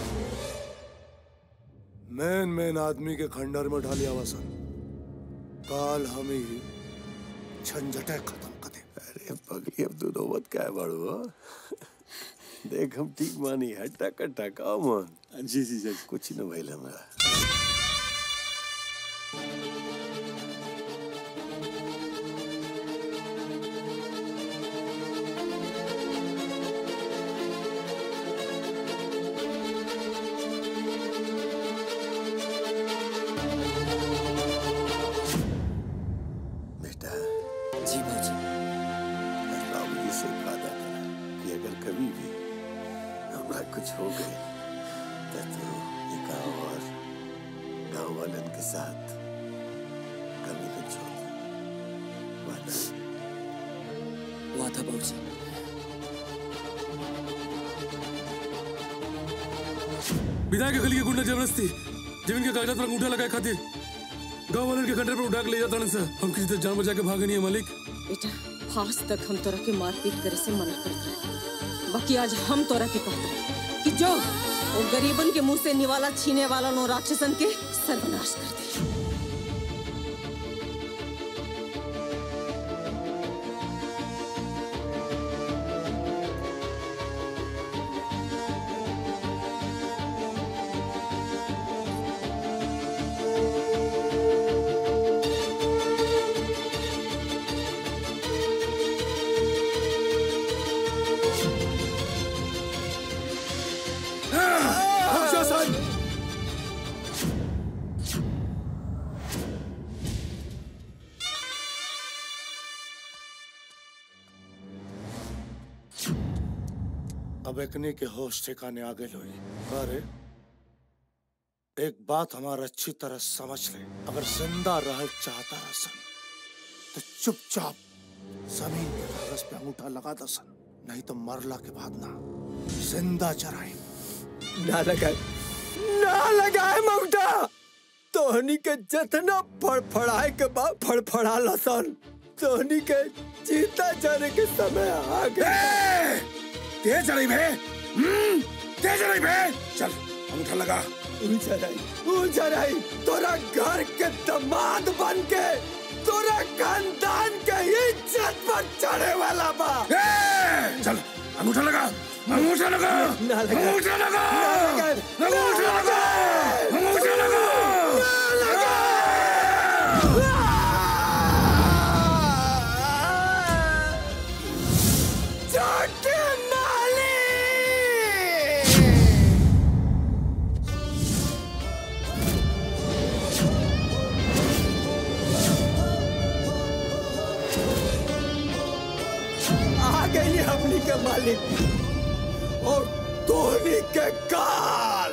मेन आदमी के खंडर में ढालिया वसन। काल हम ही झंझटे खत्म कर दे। अरे पगली अब तू नौबत क्या है बड़ो? देख हम ठीक मानी है टका का मन। जी जी जी कुछ न भइल हमरा। जी बाबूजी। बाबूजी से वादा करा कि अगर कभी भी हमरा कुछ हो गए तो तू ये गाँव और गाँव वालन के साथ कभी न छोड़। वादा? वादा बाबूजी। विधायक गली के गुंडा जबरदस्ती जमीन के कागजात पर अंगूठा लगाए खातिर गांव वालों के खंडर पर उठा के ले जाता सर। हम किसी तरह जान बचा के भागे नहीं है मालिक। बेटा आज तक हम तोरा के मारपीट करे से मना करते रहे, बाकी आज हम तोरा के कहते हैं कि जो वो गरीबन के मुंह से निवाला छीने वाला नो राक्षसन के सर्वनाश कर दे। अब एकने के होश ठिकाने आ गए लोई। अरे एक बात हमारा अच्छी तरह समझ ले, अगर जिंदा रहल चाहता रसन तो चुपचाप जमीन के कागज पे अंगूठा लगा दसन, नहीं तो मरला के बाद ना जिंदा चराए। ना लगाए अंगूठा। तोहनी के जितना फड़फड़ाए के बाद फड़फड़ा लसन। तोहनी के जीता जाने के समय आ गए। तेज चढ़ी भे, तेज चढ़ी भे। चल अंगूठा लगा। ऊंचाई तोरा घर के दामाद बन के तोरा खानदान के इज्जत पर चढ़े वाला बा। चल अंगूठा लगा, अंगूठा लगा, अंगूठा लगा, अंगूठा लगा, अंगूठा लगा। गई हमनी के मालिक और धोनी के काल।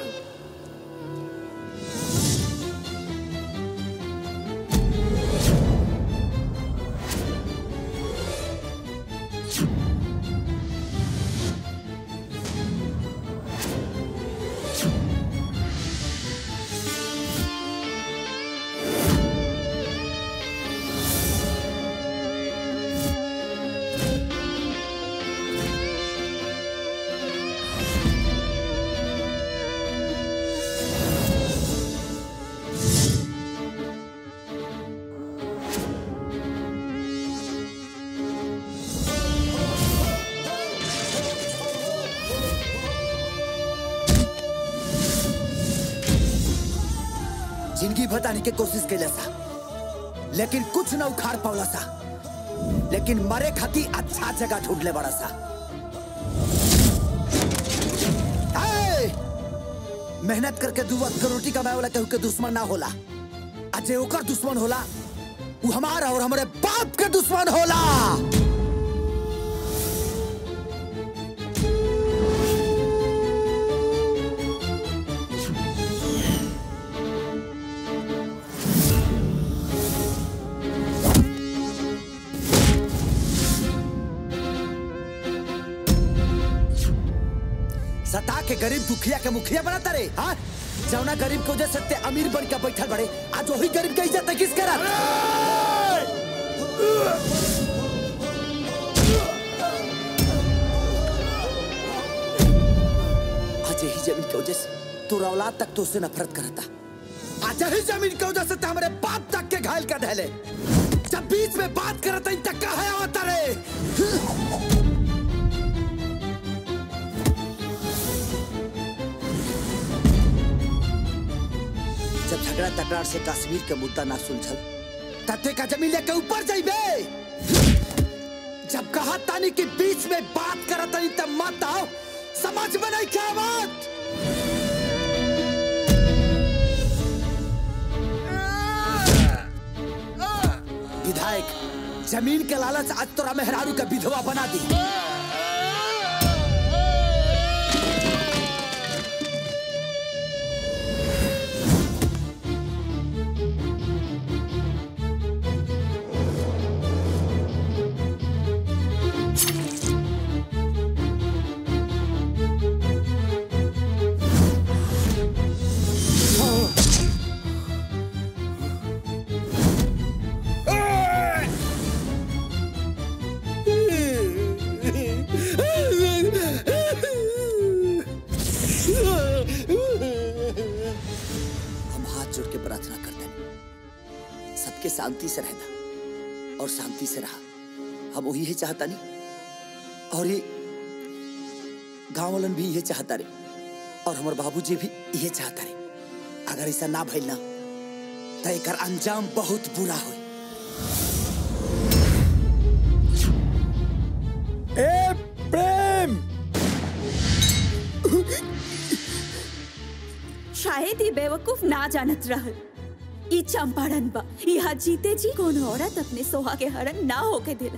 जिंदगी बताने की कोशिश कैला सा, लेकिन कुछ न उखाड़ पावला सा। लेकिन मरे खाती अच्छा जगह ढूंढ ले बड़ा सा। मेहनत करके दू वक्त के रोटी कमाए वाला केहू के दुश्मन ना होला। अजय ओकर दुश्मन होला, वो हमारा और हमारे बाप के दुश्मन होला। सता के गरीब दुखिया के मुखिया बनाता रे। हाँ, जौना गरीब को वजह से अमीर बन के बैठल बड़े, आज वही गरीब के इज्जत किस करत? आज यही जमीन की वजह से तोरा औलाद तक तो उससे नफरत करता। आज यही जमीन की वजह से हमारे बाप तक के घायल कर ढले। जब बीच में बात करता इन तक का है होता रे। जब झगड़ा तकरार से कश्मीर के मुद्दा ना सुलझल, तते का जमीन लेके ऊपर जाइबे। जब कहा तानी कि बीच में बात करत नहीं तब मत आओ, समझ में नहीं क्या बात? विधायक, जमीन के लालच आज तोरा मेहरारू का विधवा बना दी। शांति से रहना और शांति से रहा। हम वही चाहता नहीं और ये गांव वालन भी ये चाहता रे और हमारे बाबूजी भी ये चाहता रे। अगर ऐसा ना भइल ना तो एकर अंजाम बहुत बुरा हो। ए प्रेम, शायद ये बेवकूफ ना जानत रहल, ई चंपारण बा। यहाँ जीते जी कौन औरत अपने सोहा के हरण ना होके दिला।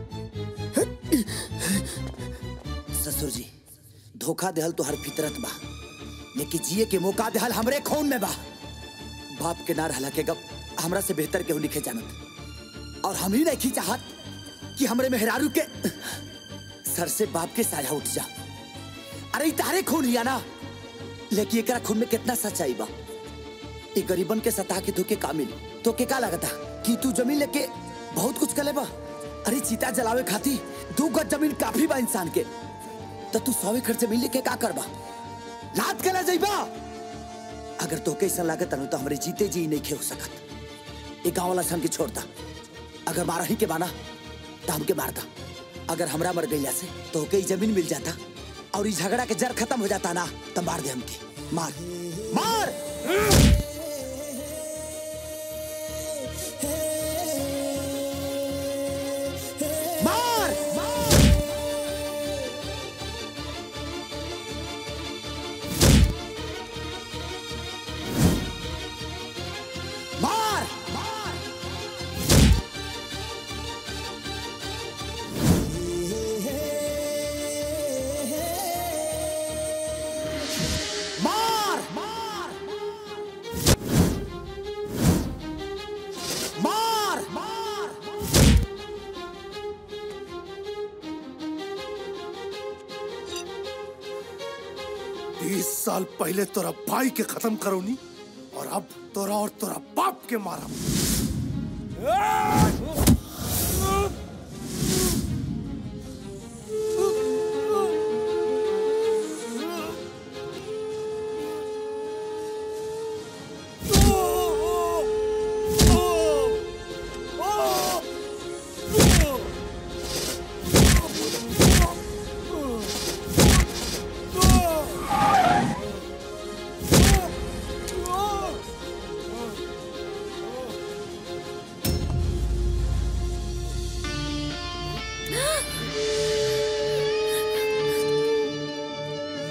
ससुर जी, धोखा देहल तो हर फितरत बा, लेकिन जिए के मौका देहल हमरे खून में बा। बाप के ना रहला के गप हमरा से बेहतर केहू लिखे जानत, और हम ही नहीं चाहत कि हमरे मेहरारू के सर से बाप के साया उठ जा। अरे तारे खून हिया ना, लेकिन एकरा खून में कितना सच्चाई बा। ये गरीबन के सता के धोखे का मिली तो के का लगता कि तू जमीन लेके बहुत कुछ कर ले बा। अरे चीता जलावे खाती 2 गज जमीन काफी बा इंसान के, तो तू 100 एकड़ जमीन लेके का करबा? लात कला जाइबा। अगर तो के ऐसा लागत न तो हमरे जीते जी नहीं खे हो सकत। ये गांव वाला सन के छोड़ता, अगर मारा ही के बाना तो हमके मारता। अगर हमरा मर गईला से तो के जमीन मिल जाता और ये झगड़ा के जड़ खत्म हो जाता ना, तो मार दे हमके। मार मार। साल पहले तोरा भाई के खत्म करोनी और अब तोरा और तोरा बाप के मारा।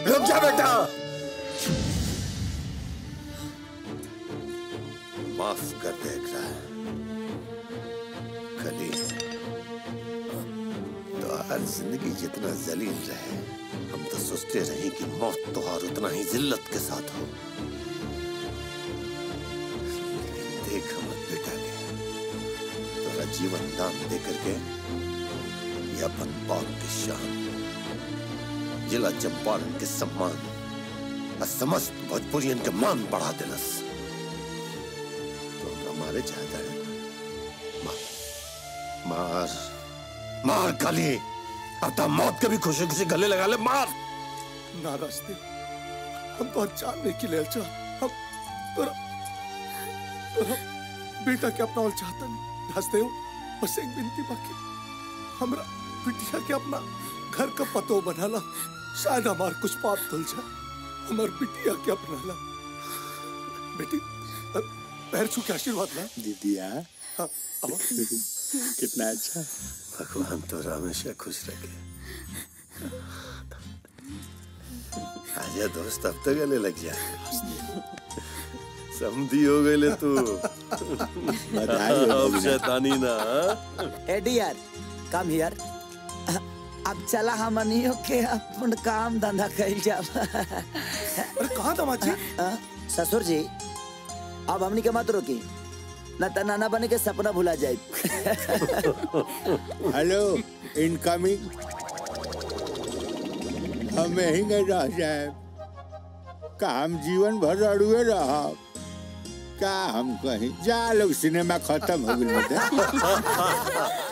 रुक जा बेटा। माफ कर दे इकरा। कली तो हर जिंदगी जितना जलील रहे, हम तो सोचते रहे कि मौत तो और उतना ही जिल्लत के साथ हो। लेकिन देख हमर बेटा के तोरा जीवन दान दे करके ये अपन बाप की शान, जिला चंपारण के सम्मान और समस्त भोजपुरियन के मान बढ़ा दिलस। तो हमारे चाहता है मार मार काली, अब तो मौत के भी खुशी खुशी गले लगा ले, मार। ना रास्ते, हम तो जानने के लिए अच्छा, हम तोरा बेटा के अपना और चाहता नहीं। रास्ते हो बस एक बिनती बाकी, हमरा बिटिया के अपना घर का पतो बना ला, शायद हमार कुछ पाप धुल जाए। हमार बिटिया के अपना ला बेटी, पैर छू के आशीर्वाद ला। दीदिया कितना अच्छा। भगवान तो हमेशा खुश रखे। आजा दोस्त, अब तो गले लग जा। समझी हो गए ले तू। अब शैतानी ना। एडी यार, कम हियर। अब चला हमनियो के अपन काम धंधा कइल जाब। अरे कहाँ दामाजी? ससुर जी, अब हमनी के मत रोकी, न त नाना बने के सपना भुला जाए। Hello, incoming. हम यहीं गए रह जाए का, हम जीवन भर अड़ुए रहा का, हम कहीं जा लोग सिनेमा खत्म हो गई।